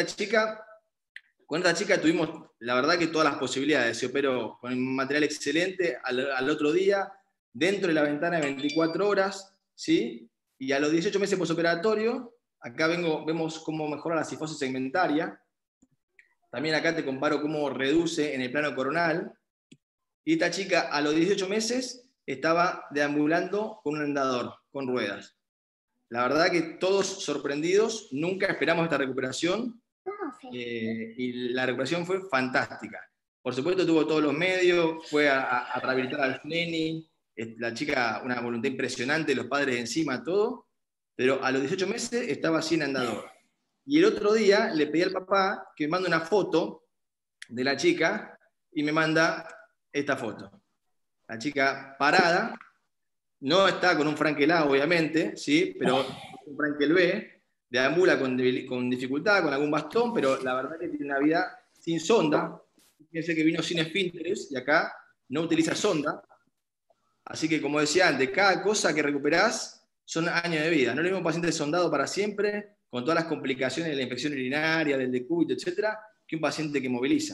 Speaker 12: Con esta chica tuvimos, la verdad, que todas las posibilidades. Se operó con un material excelente al otro día, dentro de la ventana de 24 horas, ¿sí? Y a los 18 meses posoperatorio, acá vemos cómo mejora la cifosis segmentaria. También acá te comparo cómo reduce en el plano coronal. Y esta chica a los 18 meses estaba deambulando con un andador, con ruedas. La verdad que todos sorprendidos, nunca esperamos esta recuperación, y la recuperación fue fantástica. Por supuesto tuvo todos los medios, fue a rehabilitar al neni, la chica una voluntad impresionante, los padres encima, todo, pero a los 18 meses estaba sin andador. Y el otro día le pedí al papá que me mande una foto de la chica y me manda esta foto. La chica parada, no está con un Frankel A, obviamente, ¿sí? Pero un Frankel B, deambula con dificultad, con algún bastón, pero la verdad que tiene una vida sin sonda. Fíjense que vino sin esfínteres y acá no utiliza sonda. Así que, como decía antes, cada cosa que recuperás son años de vida. No es lo mismo un paciente sondado para siempre, con todas las complicaciones de la infección urinaria, del decúbito, etcétera, que un paciente que moviliza.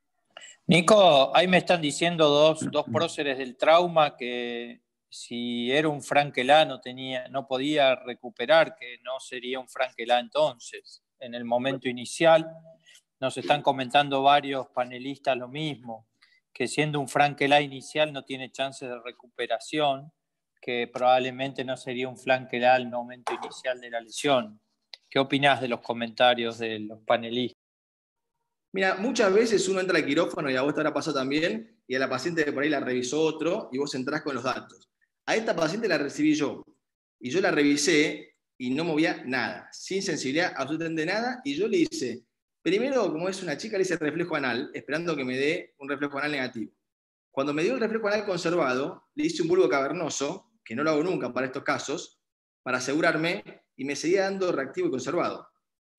Speaker 6: Nico, ahí me están diciendo dos próceres del trauma que si era un Frankelá no podía recuperar, que no sería un Frankelá entonces. En el momento inicial nos están comentando varios panelistas lo mismo, que siendo un Frankelá inicial no tiene chances de recuperación, que probablemente no sería un Frankelá al momento inicial de la lesión. ¿Qué opinás de los comentarios de los panelistas?
Speaker 12: Mira, muchas veces uno entra al quirófano, y a vos te habrá pasado también, y a la paciente de por ahí la revisó otro, y vos entrás con los datos. A esta paciente la recibí yo, y yo la revisé, y no movía nada, sin sensibilidad absolutamente nada, y yo le hice, primero, como es una chica, le hice reflejo anal, esperando que me dé un reflejo anal negativo. Cuando me dio el reflejo anal conservado, le hice un bulbo cavernoso, que no lo hago nunca para estos casos, para asegurarme, y me seguía dando reactivo y conservado.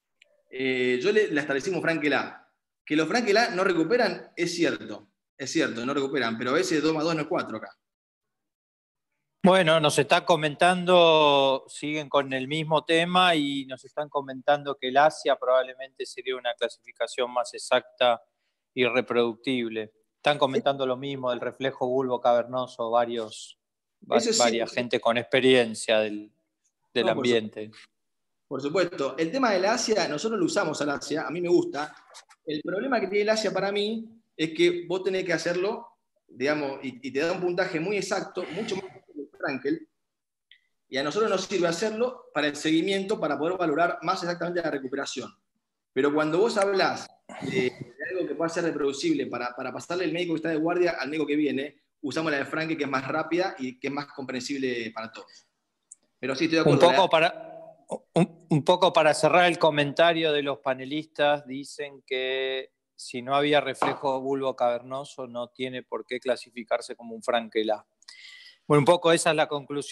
Speaker 12: Yo la establecimos Frankelá. Que los Frankelá no recuperan, es cierto, no recuperan, pero a veces 2 más 2 no es 4 acá.
Speaker 6: Bueno, nos está comentando, siguen con el mismo tema y nos están comentando que el Asia probablemente sería una clasificación más exacta y reproductible. Están comentando lo mismo del reflejo bulbo cavernoso, varias gente con experiencia del ambiente.
Speaker 12: Por supuesto. El tema del Asia, nosotros lo usamos al Asia, a mí me gusta. El problema que tiene el Asia para mí es que vos tenés que hacerlo, digamos, y te da un puntaje muy exacto, mucho más que el Frankel, y a nosotros nos sirve hacerlo para el seguimiento, para poder valorar más exactamente la recuperación. Pero cuando vos hablás de algo que pueda ser reproducible para pasarle el médico que está de guardia al médico que viene, usamos la de Frankel, que es más rápida y que es más comprensible para todos. Pero sí, estoy de acuerdo.
Speaker 6: Un poco para cerrar el comentario de los panelistas, dicen que si no había reflejo bulbo cavernoso no tiene por qué clasificarse como un Frankelá. Bueno, un poco esa es la conclusión.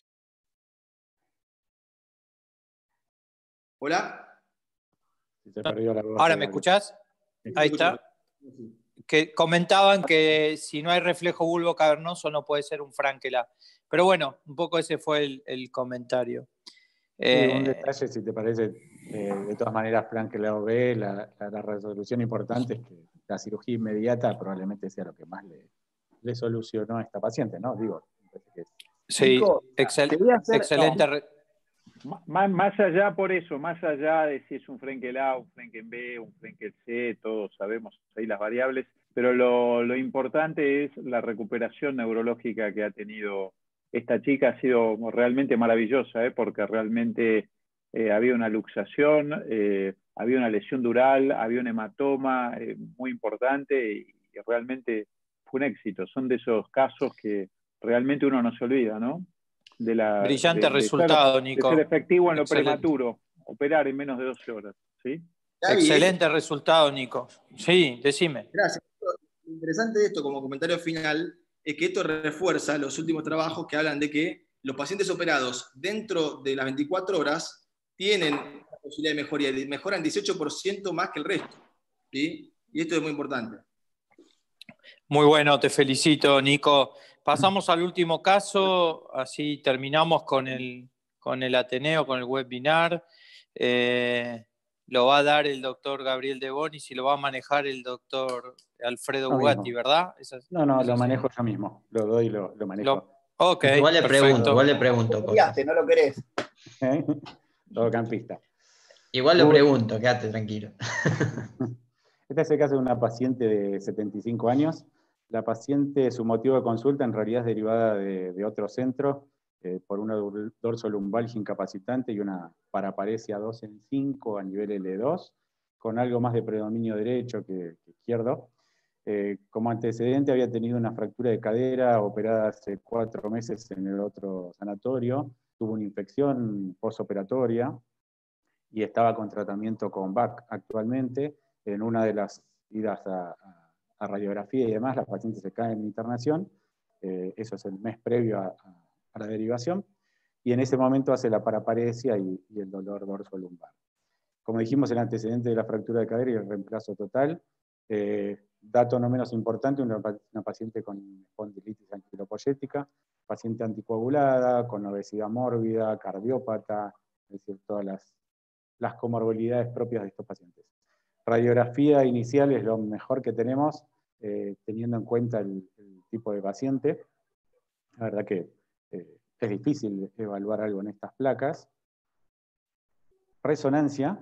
Speaker 12: ¿Hola?
Speaker 6: ¿Ahora me escuchás? Ahí está. Que comentaban que si no hay reflejo bulbo cavernoso no puede ser un Frankelá. Pero bueno, un poco ese fue el comentario.
Speaker 5: Sí, un detalle, si te parece, de todas maneras, Frankelá OB, la resolución importante es que la cirugía inmediata probablemente sea lo que más le solucionó a esta paciente, ¿no? Digo,
Speaker 6: sí,
Speaker 4: Nico,
Speaker 6: excelente.
Speaker 4: Más allá por eso, más allá de si es un Frenkel A, un Frenkel B, un Frenkel C, todos sabemos ahí las variables, pero lo importante es la recuperación neurológica que ha tenido esta chica. Ha sido realmente maravillosa, porque realmente había una luxación, había una lesión dural, había un hematoma muy importante y realmente fue un éxito. Son de esos casos que realmente uno no se olvida, ¿no?
Speaker 6: Brillante resultado, Nico.
Speaker 4: De ser efectivo en lo prematuro, operar en menos de 12 horas. ¿Sí?
Speaker 6: Excelente resultado, Nico. Sí, decime.
Speaker 12: Gracias. Lo interesante de esto, como comentario final, es que esto refuerza los últimos trabajos que hablan de que los pacientes operados dentro de las 24 horas tienen la posibilidad de mejoría, mejoran 18% más que el resto. ¿Sí? Y esto es muy importante.
Speaker 6: Muy bueno, te felicito, Nico. Pasamos al último caso, así terminamos con el Ateneo, con el webinar. Lo va a dar el doctor Gabriel De Bonis y lo va a manejar el doctor Alfredo Ugatti, ¿verdad?
Speaker 5: No, lo manejo yo mismo. Lo doy y lo manejo.
Speaker 6: Ok,
Speaker 2: igual le pregunto cosas.
Speaker 3: ¿No lo querés?
Speaker 5: Todo campista.
Speaker 2: Igual lo pregunto, quédate tranquilo.
Speaker 5: Este es el caso de una paciente de 75 años. La paciente, su motivo de consulta en realidad es derivada de otro centro, por una dorsolumbalgia incapacitante y una paraparesia 2 en 5 a nivel L2, con algo más de predominio derecho que izquierdo. Como antecedente había tenido una fractura de cadera operada hace 4 meses en el otro sanatorio, tuvo una infección postoperatoria y estaba con tratamiento con VAC actualmente. En una de las idas a radiografía y demás, la paciente se cae en internación, eso es el mes previo a la derivación, y en ese momento hace la paraparesia y el dolor dorsolumbar. Como dijimos, el antecedente de la fractura de cadera y el reemplazo total. Dato no menos importante, una paciente con espondilitis anquilopoyética, paciente anticoagulada, con obesidad mórbida, cardiópata, es decir, todas las comorbilidades propias de estos pacientes. Radiografía inicial es lo mejor que tenemos, teniendo en cuenta el tipo de paciente. La verdad que es difícil evaluar algo en estas placas. Resonancia,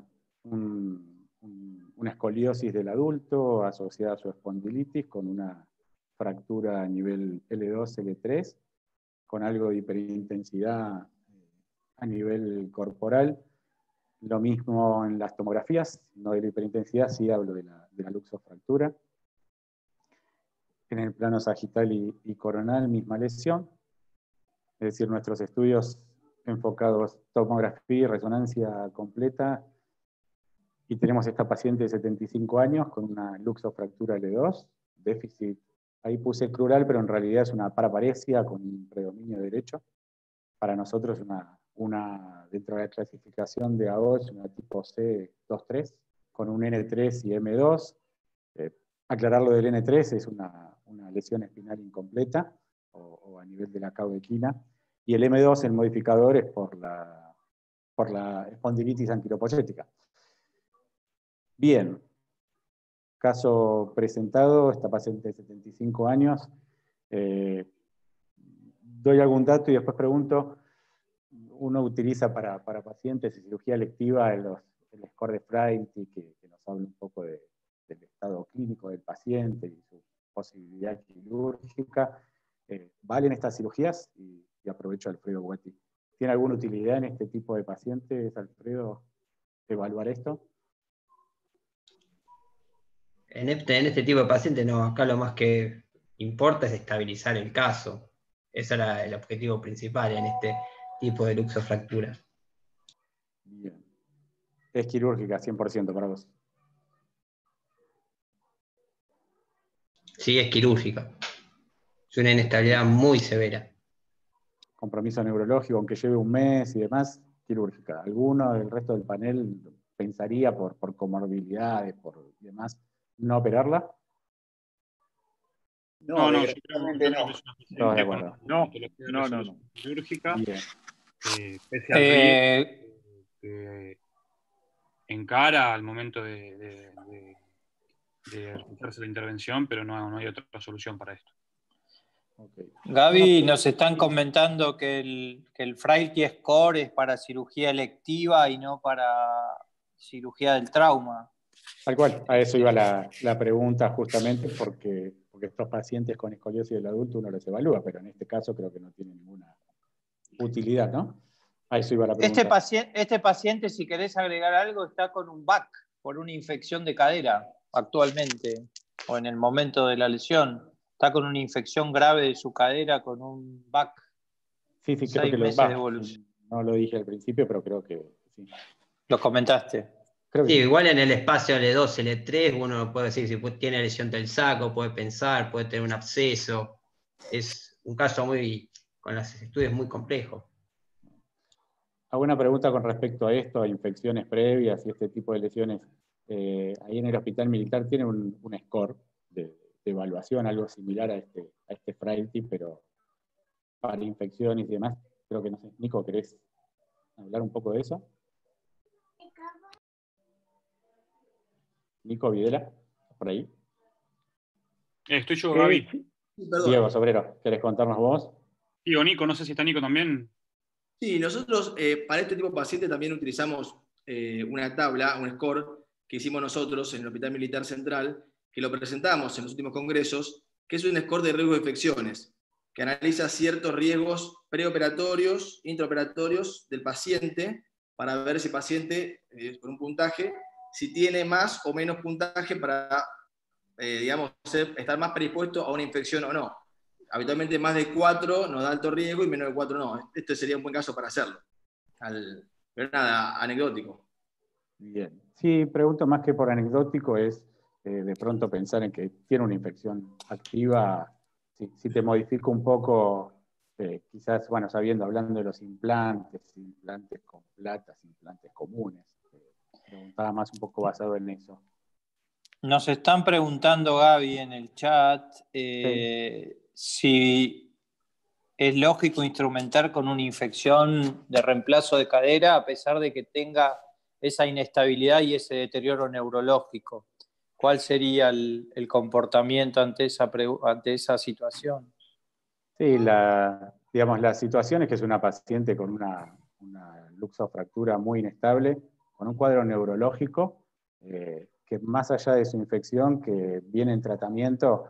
Speaker 5: una escoliosis del adulto asociada a su espondilitis con una fractura a nivel L2, L3, con algo de hiperintensidad a nivel corporal. Lo mismo en las tomografías, no de la hiperintensidad, sí hablo de la luxofractura. En el plano sagital y coronal, misma lesión. Es decir, nuestros estudios enfocados tomografía y resonancia completa, y tenemos esta paciente de 75 años con una luxofractura L2, déficit, ahí puse crural, pero en realidad es una paraparesia con un predominio derecho. Para nosotros dentro de la clasificación de AOS, una tipo C2-3, con un N3 y M2. Aclararlo del N3 es una lesión espinal incompleta, o a nivel de la caudequina, y el M2, el modificador, es por la espondilitis anquilopoyética. Bien, caso presentado, esta paciente de 75 años. Doy algún dato y después pregunto. Uno utiliza para pacientes de cirugía electiva el score de Frailty, que nos habla un poco del estado clínico del paciente y su posibilidad quirúrgica. ¿Valen estas cirugías? Y aprovecho a Alfredo Guetti. ¿Tiene alguna utilidad en este tipo de pacientes, Alfredo, evaluar esto?
Speaker 2: En este tipo de pacientes no, acá lo más que importa es estabilizar el caso. Ese era el objetivo principal en este tipo de luxofractura.
Speaker 5: Bien. Es quirúrgica, 100% para vos.
Speaker 2: Sí, es quirúrgica. Es una inestabilidad muy severa.
Speaker 5: Compromiso neurológico, aunque lleve un mes y demás, quirúrgica. ¿Alguno del resto del panel pensaría por comorbilidades, por demás, no operarla?
Speaker 4: No, yo creo que es una
Speaker 5: Todos de
Speaker 4: paciente con
Speaker 5: acuerdo.
Speaker 4: una patología de resolución quirúrgica,
Speaker 5: Bien.
Speaker 4: pese al riesgo que encara al momento de realizarse la intervención, pero no hay otra solución para esto.
Speaker 5: Okay.
Speaker 6: Gaby, nos están comentando que el Frailty Score es para cirugía electiva y no para cirugía del trauma.
Speaker 5: Tal cual, a eso iba la pregunta justamente, porque estos pacientes con escoliosis del adulto uno los evalúa, pero en este caso creo que no tiene ninguna utilidad, ¿no? A eso iba la pregunta.
Speaker 6: Este paciente, si querés agregar algo, está con un BAC por una infección de cadera actualmente, o en el momento de la lesión. Está con una infección grave de su cadera con un BAC.
Speaker 5: Sí, creo que
Speaker 6: meses de evolución.
Speaker 5: no lo dije al principio, pero creo que sí.
Speaker 6: Lo comentaste.
Speaker 2: Sí, igual en el espacio L2, L3, uno puede decir si tiene lesión del saco, puede pensar, puede tener un absceso. Es un caso con los estudios muy complejos.
Speaker 5: Hago una pregunta con respecto a esto, a infecciones previas y este tipo de lesiones. Ahí en el hospital militar tiene un score de evaluación, algo similar a este Frailty, pero para infecciones y demás. Creo que no sé. Nico, ¿querés hablar un poco de eso? Nico Videla, ¿por ahí?
Speaker 11: Estoy yo, Gaby.
Speaker 5: Diego Sobrero, ¿querés contarnos vos?
Speaker 11: Sí, o Nico, no sé si está Nico también.
Speaker 12: Sí, nosotros para este tipo de pacientes también utilizamos una tabla, un score que hicimos nosotros en el Hospital Militar Central, que lo presentamos en los últimos congresos, que es un score de riesgo de infecciones, que analiza ciertos riesgos preoperatorios, intraoperatorios del paciente, para ver si el paciente, con un puntaje, si tiene más o menos puntaje para, digamos, estar más predispuesto a una infección o no. Habitualmente más de 4 nos da alto riesgo y menos de 4 no. Este sería un buen caso para hacerlo. Pero nada, anecdótico.
Speaker 5: Bien. Sí, pregunto más que por anecdótico, es de pronto pensar en que tiene una infección activa. Si te modifico un poco, quizás, hablando de los implantes con platas, implantes comunes. Preguntaba más un poco basado en eso.
Speaker 6: Nos están preguntando, Gaby, en el chat, si es lógico instrumentar con una infección de reemplazo de cadera a pesar de que tenga esa inestabilidad y ese deterioro neurológico. ¿Cuál sería el comportamiento ante esa situación?
Speaker 5: Sí, digamos, la situación es que es una paciente con una luxofractura muy inestable, con un cuadro neurológico, que más allá de su infección, que viene en tratamiento,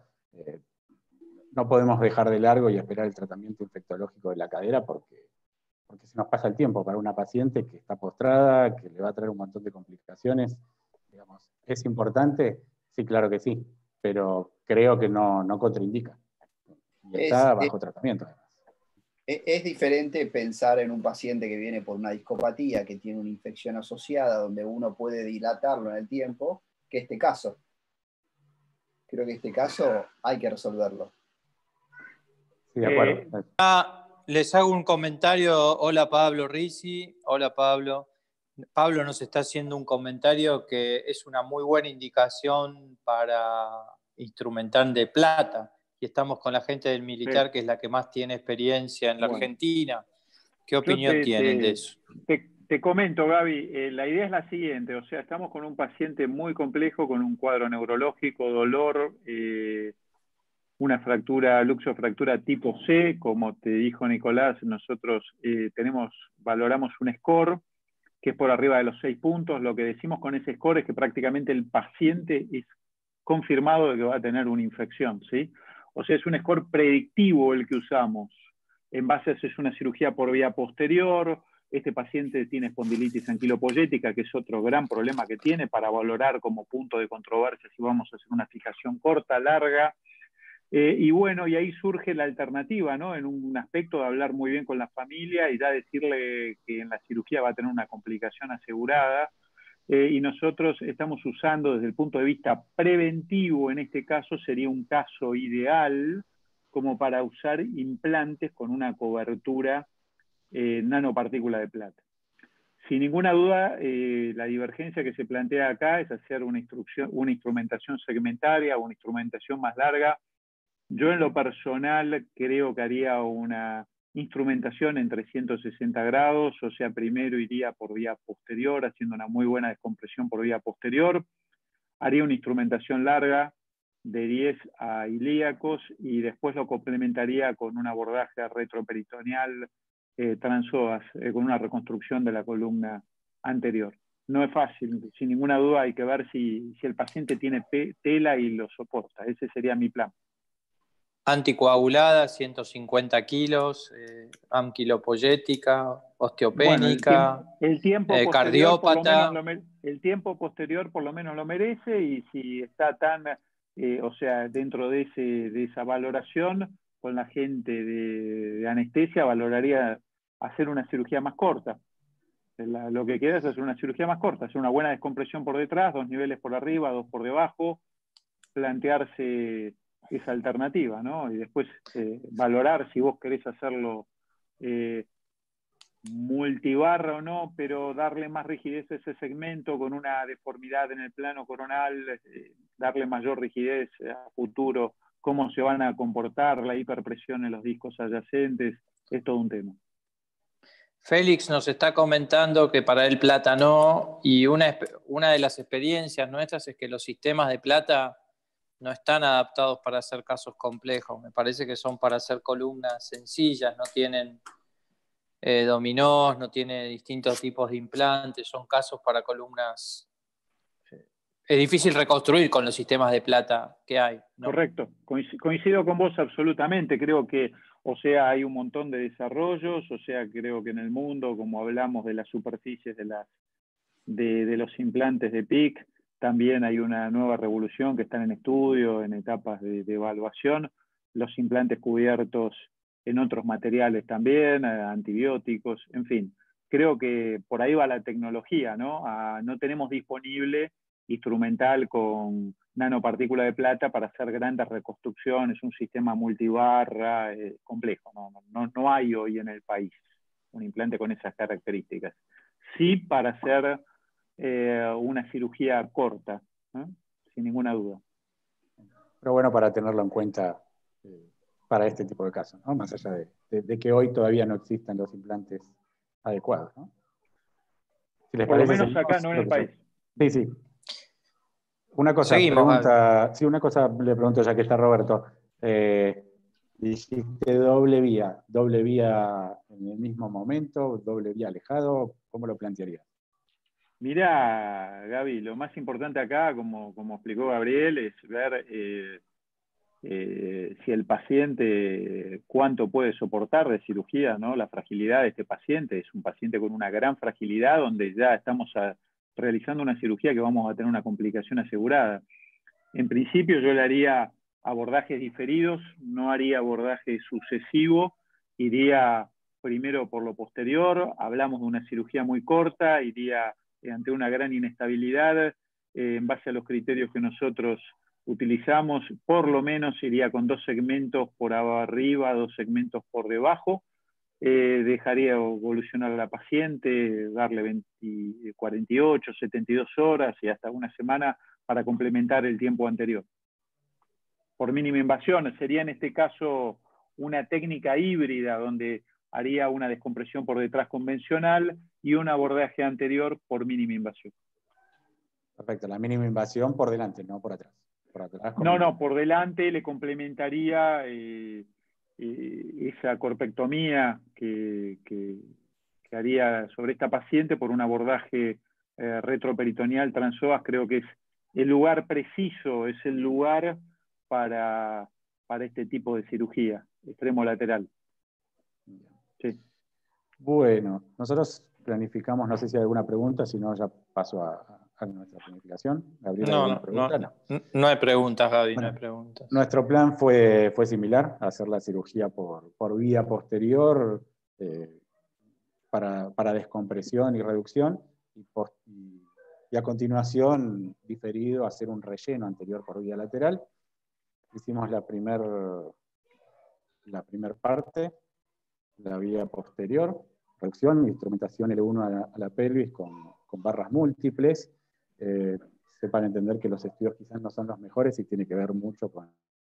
Speaker 5: no podemos dejar de largo y esperar el tratamiento infectológico de la cadera porque se nos pasa el tiempo para una paciente que está postrada, que le va a traer un montón de complicaciones. Digamos, ¿es importante? Sí, claro que sí, pero creo que no contraindica. Y está bajo tratamiento.
Speaker 3: Es diferente pensar en un paciente que viene por una discopatía, que tiene una infección asociada, donde uno puede dilatarlo en el tiempo, que este caso. Creo que este caso hay que resolverlo.
Speaker 5: Sí, de acuerdo.
Speaker 6: Les hago un comentario. Hola Pablo Risi. Hola Pablo. Pablo nos está haciendo un comentario que es una muy buena indicación para instrumentar de plata. Y estamos con la gente del militar, que es la que más tiene experiencia en la Argentina. ¿Qué opinión tienen de eso?
Speaker 4: Te comento, Gaby, la idea es la siguiente, o sea, estamos con un paciente muy complejo, con un cuadro neurológico, dolor, una fractura, luxofractura tipo C, como te dijo Nicolás, nosotros valoramos un score que es por arriba de los 6 puntos. Lo que decimos con ese score es que prácticamente el paciente es confirmado de que va a tener una infección, ¿sí? O sea, es un score predictivo el que usamos. En base a eso es una cirugía por vía posterior. Este paciente tiene espondilitis anquilopoyética, que es otro gran problema que tiene para valorar como punto de controversia si vamos a hacer una fijación corta, larga. Y bueno, y ahí surge la alternativa, ¿no? En un aspecto de hablar muy bien con la familia y ya decirle que en la cirugía va a tener una complicación asegurada. Y nosotros estamos usando desde el punto de vista preventivo, en este caso sería un caso ideal como para usar implantes con una cobertura nanopartícula de plata. Sin ninguna duda, la divergencia que se plantea acá es hacer una instrumentación segmentaria o una instrumentación más larga. Yo en lo personal creo que haría una instrumentación en 360 grados, o sea, primero iría por vía posterior, haciendo una muy buena descompresión por vía posterior. Haría una instrumentación larga de 10 a ilíacos y después lo complementaría con un abordaje retroperitoneal transoas, con una reconstrucción de la columna anterior. No es fácil, sin ninguna duda hay que ver si el paciente tiene tela y lo soporta. Ese sería mi plan.
Speaker 6: Anticoagulada, 150 kilos, anquilopoyética, osteopénica,
Speaker 4: bueno, el tiempo
Speaker 6: cardiópata.
Speaker 4: El tiempo posterior por lo menos lo merece, y si está tan, o sea, dentro de esa valoración, con la gente de anestesia valoraría hacer una cirugía más corta. Lo que queda es hacer una cirugía más corta, hacer una buena descompresión por detrás, 2 niveles por arriba, 2 por debajo, plantearse esa alternativa, ¿no? Y después valorar si vos querés hacerlo multibarra o no, pero darle más rigidez a ese segmento con una deformidad en el plano coronal, darle mayor rigidez a futuro, cómo se van a comportar, la hiperpresión en los discos adyacentes, es todo un tema.
Speaker 6: Félix nos está comentando que para él plata no, y una de las experiencias nuestras es que los sistemas de plata no están adaptados para hacer casos complejos. Me parece que son para hacer columnas sencillas, no tienen dominós, no tiene distintos tipos de implantes, son casos para columnas. Es difícil reconstruir con los sistemas de plata que hay, ¿no? Correcto,
Speaker 4: coincido con vos absolutamente. Creo que, o sea, hay un montón de desarrollos, o sea, creo que en el mundo, como hablamos de las superficies de los implantes de PIC, también hay una nueva revolución que están en estudio, en etapas de evaluación, los implantes cubiertos en otros materiales también, antibióticos, en fin. Creo que por ahí va la tecnología, ¿no? No tenemos disponible instrumental con nanopartícula de plata para hacer grandes reconstrucciones, un sistema multibarra complejo. No hay hoy en el país un implante con esas características. Sí para hacer una cirugía corta, ¿no? Sin ninguna duda.
Speaker 5: Pero bueno, para tenerlo en cuenta para este tipo de casos, ¿no? Más allá de que hoy todavía no existan los implantes adecuados, ¿no? Si les
Speaker 4: Por lo
Speaker 5: parece,
Speaker 4: menos acá, no en el país.
Speaker 5: Sí, sí. Una cosa, sí, una cosa le pregunto ya que está Roberto. ¿Dijiste doble vía en el mismo momento, doble vía alejado? ¿Cómo lo plantearías?
Speaker 4: Mirá, Gaby, lo más importante acá, como explicó Gabriel, es ver si el paciente cuánto puede soportar de cirugía, ¿no? La fragilidad de este paciente es un paciente con una gran fragilidad donde ya estamos realizando una cirugía que vamos a tener una complicación asegurada. En principio yo le haría abordajes diferidos, no haría abordaje sucesivo, iría primero por lo posterior, hablamos de una cirugía muy corta, iría ante una gran inestabilidad, en base a los criterios que nosotros utilizamos, por lo menos iría con 2 segmentos por arriba, 2 segmentos por debajo, dejaría evolucionar a la paciente, darle 48, 72 horas y hasta una semana para complementar el tiempo anterior. Por mínima invasión, sería en este caso una técnica híbrida donde haría una descompresión por detrás convencional y un abordaje anterior por mínima invasión.
Speaker 5: Perfecto, la mínima invasión por delante, no por atrás. Por atrás
Speaker 4: no, por delante le complementaría esa corpectomía que haría sobre esta paciente por un abordaje retroperitoneal transpsoas. Creo que es el lugar preciso, es el lugar para este tipo de cirugía, extremo lateral. Sí.
Speaker 5: Bueno, nosotros planificamos, no sé si hay alguna pregunta, si no ya paso a nuestra planificación. Gabriel, ¿alguna pregunta?
Speaker 6: No hay preguntas, Gaby,
Speaker 5: bueno,
Speaker 6: no hay preguntas.
Speaker 5: Nuestro plan fue similar, hacer la cirugía por vía posterior para descompresión y reducción, y a continuación diferido hacer un relleno anterior por vía lateral. Hicimos la primer parte, la vía posterior, reducción, instrumentación L1 a la pelvis con barras múltiples. Sepan entender que los estudios quizás no son los mejores y tiene que ver mucho con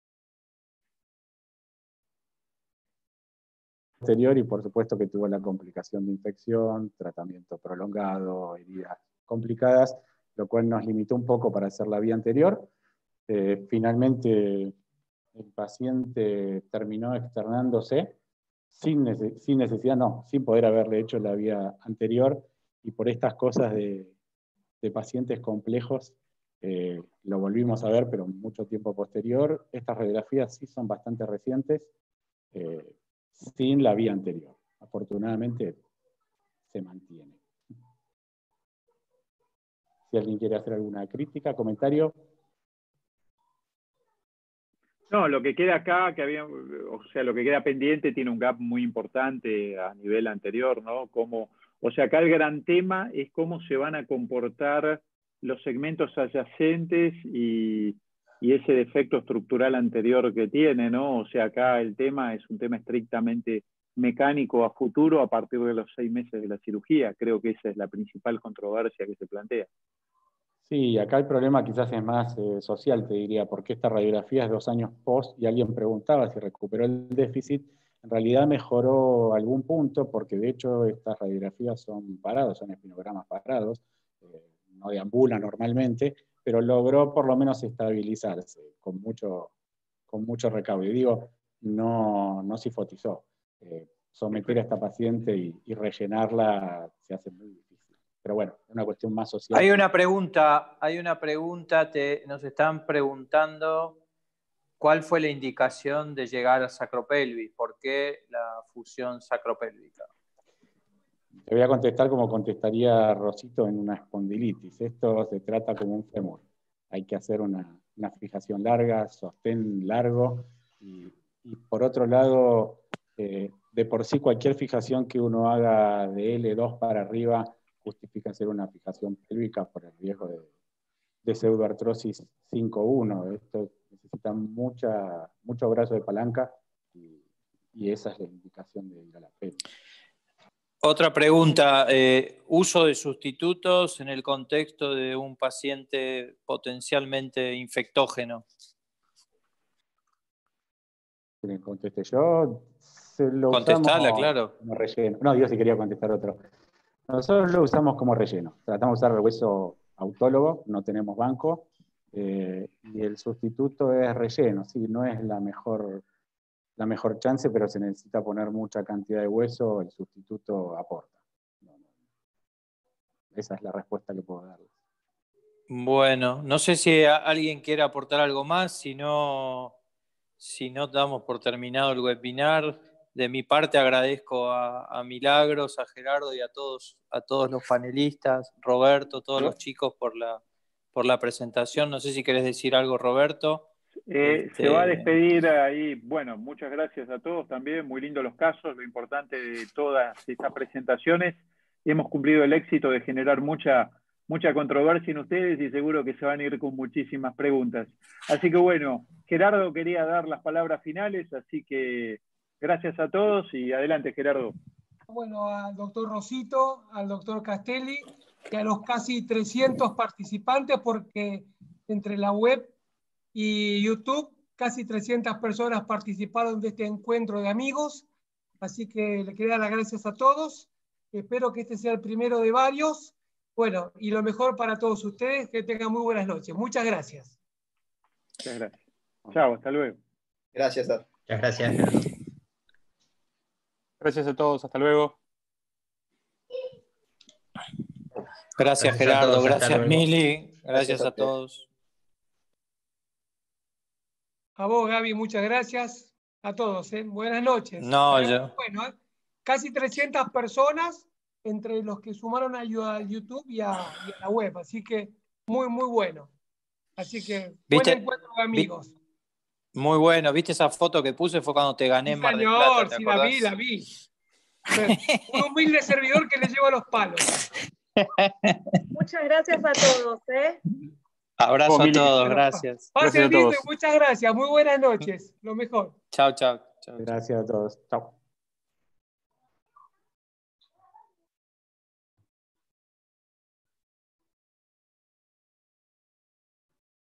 Speaker 5: posterior, y por supuesto que tuvo la complicación de infección, tratamiento prolongado, heridas complicadas, lo cual nos limitó un poco para hacer la vía anterior. Finalmente el paciente terminó externándose sin necesidad, no, sin poder haberle hecho la vía anterior, y por estas cosas de pacientes complejos lo volvimos a ver, pero mucho tiempo posterior. Estas radiografías sí son bastante recientes, sin la vía anterior. Afortunadamente se mantiene. Si alguien quiere hacer alguna crítica, comentario.
Speaker 4: No, lo que queda acá, lo que queda pendiente tiene un gap muy importante a nivel anterior, ¿no? Acá el gran tema es cómo se van a comportar los segmentos adyacentes y ese defecto estructural anterior que tiene, ¿no? O sea, acá el tema es un tema estrictamente mecánico a futuro a partir de los 6 meses de la cirugía. Creo que esa es la principal controversia que se plantea.
Speaker 5: Sí, acá el problema quizás es más social, te diría, porque esta radiografía es 2 años post, y alguien preguntaba si recuperó el déficit. En realidad mejoró algún punto, porque de hecho estas radiografías son parados, son espinogramas parados, no deambulan normalmente, pero logró por lo menos estabilizarse con mucho recaudo. Y digo, no sifotizó. Someter a esta paciente y rellenarla se hace muy difícil. Pero bueno, es una cuestión más social.
Speaker 6: Hay una pregunta, nos están preguntando cuál fue la indicación de llegar a sacropelvis, ¿por qué la fusión sacropélvica?
Speaker 5: Te voy a contestar como contestaría Rosito en una espondilitis. Esto se trata como un fémur. Hay que hacer una fijación larga, sostén largo, y por otro lado, de por sí cualquier fijación que uno haga de L2 para arriba justifica hacer una fijación pélvica por el riesgo de pseudoartrosis 5-1. Esto necesita mucho brazo de palanca, y esa es la indicación de ir a la pelvis.
Speaker 6: Otra pregunta, uso de sustitutos en el contexto de un paciente potencialmente infectógeno.
Speaker 5: Si contesté yo, lo
Speaker 6: Contestala,
Speaker 5: usamos
Speaker 6: claro.
Speaker 5: como relleno. No, digo si quería contestar otro. Nosotros lo usamos como relleno. Tratamos de usar el hueso autólogo, no tenemos banco, y el sustituto es relleno. Sí, no es la mejor chance, pero se necesita poner mucha cantidad de hueso, el sustituto aporta. Esa es la respuesta que puedo darles.
Speaker 6: Bueno, no sé si alguien quiere aportar algo más, si no damos por terminado el webinar. De mi parte agradezco a Milagros, a Gerardo y a todos los panelistas, Roberto, todos los chicos por la presentación. No sé si querés decir algo, Roberto.
Speaker 4: Se va a despedir ahí. Bueno, muchas gracias a todos también. Muy lindos los casos. Lo importante de todas estas presentaciones, hemos cumplido el éxito de generar mucha controversia en ustedes y seguro que se van a ir con muchísimas preguntas. Así que bueno, Gerardo quería dar las palabras finales, así que gracias a todos y adelante, Gerardo.
Speaker 10: Bueno, al doctor Rosito, al doctor Castelli y a los casi 300 participantes, porque entre la web y YouTube casi 300 personas participaron de este encuentro de amigos, así que le quería dar las gracias a todos. Espero que este sea el primero de varios. Bueno, y lo mejor para todos ustedes, que tengan muy buenas noches. Muchas gracias.
Speaker 4: Muchas gracias. Chao, hasta luego.
Speaker 3: Gracias, Muchas
Speaker 2: gracias, Gerardo.
Speaker 11: Gracias a todos, hasta luego.
Speaker 6: Gracias Gerardo,
Speaker 2: todos,
Speaker 6: gracias Mili, gracias a todos.
Speaker 10: A vos, Gaby, muchas gracias. A todos, buenas noches.
Speaker 6: No, yo.
Speaker 10: Bueno, casi 300 personas entre los que sumaron a YouTube y a la web, así que muy, muy bueno. Así que buen encuentro de amigos.
Speaker 6: Muy bueno, ¿viste esa foto que puse? Fue cuando te gané en Mar del Plata, ¿te acordás?
Speaker 10: Sí, la vi. Un humilde servidor que le lleva los palos.
Speaker 8: Muchas gracias a todos.
Speaker 6: Abrazo a todos, gracias.
Speaker 10: Pasen lindo y muchas gracias. Muy buenas noches. Lo mejor.
Speaker 6: Chao, chao.
Speaker 5: Gracias a todos. Chao.